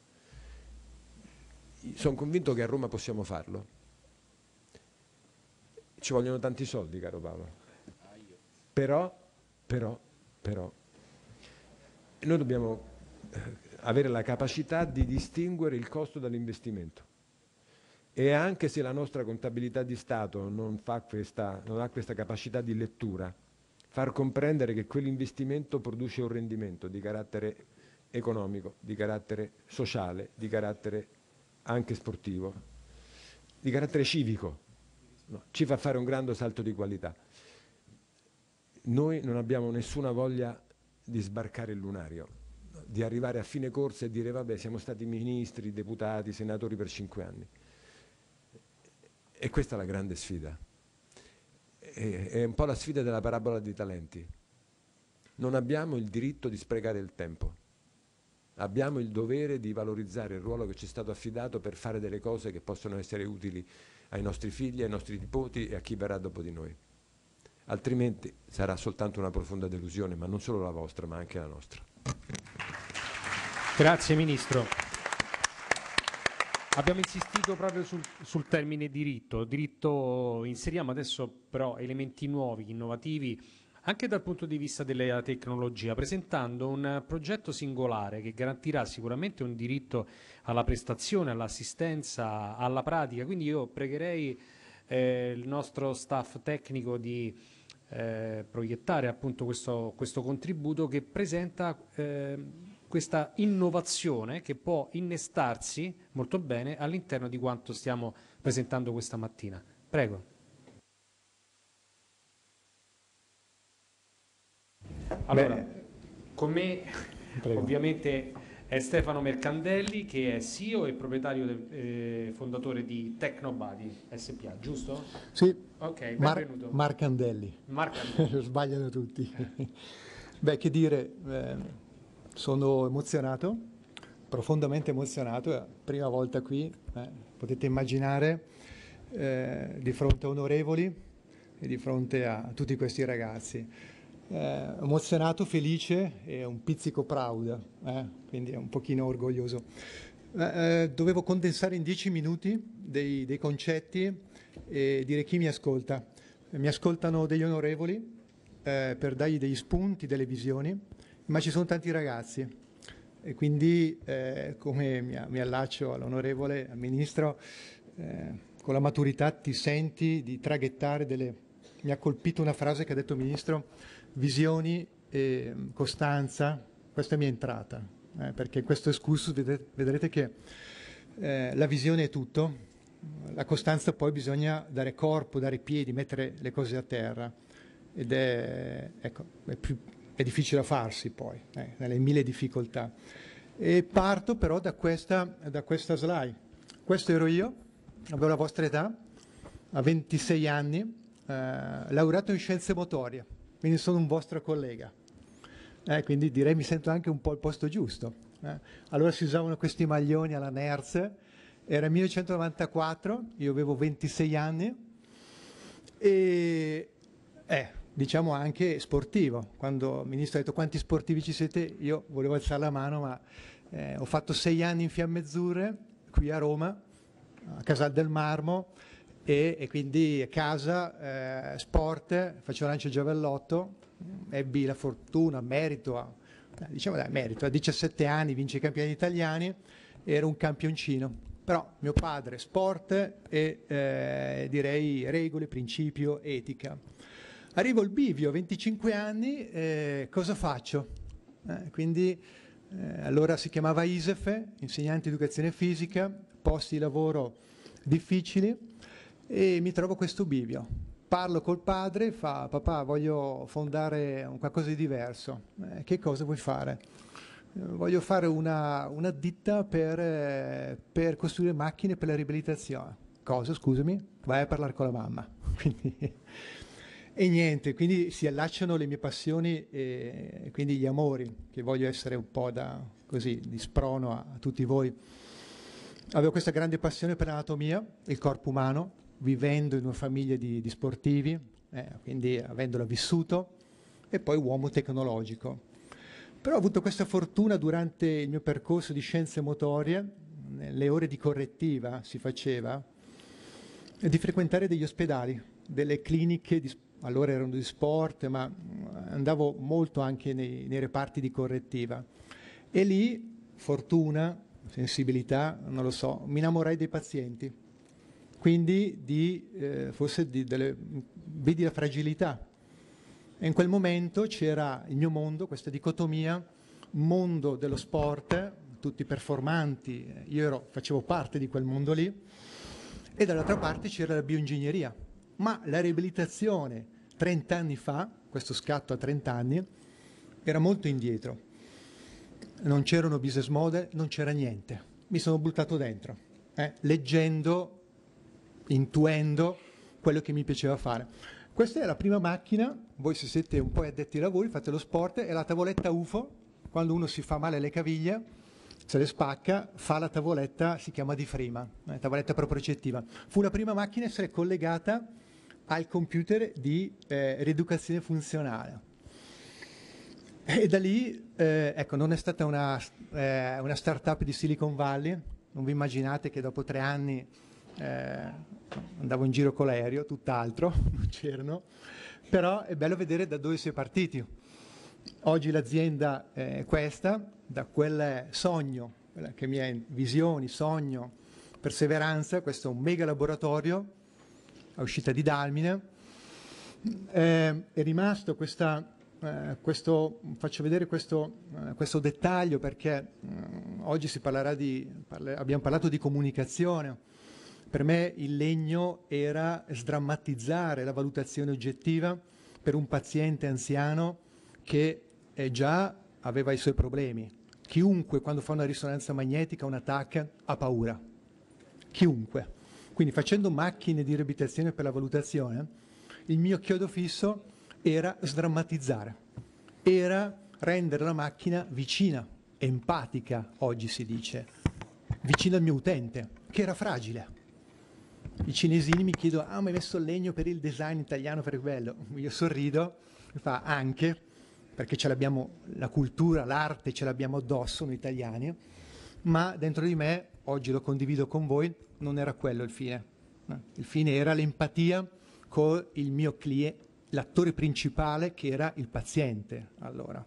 Sono convinto che a Roma possiamo farlo. Ci vogliono tanti soldi, caro Paolo. Però, però, però, noi dobbiamo avere la capacità di distinguere il costo dall'investimento. E anche se la nostra contabilità di Stato non, fa questa, non ha questa capacità di lettura, far comprendere che quell'investimento produce un rendimento di carattere economico, di carattere sociale, di carattere anche sportivo, di carattere civico. No, ci fa fare un grande salto di qualità. Noi non abbiamo nessuna voglia di sbarcare il lunario, di arrivare a fine corsa e dire vabbè, siamo stati ministri, deputati, senatori per cinque anni. E questa è la grande sfida. È, è un po' la sfida della parabola dei talenti. Non abbiamo il diritto di sprecare il tempo. Abbiamo il dovere di valorizzare il ruolo che ci è stato affidato per fare delle cose che possono essere utili ai nostri figli, ai nostri nipoti e a chi verrà dopo di noi. Altrimenti sarà soltanto una profonda delusione, ma non solo la vostra, ma anche la nostra. Grazie Ministro. Abbiamo insistito proprio sul, sul termine diritto. Diritto, inseriamo adesso però elementi nuovi, innovativi, anche dal punto di vista della tecnologia, presentando un progetto singolare che garantirà sicuramente un diritto alla prestazione, all'assistenza, alla pratica. Quindi io pregherei eh, il nostro staff tecnico di eh, proiettare appunto questo, questo contributo che presenta eh, questa innovazione che può innestarsi molto bene all'interno di quanto stiamo presentando questa mattina. Prego. Allora, Beh, con me prego. Ovviamente è Stefano Mercandelli, che è C E O e proprietario e eh, fondatore di Tecnobody S P A, giusto? Sì, ok, benvenuto. Mar- Marcandelli, Marcandelli. Sbagliano tutti. Beh, che dire, eh, sono emozionato, profondamente emozionato, è la prima volta qui, eh, potete immaginare, eh, di fronte a onorevoli e di fronte a tutti questi ragazzi. Eh, emozionato, felice e un pizzico proud, eh? Quindi è un pochino orgoglioso. Eh, eh, dovevo condensare in dieci minuti dei, dei concetti e dire chi mi ascolta. Mi ascoltano degli onorevoli, eh, per dargli degli spunti, delle visioni, ma ci sono tanti ragazzi e quindi eh, come mi, mi allaccio all'onorevole, al Ministro, eh, con la maturità ti senti di traghettare delle... Mi ha colpito una frase che ha detto il Ministro, visioni e costanza, questa mi è entrata, eh, perché in questo excursus vedrete, vedrete che eh, la visione è tutto, la costanza poi bisogna dare corpo, dare piedi, mettere le cose a terra ed è, ecco, è, più, è difficile da farsi poi, eh, nelle mille difficoltà. E parto però da questa, da questa slide. Questo ero io, avevo la vostra età, a ventisei anni, eh, laureato in scienze motorie, quindi sono un vostro collega. Eh, quindi direi mi sento anche un po' al posto giusto. Eh. Allora si usavano questi maglioni alla Nerz, era il millenovecentonovantaquattro, io avevo ventisei anni e eh, diciamo anche sportivo. Quando il Ministro ha detto quanti sportivi ci siete, io volevo alzare la mano, ma eh, ho fatto sei anni in Fiamme Azzurre qui a Roma, a Casal del Marmo, e, e quindi a casa, eh, sport, facevo lancio giavellotto, ebbi la fortuna, merito, a, diciamo dai, merito, a diciassette anni vince i campioni italiani, ero un campioncino, però mio padre sport e eh, direi regole, principio, etica. Arrivo al bivio, venticinque anni, eh, cosa faccio? Eh, quindi eh, allora si chiamava I S E F, insegnante di educazione fisica, posti di lavoro difficili e mi trovo questo bivio. Parlo col padre, fa papà voglio fondare un qualcosa di diverso. Eh, che cosa vuoi fare? Eh, voglio fare una, una ditta per, eh, per costruire macchine per la riabilitazione. Cosa, scusami? Vai a parlare con la mamma. Quindi, e niente, quindi si allacciano le mie passioni e, e quindi gli amori, che voglio essere un po' da, così, di sprono a, a tutti voi. Avevo questa grande passione per l'anatomia, il corpo umano, vivendo in una famiglia di, di sportivi, eh, quindi avendola vissuto, e poi uomo tecnologico. Però ho avuto questa fortuna durante il mio percorso di scienze motorie, nelle ore di correttiva si faceva, di frequentare degli ospedali, delle cliniche, di, allora erano di sport, ma andavo molto anche nei, nei reparti di correttiva. E lì, fortuna, sensibilità, non lo so, mi innamorai dei pazienti. Quindi di, eh, forse di, delle, vedi la fragilità. E in quel momento c'era il mio mondo, questa dicotomia, mondo dello sport, tutti performanti, io ero, facevo parte di quel mondo lì, e dall'altra parte c'era la bioingegneria. Ma la riabilitazione trenta anni fa, questo scatto a trenta anni, era molto indietro. Non c'erano business model, non c'era niente. Mi sono buttato dentro, eh, leggendo, intuendo quello che mi piaceva fare. Questa è la prima macchina, voi se siete un po' addetti ai lavori, fate lo sport, è la tavoletta U F O, quando uno si fa male alle caviglie, se le spacca, fa la tavoletta, si chiama di frima, eh, tavoletta propriocettiva. Fu la prima macchina a essere collegata al computer di eh, rieducazione funzionale. E da lì, eh, ecco, non è stata una, eh, una start-up di Silicon Valley, non vi immaginate che dopo tre anni eh, andavo in giro con l'aereo, tutt'altro, non c'erano, però è bello vedere da dove si è partiti. Oggi l'azienda è questa, da quel sogno, quella che mi è visioni, sogno, perseveranza, questo è un mega laboratorio a uscita di Dalmine, eh, è rimasto questa... Eh, questo, faccio vedere questo, eh, questo dettaglio perché eh, oggi si parlerà di, parle, abbiamo parlato di comunicazione. Per me il legno era sdrammatizzare la valutazione oggettiva per un paziente anziano che eh, già aveva i suoi problemi. Chiunque quando fa una risonanza magnetica, un A T A C, ha paura. Chiunque. Quindi facendo macchine di riabilitazione per la valutazione, il mio chiodo fisso era sdrammatizzare, era rendere la macchina vicina, empatica, oggi si dice, vicina al mio utente, che era fragile. I cinesini mi chiedono, ah, ma hai messo il legno per il design italiano, per quello? Io sorrido, mi fa anche, perché ce l'abbiamo, la cultura, l'arte ce l'abbiamo addosso noi italiani, ma dentro di me, oggi lo condivido con voi, non era quello il fine. Il fine era l'empatia con il mio cliente, l'attore principale che era il paziente. Allora.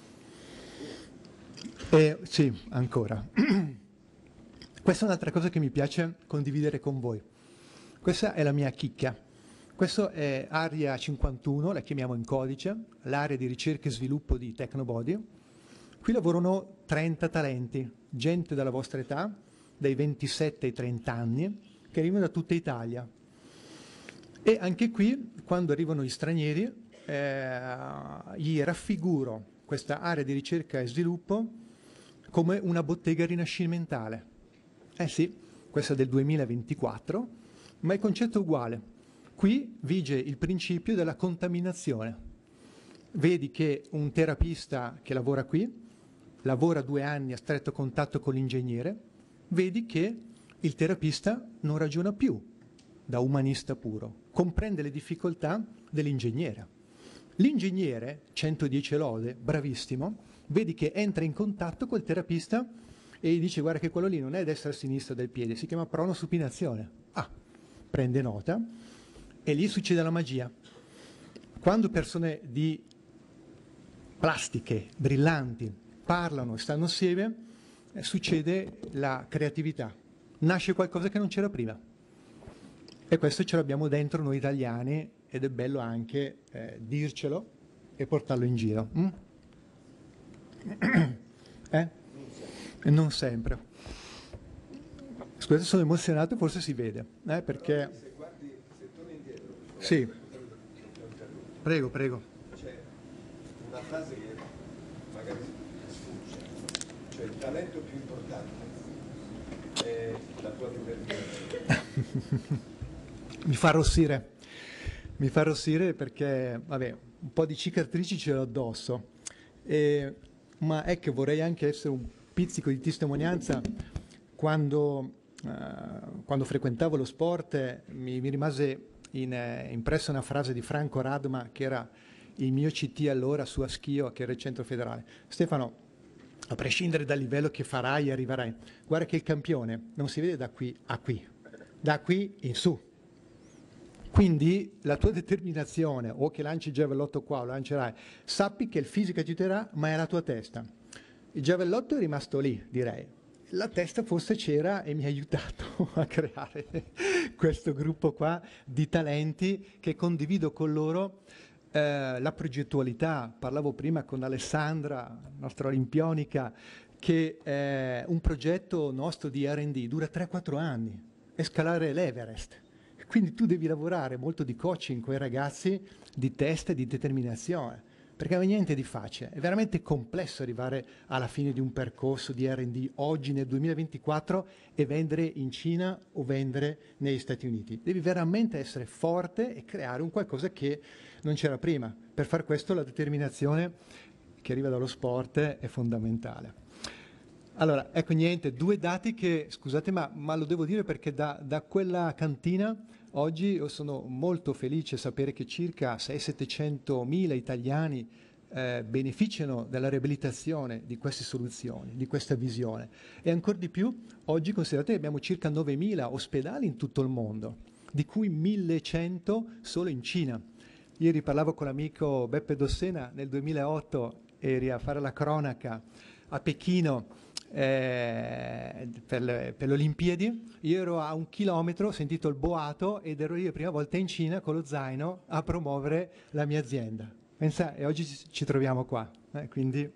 E, sì, ancora. Questa è un'altra cosa che mi piace condividere con voi. Questa è la mia chicca. Questa è Area cinquantuno, la chiamiamo in codice, l'area di ricerca e sviluppo di Tecnobody. Qui lavorano trenta talenti, gente della vostra età, dai ventisette ai trenta anni, che arrivano da tutta Italia. E anche qui, quando arrivano gli stranieri, eh, gli raffiguro questa area di ricerca e sviluppo come una bottega rinascimentale. Eh sì, questa è del duemilaventiquattro, ma il concetto è uguale. Qui vige il principio della contaminazione. Vedi che un terapista che lavora qui, lavora due anni a stretto contatto con l'ingegnere, vedi che il terapista non ragiona più da umanista puro, comprende le difficoltà dell'ingegnere. L'ingegnere, centodieci lode, bravissimo, vedi che entra in contatto col terapista e gli dice: guarda che quello lì non è destra e sinistra del piede, si chiama pronosupinazione. Ah, prende nota e lì succede la magia. Quando persone di plastiche, brillanti, parlano e stanno assieme, eh, succede la creatività. Nasce qualcosa che non c'era prima. E questo ce l'abbiamo dentro noi italiani ed è bello anche eh, dircelo e portarlo in giro. Mm? eh? E non sempre. Scusate, sono emozionato, forse si vede, eh, perché... Se guardi, se torni indietro... Sì. Prego, prego. C'è una frase che magari sfugge, cioè il talento più importante è la tua determinazione. Mi fa arrossire, mi fa arrossire perché, vabbè, un po' di cicatrici ce l'ho addosso, e, ma è che vorrei anche essere un pizzico di testimonianza. Quando, uh, quando frequentavo lo sport mi, mi rimase in, eh, impressa una frase di Franco Radma, che era il mio C T allora su Aschio, che era il centro federale. Stefano, a prescindere dal livello che farai e arriverai, guarda che il campione non si vede da qui a qui, da qui in su. Quindi la tua determinazione, o che lanci il giavellotto qua o lo lancerai, sappi che il fisico ti aiuterà, ma è la tua testa. Il giavellotto è rimasto lì, direi. La testa forse c'era e mi ha aiutato a creare questo gruppo qua di talenti che condivido con loro. Eh, la progettualità, parlavo prima con Alessandra, nostra olimpionica, che eh, un progetto nostro di R and D dura tre quattro anni, è scalare l'Everest. Quindi tu devi lavorare molto di coaching con i ragazzi, di testa e di determinazione, perché non è niente di facile. È veramente complesso arrivare alla fine di un percorso di R and D oggi nel duemilaventiquattro e vendere in Cina o vendere negli Stati Uniti. Devi veramente essere forte e creare un qualcosa che non c'era prima. Per far questo la determinazione che arriva dallo sport è fondamentale. Allora, ecco niente, due dati che, scusate, ma, ma lo devo dire perché da, da quella cantina oggi io sono molto felice di sapere che circa seicento settecentomila italiani eh, beneficiano della riabilitazione di queste soluzioni, di questa visione. E ancora di più, oggi considerate che abbiamo circa novemila ospedali in tutto il mondo, di cui millecento solo in Cina. Ieri parlavo con l'amico Beppe Dossena, nel duemilaotto eri a fare la cronaca a Pechino, Eh, per, le, per le Olimpiadi. Io ero a un chilometro, ho sentito il boato ed ero io la prima volta in Cina con lo zaino a promuovere la mia azienda. Pensa, e oggi ci, ci troviamo qua. Eh, quindi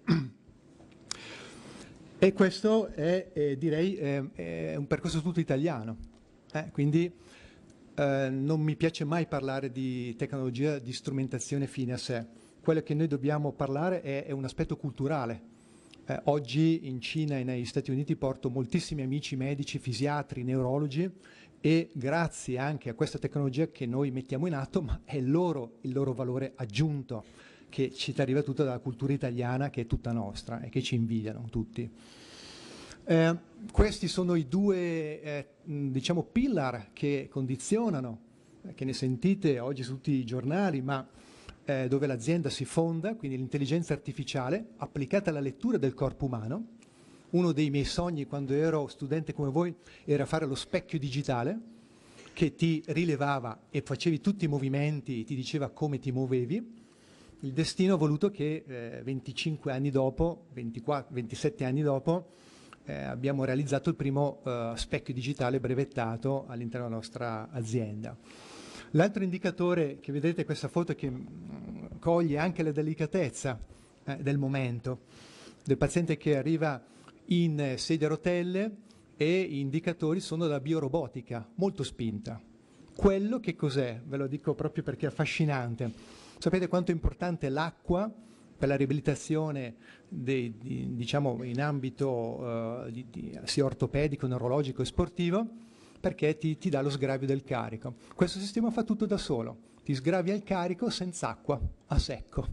e questo è, eh, direi, eh, è un percorso tutto italiano. Eh, quindi eh, non mi piace mai parlare di tecnologia, di strumentazione fine a sé. Quello che noi dobbiamo parlare è, è un aspetto culturale. Eh, oggi in Cina e negli Stati Uniti porto moltissimi amici medici, fisiatri, neurologi, e grazie anche a questa tecnologia che noi mettiamo in atto, ma è loro il loro valore aggiunto, che ci arriva tutta dalla cultura italiana, che è tutta nostra e che ci invidiano tutti. Eh, questi sono i due eh, diciamo pillar che condizionano, eh, che ne sentite oggi su tutti i giornali, ma Eh, dove l'azienda si fonda, quindi l'intelligenza artificiale applicata alla lettura del corpo umano. Uno dei miei sogni quando ero studente come voi era fare lo specchio digitale, che ti rilevava e facevi tutti i movimenti, ti diceva come ti muovevi. Il destino ha voluto che eh, venticinque anni dopo, ventiquattro, ventisette anni dopo, eh, abbiamo realizzato il primo eh, specchio digitale brevettato all'interno della nostra azienda. L'altro indicatore che vedete in questa foto che mh, coglie anche la delicatezza eh, del momento, del paziente che arriva in eh, sedia a rotelle, e gli indicatori sono della biorobotica, molto spinta. Quello che cos'è? Ve lo dico proprio perché è affascinante. Sapete quanto è importante l'acqua per la riabilitazione dei, di, diciamo in ambito uh, di, di, sia ortopedico, neurologico e sportivo, perché ti, ti dà lo sgravio del carico. Questo sistema fa tutto da solo, ti sgravia il carico senza acqua, a secco.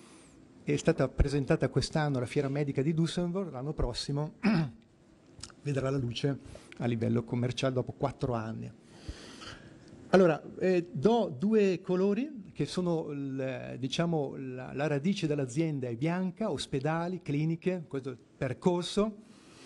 È stata presentata quest'anno alla Fiera Medica di Düsseldorf, l'anno prossimo vedrà la luce a livello commerciale dopo quattro anni. Allora, eh, do due colori che sono il, diciamo, la, la radice dell'azienda è bianca, ospedali, cliniche, questo è il percorso.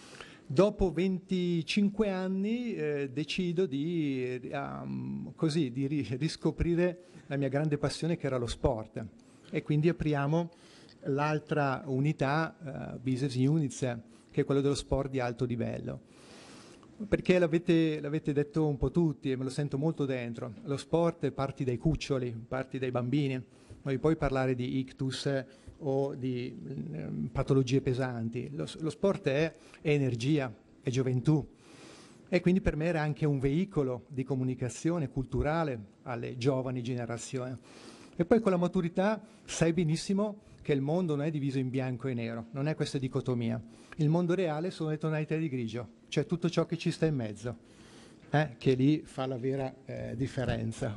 Dopo venticinque anni eh, decido di, um, così, di ri- riscoprire la mia grande passione che era lo sport, e quindi apriamo l'altra unità, uh, business units, che è quello dello sport di alto livello. Perché l'avete, l'avete detto un po' tutti e me lo sento molto dentro, lo sport parti dai cuccioli, parti dai bambini, non puoi parlare di ictus o di eh, patologie pesanti, lo, lo sport è, è energia, è gioventù, e quindi per me era anche un veicolo di comunicazione culturale alle giovani generazioni. E poi con la maturità sai benissimo che il mondo non è diviso in bianco e nero, non è questa dicotomia. Il mondo reale sono le tonalità di grigio, cioè tutto ciò che ci sta in mezzo, eh, che lì fa la vera eh, differenza.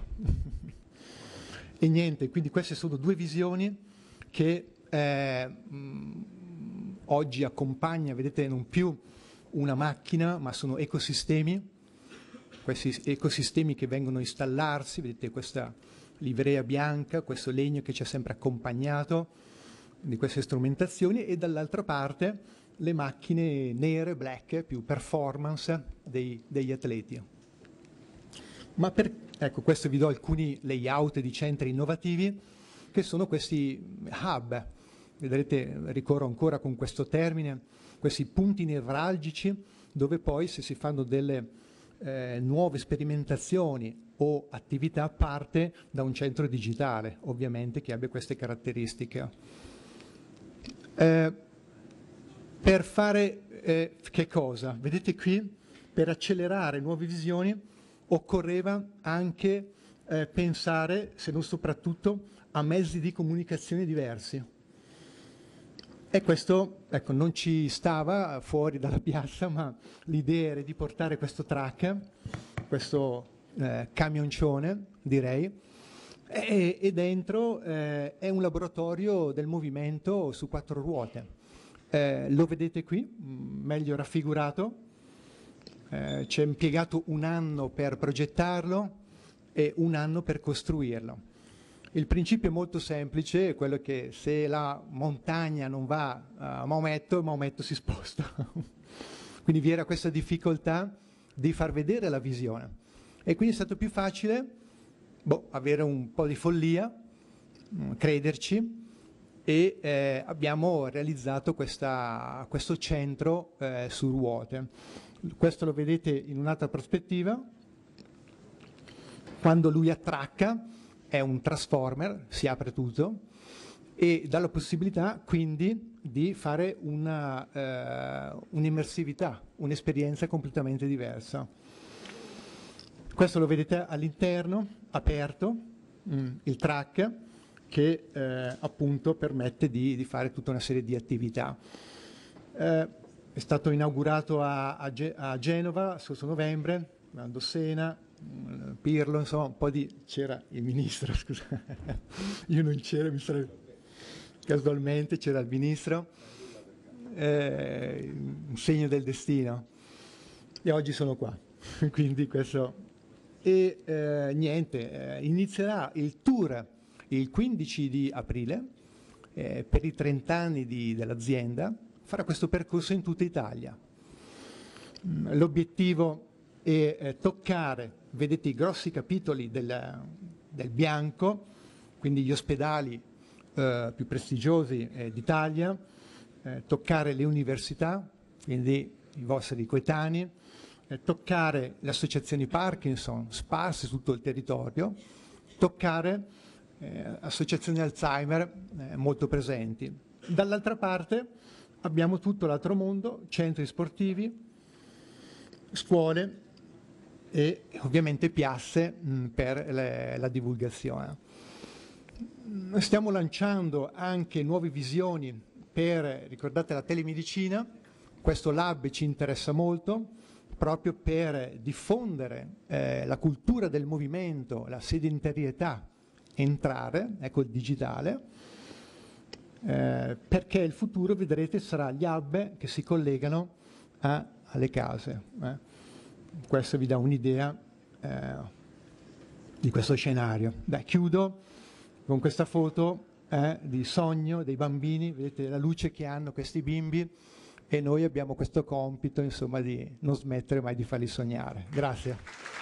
E niente, quindi queste sono due visioni che eh, mh, oggi accompagna, vedete, non più una macchina, ma sono ecosistemi, questi ecosistemi che vengono a installarsi, vedete questa livrea bianca, questo legno che ci ha sempre accompagnato di queste strumentazioni, e dall'altra parte le macchine nere, black, più performance dei, degli atleti. Ma per, ecco, questo vi do alcuni layout di centri innovativi che sono questi hub, vedrete, ricorro ancora con questo termine, questi punti nevralgici dove poi se si fanno delle eh, nuove sperimentazioni o attività parte da un centro digitale, ovviamente, che abbia queste caratteristiche. Eh, per fare eh, che cosa? Vedete qui, per accelerare nuove visioni occorreva anche eh, pensare, se non soprattutto, a mezzi di comunicazione diversi. E questo, ecco, non ci stava fuori dalla piazza, ma l'idea era di portare questo track, questo eh, camioncione, direi, e, e dentro eh, è un laboratorio del movimento su quattro ruote. Eh, lo vedete qui, meglio raffigurato, eh, ci è impiegato un anno per progettarlo e un anno per costruirlo. Il principio è molto semplice, è quello che se la montagna non va a Maometto, Maometto si sposta. Quindi vi era questa difficoltà di far vedere la visione. E quindi è stato più facile boh, avere un po' di follia, crederci, e eh, abbiamo realizzato questa, questo centro eh, su ruote. Questo lo vedete in un'altra prospettiva. Quando lui attracca è un transformer, si apre tutto e dà la possibilità quindi di fare una, eh, un'immersività, un'esperienza completamente diversa. Questo lo vedete all'interno, aperto, mh, il track, che eh, appunto permette di, di fare tutta una serie di attività. Eh, è stato inaugurato a, a, Ge- a Genova, scorso novembre, a Dossena, Pirlo, insomma, un po' di... c'era il ministro, scusa, io non c'ero, mi sarei... casualmente c'era il ministro, eh, un segno del destino, e oggi sono qua, quindi questo... E eh, niente, eh, inizierà il tour il quindici di aprile, eh, per i trenta anni di, dell'azienda, farà questo percorso in tutta Italia. L'obiettivo è eh, toccare vedete i grossi capitoli del, del bianco, quindi gli ospedali eh, più prestigiosi eh, d'Italia, eh, toccare le università, quindi i vostri coetanei, eh, toccare le associazioni Parkinson sparse su tutto il territorio, toccare eh, associazioni Alzheimer eh, molto presenti. Dall'altra parte abbiamo tutto l'altro mondo, centri sportivi, scuole e ovviamente piazze mh, per le, la divulgazione. Stiamo lanciando anche nuove visioni per, ricordate, la telemedicina. Questo lab ci interessa molto proprio per diffondere eh, la cultura del movimento, la sedentarietà, entrare, ecco il digitale, eh, perché il futuro, vedrete, sarà gli hub che si collegano a, alle case. Eh. Questo vi dà un'idea eh, di questo scenario. Beh, chiudo con questa foto eh, di sogno dei bambini, vedete la luce che hanno questi bimbi, e noi abbiamo questo compito, insomma, di non smettere mai di farli sognare. Grazie.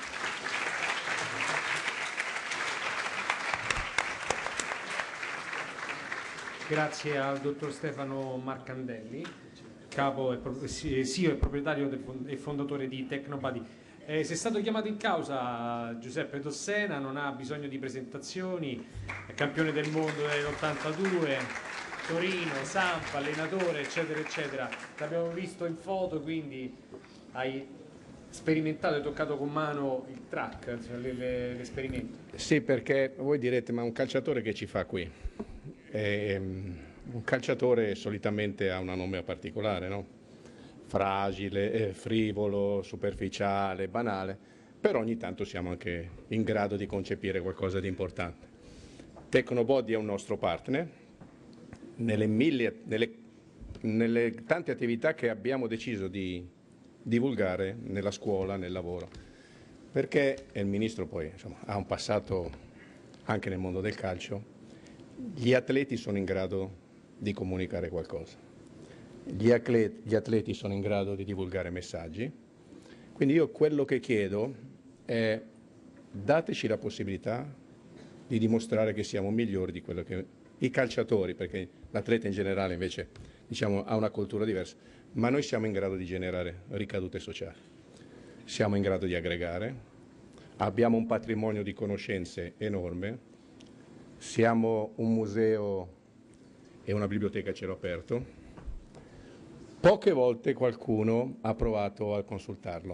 Grazie al dottor Stefano Marcandelli, capo e C E O e proprietario e fondatore di Tecnobody. Eh, si è stato chiamato in causa Giuseppe Dossena, non ha bisogno di presentazioni, è campione del mondo nell'ottantadue, Torino, Sampa, allenatore, eccetera, eccetera. L'abbiamo visto in foto, quindi hai sperimentato e toccato con mano il track, cioè l'esperimento. Sì, perché voi direte, ma un calciatore che ci fa qui? Eh, un calciatore solitamente ha un nome particolare, no? Fragile, eh, frivolo, superficiale, banale, però ogni tanto siamo anche in grado di concepire qualcosa di importante. Tecnobody è un nostro partner nelle, mille, nelle, nelle tante attività che abbiamo deciso di divulgare nella scuola, nel lavoro, perché il ministro poi insomma, ha un passato anche nel mondo del calcio. Gli atleti sono in grado di comunicare qualcosa. Gli atleti, gli atleti sono in grado di divulgare messaggi, quindi io quello che chiedo è dateci la possibilità di dimostrare che siamo migliori di quello che i calciatori, perché l'atleta in generale invece diciamo, ha una cultura diversa, ma noi siamo in grado di generare ricadute sociali, siamo in grado di aggregare, abbiamo un patrimonio di conoscenze enorme, siamo un museo e una biblioteca a cielo aperto. Poche volte qualcuno ha provato a consultarlo.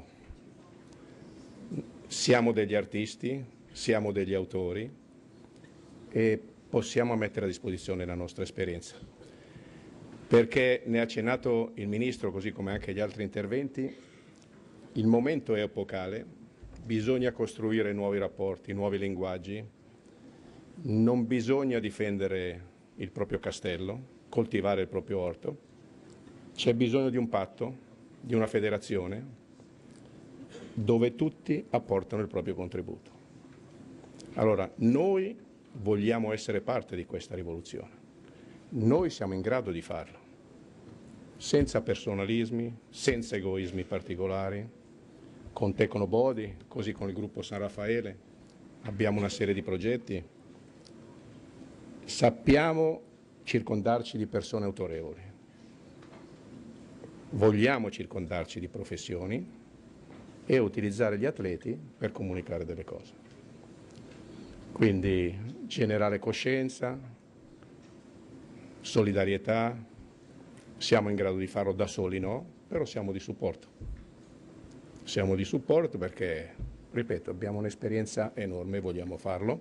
Siamo degli artisti, siamo degli autori e possiamo mettere a disposizione la nostra esperienza. Perché ne ha accennato il Ministro, così come anche gli altri interventi, il momento è epocale, bisogna costruire nuovi rapporti, nuovi linguaggi, non bisogna difendere il proprio castello, coltivare il proprio orto. C'è bisogno di un patto, di una federazione, dove tutti apportano il proprio contributo. Allora, noi vogliamo essere parte di questa rivoluzione. Noi siamo in grado di farlo, senza personalismi, senza egoismi particolari, con Tecnobody, così con il gruppo San Raffaele, abbiamo una serie di progetti. Sappiamo circondarci di persone autorevoli. Vogliamo circondarci di professioni e utilizzare gli atleti per comunicare delle cose. Quindi generare coscienza, solidarietà, siamo in grado di farlo da soli, no, però siamo di supporto. Siamo di supporto perché, ripeto, abbiamo un'esperienza enorme e vogliamo farlo.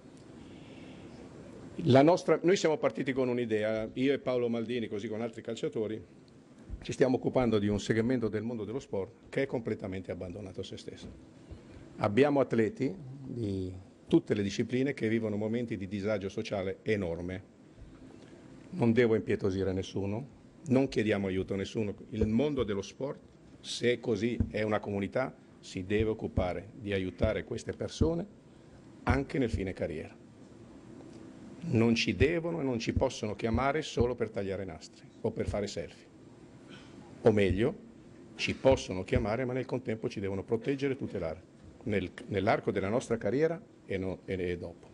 La nostra, noi siamo partiti con un'idea, io e Paolo Maldini, così con altri calciatori, ci stiamo occupando di un segmento del mondo dello sport che è completamente abbandonato a se stesso. Abbiamo atleti di tutte le discipline che vivono momenti di disagio sociale enorme. Non devo impietosire nessuno, non chiediamo aiuto a nessuno. Il mondo dello sport, se è così, è una comunità, si deve occupare di aiutare queste persone anche nel fine carriera. Non ci devono e non ci possono chiamare solo per tagliare nastri o per fare selfie. O meglio, ci possono chiamare, ma nel contempo ci devono proteggere e tutelare. nel, nell'arco della nostra carriera e, no, e, e dopo.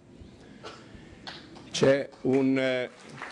C'è un... Eh,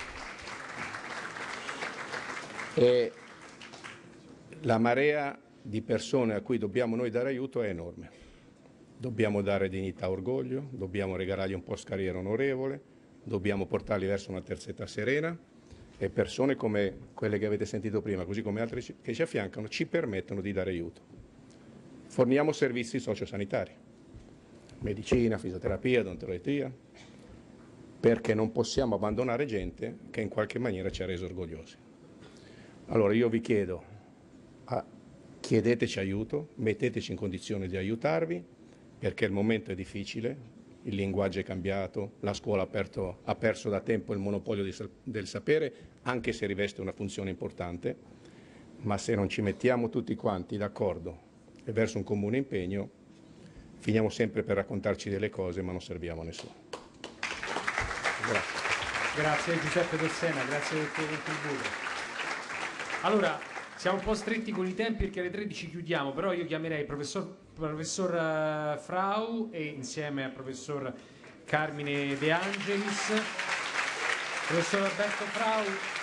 e la marea di persone a cui dobbiamo noi dare aiuto è enorme. Dobbiamo dare dignità e orgoglio, dobbiamo regalargli un post carriera onorevole, dobbiamo portarli verso una terza età serena e persone come quelle che avete sentito prima, così come altre che ci affiancano, ci permettono di dare aiuto. Forniamo servizi sociosanitari, medicina, fisioterapia, odontologia, perché non possiamo abbandonare gente che in qualche maniera ci ha reso orgogliosi. Allora io vi chiedo, ah, chiedeteci aiuto, metteteci in condizione di aiutarvi, perché il momento è difficile, il linguaggio è cambiato, la scuola ha, aperto, ha perso da tempo il monopolio di, del sapere, anche se riveste una funzione importante, ma se non ci mettiamo tutti quanti d'accordo e verso un comune impegno, finiamo sempre per raccontarci delle cose ma non serviamo a nessuno. Grazie. Grazie Giuseppe Dossena, grazie del tuo contributo. Allora, siamo un po' stretti con i tempi perché alle tredici chiudiamo, però io chiamerei il professor, professor uh, Frau e insieme al professor Carmine De Angelis. Professor Alberto Frau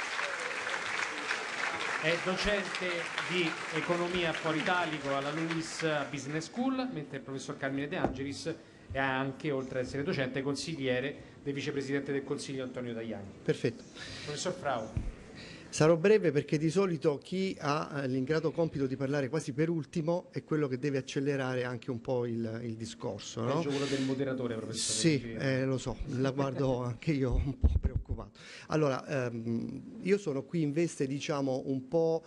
è docente di economia a Foro Italico alla Luis Business School, mentre il professor Carmine De Angelis è anche, oltre ad essere docente, consigliere del vicepresidente del Consiglio Antonio Tajani. Perfetto. Professor Frau. Sarò breve perché di solito chi ha l'ingrato compito di parlare quasi per ultimo è quello che deve accelerare anche un po' il, il discorso. È no? il gioco del moderatore, professore. Sì, eh, lo so, la guardo anche io un po' preoccupato. Allora, ehm, io sono qui in veste, diciamo, un po'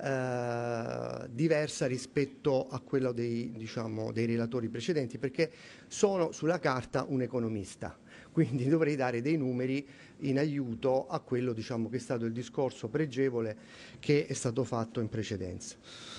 eh, diversa rispetto a quello dei, diciamo, dei relatori precedenti, perché sono sulla carta un economista. Quindi dovrei dare dei numeri in aiuto a quello, diciamo, che è stato il discorso pregevole che è stato fatto in precedenza.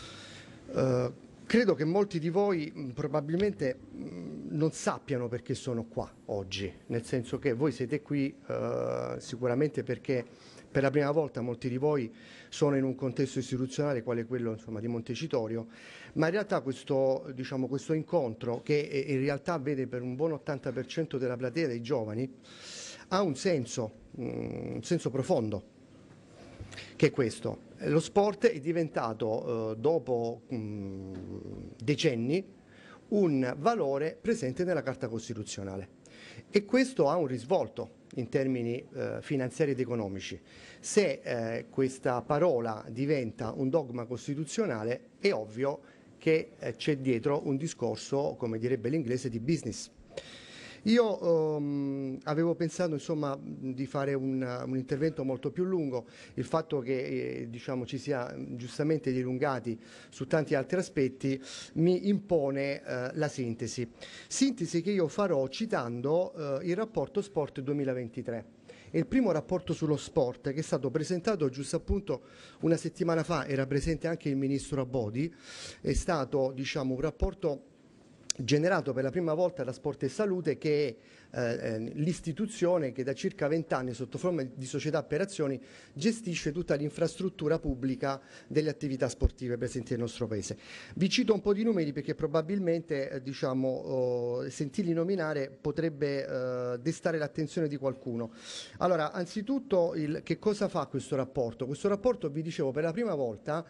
Uh, credo che molti di voi mh, probabilmente mh, non sappiano perché sono qua oggi, nel senso che voi siete qui uh, sicuramente perché per la prima volta molti di voi sono in un contesto istituzionale quale quello, insomma, di Montecitorio, ma in realtà questo, diciamo, questo incontro, che in realtà vede per un buon ottanta per cento della platea dei giovani, ha un senso, un senso profondo, che è questo. Lo sport è diventato, eh, dopo mh, decenni, un valore presente nella Carta Costituzionale. E questo ha un risvolto in termini eh, finanziari ed economici. Se eh, questa parola diventa un dogma costituzionale, è ovvio che eh, c'è dietro un discorso, come direbbe l'inglese, di business. Io um, avevo pensato, insomma, di fare un, un intervento molto più lungo. Il fatto che eh, diciamo, ci sia giustamente dilungati su tanti altri aspetti mi impone eh, la sintesi. Sintesi che io farò citando eh, il rapporto Sport duemilaventitré. È il primo rapporto sullo sport che è stato presentato giusto appunto una settimana fa, era presente anche il ministro Abodi. È stato, diciamo, un rapporto generato per la prima volta da Sport e Salute, che è eh, l'istituzione che da circa vent'anni sotto forma di società per azioni gestisce tutta l'infrastruttura pubblica delle attività sportive presenti nel nostro Paese. Vi cito un po' di numeri perché probabilmente eh, diciamo, oh, sentirli nominare potrebbe eh, destare l'attenzione di qualcuno. Allora, anzitutto il, che cosa fa questo rapporto? Questo rapporto, vi dicevo, per la prima volta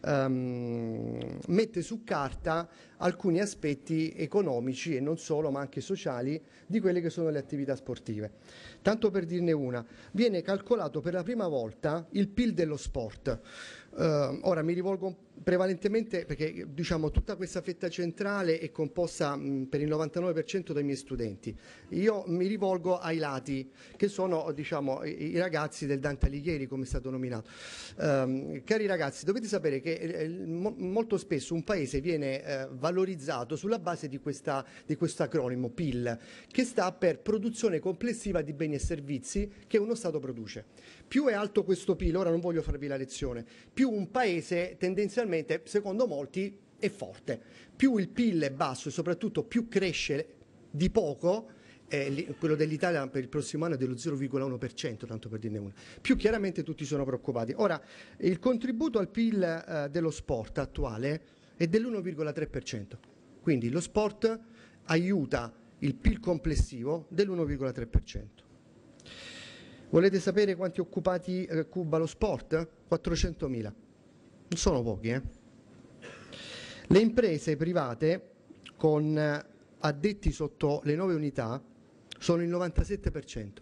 ehm, mette su carta alcuni aspetti economici e non solo, ma anche sociali, di quelle che sono le attività sportive. Tanto per dirne una, viene calcolato per la prima volta il P I L dello sport. Uh, ora mi rivolgo prevalentemente perché, diciamo, tutta questa fetta centrale è composta mh, per il novantanove per cento dai miei studenti. Io mi rivolgo ai lati, che sono, diciamo, i, i ragazzi del Dante Alighieri, come è stato nominato. Um, cari ragazzi, dovete sapere che eh, mo molto spesso un paese viene eh, valorizzato sulla base di, questa, di questo acronimo P I L, che sta per produzione complessiva di beni e servizi che uno Stato produce. Più è alto questo P I L, ora non voglio farvi la lezione, più un paese tendenzialmente, secondo molti, è forte. Più il P I L è basso e soprattutto più cresce di poco, eh, quello dell'Italia per il prossimo anno è dello zero virgola uno per cento, tanto per dirne una, più chiaramente tutti sono preoccupati. Ora, il contributo al P I L eh, dello sport attuale è dell'uno virgola tre per cento. Quindi lo sport aiuta il P I L complessivo dell'uno virgola tre per cento. Volete sapere quanti occupati eh, cuba lo sport? quattrocentomila. Non sono pochi, eh? Le imprese private con eh, addetti sotto le nove unità sono il novantasette per cento.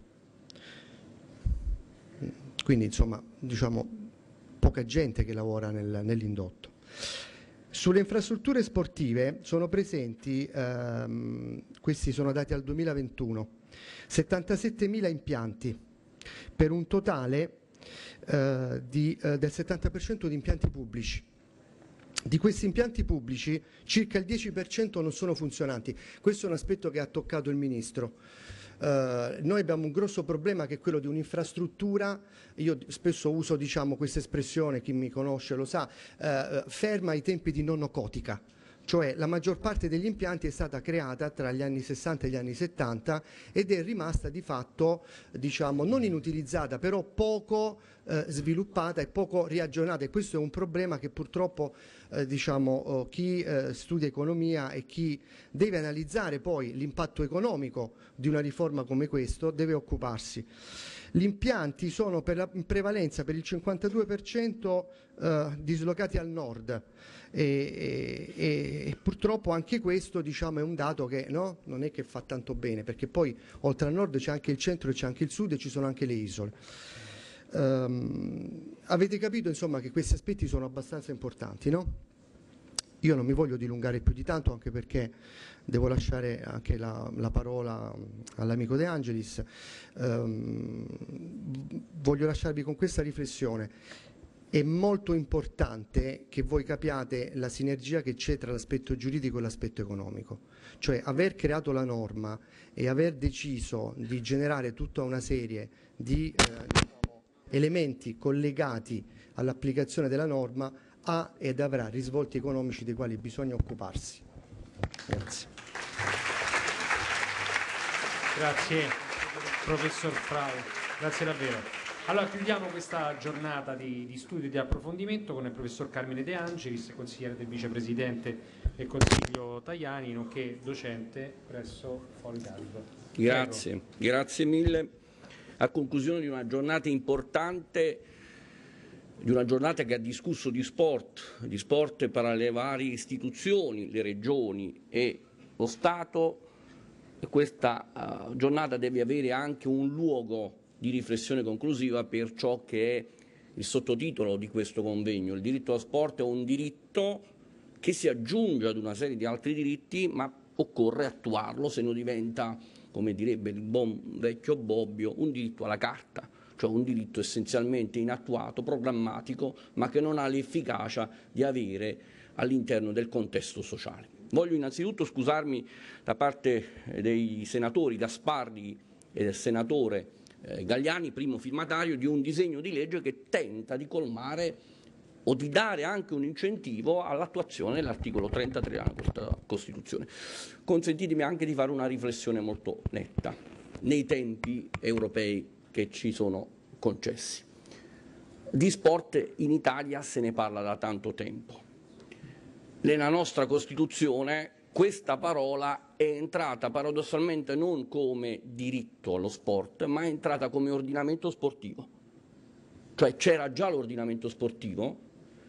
Quindi insomma, diciamo, poca gente che lavora nel, nell'indotto. Sulle infrastrutture sportive sono presenti, ehm, questi sono dati al duemilaventuno, settantasettemila impianti per un totale eh, di, eh, del settanta per cento di impianti pubblici. Di questi impianti pubblici circa il dieci per cento non sono funzionanti. Questo è un aspetto che ha toccato il Ministro. Uh, noi abbiamo un grosso problema che è quello di un'infrastruttura, io spesso uso diciamo, questa espressione, chi mi conosce lo sa, uh, ferma ai tempi di nonno Cotica. Cioè la maggior parte degli impianti è stata creata tra gli anni sessanta e gli anni settanta ed è rimasta di fatto diciamo, non inutilizzata, però poco eh, sviluppata e poco riaggiornata, e questo è un problema che purtroppo eh, diciamo, oh, chi eh, studia economia e chi deve analizzare poi l'impatto economico di una riforma come questo deve occuparsi. Gli impianti sono per la, in prevalenza per il cinquantadue per cento eh, dislocati al nord. E, e, e purtroppo anche questo diciamo, è un dato che no? non è che fa tanto bene, perché poi oltre al nord c'è anche il centro e c'è anche il sud e ci sono anche le isole. Um, avete capito insomma che questi aspetti sono abbastanza importanti, no? Io non mi voglio dilungare più di tanto, anche perché devo lasciare anche la, la parola all'amico De Angelis. Um, voglio lasciarvi con questa riflessione. È molto importante che voi capiate la sinergia che c'è tra l'aspetto giuridico e l'aspetto economico. Cioè aver creato la norma e aver deciso di generare tutta una serie di eh, diciamo, elementi collegati all'applicazione della norma ha ed avrà risvolti economici dei quali bisogna occuparsi. Grazie. Grazie professor Frau, grazie davvero. Allora chiudiamo questa giornata di, di studio e di approfondimento con il professor Carmine De Angelis, consigliere del vicepresidente del Consiglio Tajani, nonché docente presso Folidalgo. Grazie, Prego. Grazie mille. A conclusione di una giornata importante, di una giornata che ha discusso di sport, di sport per le varie istituzioni, le regioni e lo Stato, questa uh, giornata deve avere anche un luogo di riflessione conclusiva per ciò che è il sottotitolo di questo convegno. Il diritto allo sport è un diritto che si aggiunge ad una serie di altri diritti, ma occorre attuarlo, se no diventa, come direbbe il buon vecchio Bobbio, un diritto alla carta, cioè un diritto essenzialmente inattuato, programmatico, ma che non ha l'efficacia di avere all'interno del contesto sociale. Voglio innanzitutto scusarmi da parte dei senatori Gasparri e del senatore Galliani, primo firmatario di un disegno di legge che tenta di colmare o di dare anche un incentivo all'attuazione dell'articolo trentatré della Costituzione. Consentitemi anche di fare una riflessione molto netta nei tempi europei che ci sono concessi. Di sport in Italia se ne parla da tanto tempo. Nella nostra Costituzione questa parola è entrata paradossalmente non come diritto allo sport, ma è entrata come ordinamento sportivo. Cioè c'era già l'ordinamento sportivo,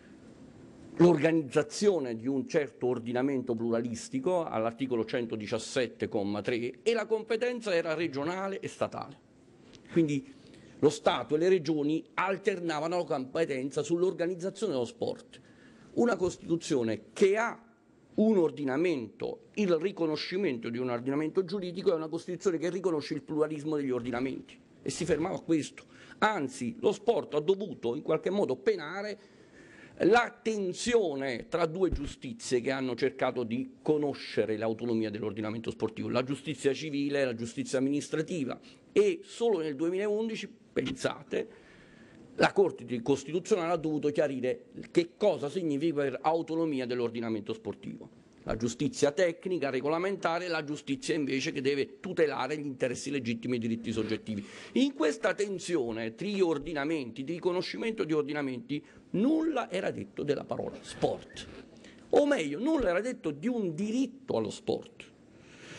l'organizzazione di un certo ordinamento pluralistico all'articolo centodiciassette comma tre e la competenza era regionale e statale. Quindi lo Stato e le regioni alternavano la competenza sull'organizzazione dello sport. Una Costituzione che ha un ordinamento, il riconoscimento di un ordinamento giuridico è una Costituzione che riconosce il pluralismo degli ordinamenti e si fermava a questo. Anzi, lo sport ha dovuto in qualche modo penare la tensione tra due giustizie che hanno cercato di conoscere l'autonomia dell'ordinamento sportivo, la giustizia civile e la giustizia amministrativa, e solo nel duemilaundici, pensate, la Corte Costituzionale ha dovuto chiarire che cosa significa per autonomia dell'ordinamento sportivo. La giustizia tecnica, regolamentare, e la giustizia invece che deve tutelare gli interessi legittimi e i diritti soggettivi. In questa tensione tri ordinamenti, di riconoscimento di ordinamenti, nulla era detto della parola sport. O meglio, nulla era detto di un diritto allo sport.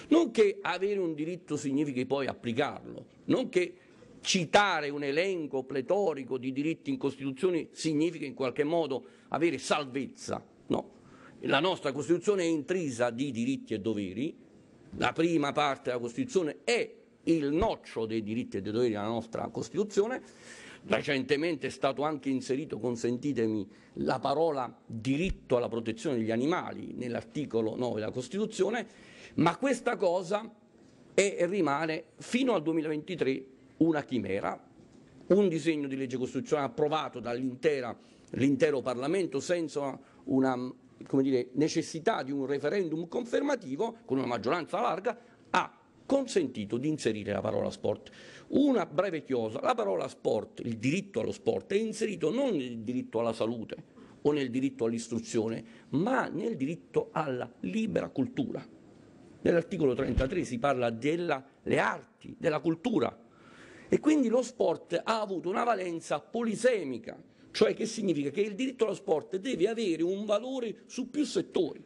Non che avere un diritto significhi poi applicarlo, non che citare un elenco pletorico di diritti in Costituzione significa in qualche modo avere salvezza, no. La nostra Costituzione è intrisa di diritti e doveri, la prima parte della Costituzione è il nocciolo dei diritti e dei doveri della nostra Costituzione. Recentemente è stato anche inserito, consentitemi, la parola diritto alla protezione degli animali nell'articolo nove della Costituzione, ma questa cosa è e rimane fino al duemilaventitré una chimera, un disegno di legge costituzionale approvato dall'intero Parlamento senza una, come dire, necessità di un referendum confermativo, con una maggioranza larga, ha consentito di inserire la parola sport. Una breve chiosa: la parola sport, il diritto allo sport, è inserito non nel diritto alla salute o nel diritto all'istruzione, ma nel diritto alla libera cultura. Nell'articolo trentatré si parla delle arti, della cultura, e quindi lo sport ha avuto una valenza polisemica, cioè che significa che il diritto allo sport deve avere un valore su più settori.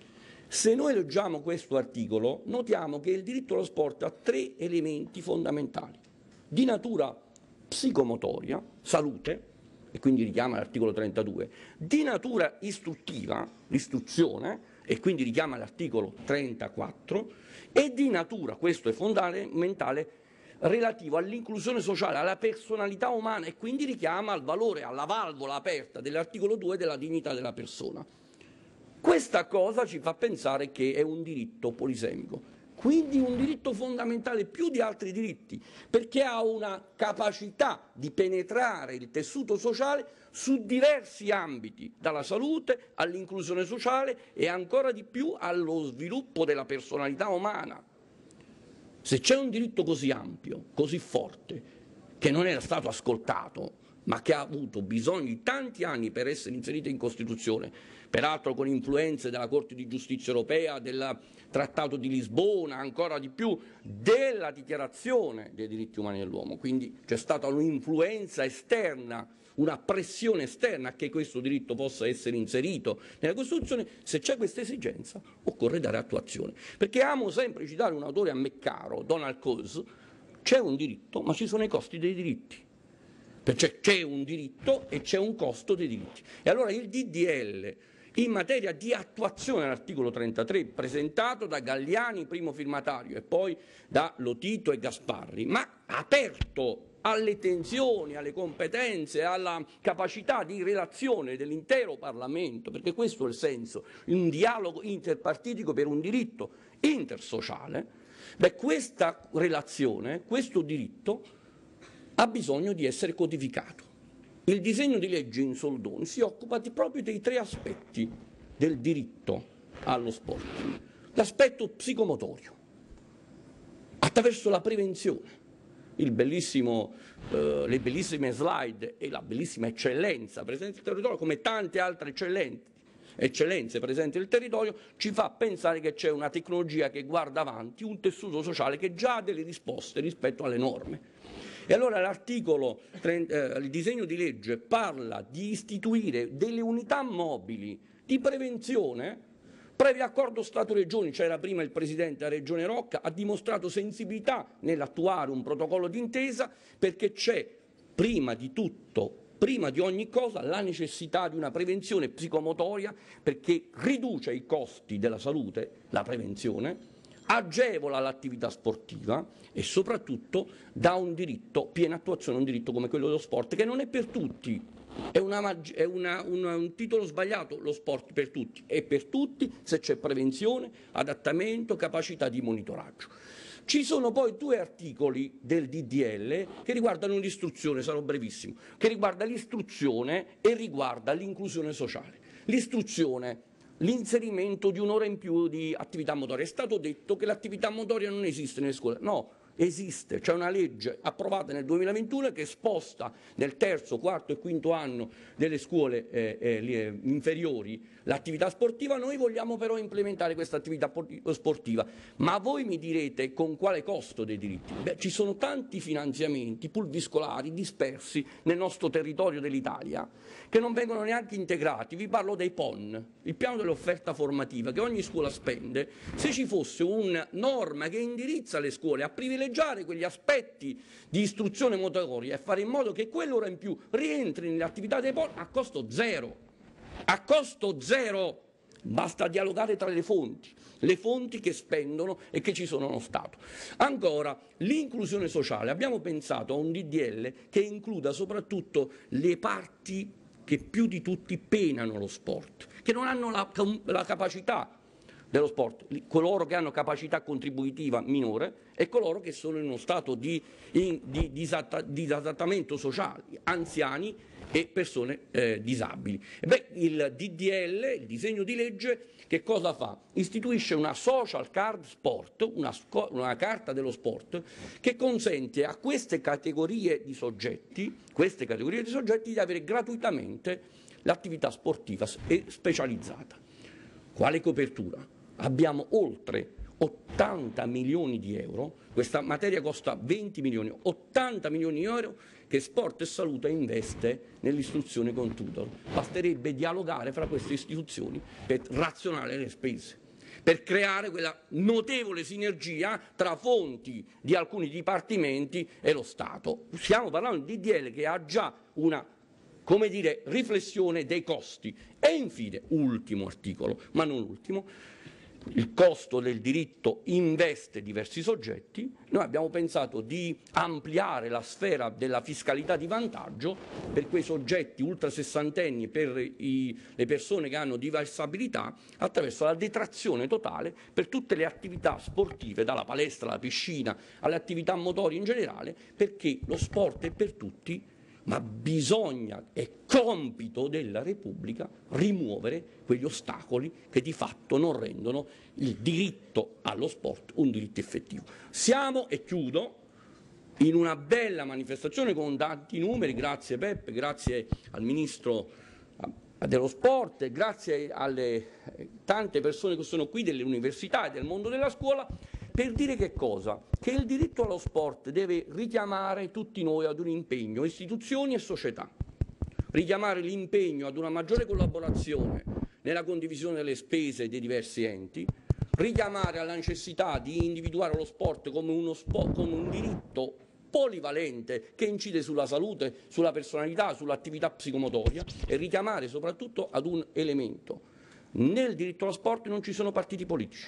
Se noi leggiamo questo articolo, notiamo che il diritto allo sport ha tre elementi fondamentali: di natura psicomotoria, salute, e quindi richiama l'articolo trentadue, di natura istruttiva, l'istruzione, e quindi richiama l'articolo trentaquattro, e di natura, questo è fondamentale, relativo all'inclusione sociale, alla personalità umana, e quindi richiama al valore, alla valvola aperta dell'articolo due della dignità della persona. Questa cosa ci fa pensare che è un diritto polisemico, quindi un diritto fondamentale più di altri diritti, perché ha una capacità di penetrare il tessuto sociale su diversi ambiti, dalla salute all'inclusione sociale e ancora di più allo sviluppo della personalità umana. Se c'è un diritto così ampio, così forte, che non era stato ascoltato, ma che ha avuto bisogno di tanti anni per essere inserito in Costituzione, peraltro con influenze della Corte di Giustizia Europea, del Trattato di Lisbona, ancora di più della Dichiarazione dei diritti umani dell'uomo, quindi c'è stata un'influenza esterna, una pressione esterna a che questo diritto possa essere inserito nella Costituzione. Se c'è questa esigenza occorre dare attuazione, perché amo sempre citare un autore a me caro, Donald Coase: c'è un diritto ma ci sono i costi dei diritti, perché c'è un diritto e c'è un costo dei diritti. E allora il D D L in materia di attuazione dell'articolo trentatré, presentato da Galliani, primo firmatario, e poi da Lotito e Gasparri, ma aperto alle tensioni, alle competenze, alla capacità di relazione dell'intero Parlamento, perché questo è il senso, un dialogo interpartitico per un diritto intersociale, beh, questa relazione, questo diritto ha bisogno di essere codificato. Il disegno di legge in soldoni si occupa di, proprio dei tre aspetti del diritto allo sport. L'aspetto psicomotorio, attraverso la prevenzione, il bellissimo, eh, le bellissime slide e la bellissima eccellenza presente nel territorio, come tante altre eccellenti, eccellenze presenti nel territorio, ci fa pensare che c'è una tecnologia che guarda avanti, un tessuto sociale che già ha delle risposte rispetto alle norme. E allora l'articolo, eh, il disegno di legge parla di istituire delle unità mobili di prevenzione, previo accordo Stato-Regioni. C'era prima il Presidente della Regione Rocca, ha dimostrato sensibilità nell'attuare un protocollo d'intesa, perché c'è prima di tutto, prima di ogni cosa, la necessità di una prevenzione psicomotoria, perché riduce i costi della salute, la prevenzione, agevola l'attività sportiva e soprattutto dà un diritto, piena attuazione a un diritto come quello dello sport, che non è per tutti, è, una, è una, una, un titolo sbagliato, lo sport per tutti, è per tutti se c'è prevenzione, adattamento, capacità di monitoraggio. Ci sono poi due articoli del D D L che riguardano l'istruzione, sarò brevissimo, che riguarda l'istruzione e riguarda l'inclusione sociale. L'istruzione, l'inserimento di un'ora in più di attività motoria. È stato detto che l'attività motoria non esiste nelle scuole. No, esiste, c'è una legge approvata nel duemilaventuno che sposta nel terzo, quarto e quinto anno delle scuole eh, eh, inferiori l'attività sportiva. Noi vogliamo però implementare questa attività sportiva, ma voi mi direte con quale costo dei diritti? Beh, ci sono tanti finanziamenti pulviscolari dispersi nel nostro territorio dell'Italia che non vengono neanche integrati. Vi parlo dei P O N, il piano dell'offerta formativa che ogni scuola spende. Se ci fosse una norma che indirizza le scuole a privilegiare quegli aspetti di istruzione motoria e fare in modo che quell'ora in più rientri nelle attività dei P O N a costo zero, a costo zero, basta dialogare tra le fonti, le fonti che spendono e che ci sono nello Stato. Ancora, l'inclusione sociale. Abbiamo pensato a un D D L che includa soprattutto le parti che più di tutti penano lo sport, che non hanno la, la capacità dello sport, coloro che hanno capacità contributiva minore e coloro che sono in uno stato di, in, di disatta, disadattamento sociale, anziani e persone eh, disabili. E beh, il D D L, il disegno di legge, che cosa fa? Istituisce una social card sport, una, una carta dello sport, che consente a queste categorie di soggetti, queste categorie di soggetti di avere gratuitamente l'attività sportiva e specializzata. Quale copertura? Abbiamo oltre ottanta milioni di euro, questa materia costa venti milioni, ottanta milioni di euro che Sport e Salute investe nell'istruzione con tutor. Basterebbe dialogare fra queste istituzioni per razionare le spese, per creare quella notevole sinergia tra fonti di alcuni dipartimenti e lo Stato. Stiamo parlando di D D L che ha già una, come dire, riflessione dei costi. E infine, ultimo articolo, ma non ultimo, il costo del diritto investe diversi soggetti. Noi abbiamo pensato di ampliare la sfera della fiscalità di vantaggio per quei soggetti ultrasessantenni, per i, le persone che hanno disabilità, attraverso la detrazione totale per tutte le attività sportive, dalla palestra alla piscina alle attività motorie in generale, perché lo sport è per tutti, ma bisogna, è compito della Repubblica, rimuovere quegli ostacoli che di fatto non rendono il diritto allo sport un diritto effettivo. Siamo, e chiudo, in una bella manifestazione con tanti numeri, grazie Peppe, grazie al Ministro dello Sport, grazie alle tante persone che sono qui delle università e del mondo della scuola, per dire che cosa? Che il diritto allo sport deve richiamare tutti noi ad un impegno, istituzioni e società, richiamare l'impegno ad una maggiore collaborazione nella condivisione delle spese dei diversi enti, richiamare alla necessità di individuare lo sport come, uno sport, come un diritto polivalente che incide sulla salute, sulla personalità, sull'attività psicomotoria, e richiamare soprattutto ad un elemento. Nel diritto allo sport non ci sono partiti politici.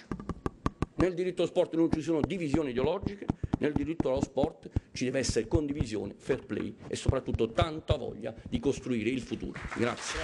Nel diritto allo sport non ci sono divisioni ideologiche, nel diritto allo sport ci deve essere condivisione, fair play e soprattutto tanta voglia di costruire il futuro. Grazie.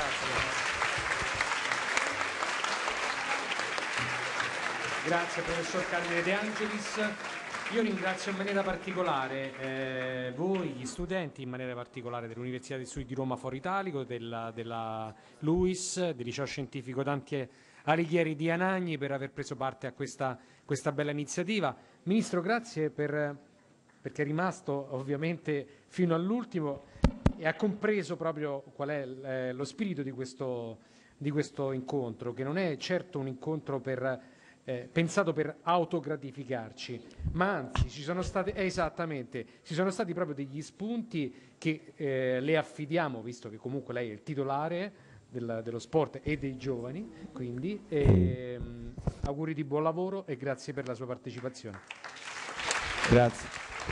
Grazie professor Carmine De Angelis. Io ringrazio in maniera particolare eh, voi, gli studenti, in maniera particolare dell'Università degli Studi di Roma Foro Italico, della, della LUIS, del Liceo Scientifico Dante Alighieri di Anagni, per aver preso parte a questa, questa bella iniziativa. Ministro, grazie per, perché è rimasto ovviamente fino all'ultimo e ha compreso proprio qual è eh, lo spirito di questo, di questo incontro, che non è certo un incontro per... Eh, pensato per autogratificarci, ma anzi ci sono state eh, esattamente, ci sono stati proprio degli spunti che eh, le affidiamo, visto che comunque lei è il titolare del, dello sport e dei giovani, quindi eh, auguri di buon lavoro e grazie per la sua partecipazione. Grazie.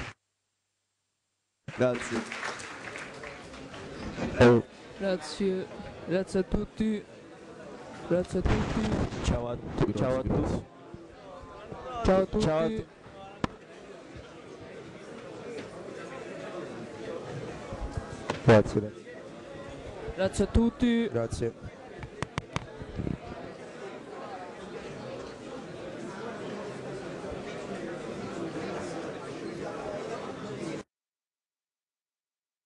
Grazie. Oh. Grazie, grazie a tutti. Grazie a tutti. Ciao a tutti. Ciao a tutti. Ciao a tutti. Ciao a tutti. Grazie. Grazie a tutti. Grazie.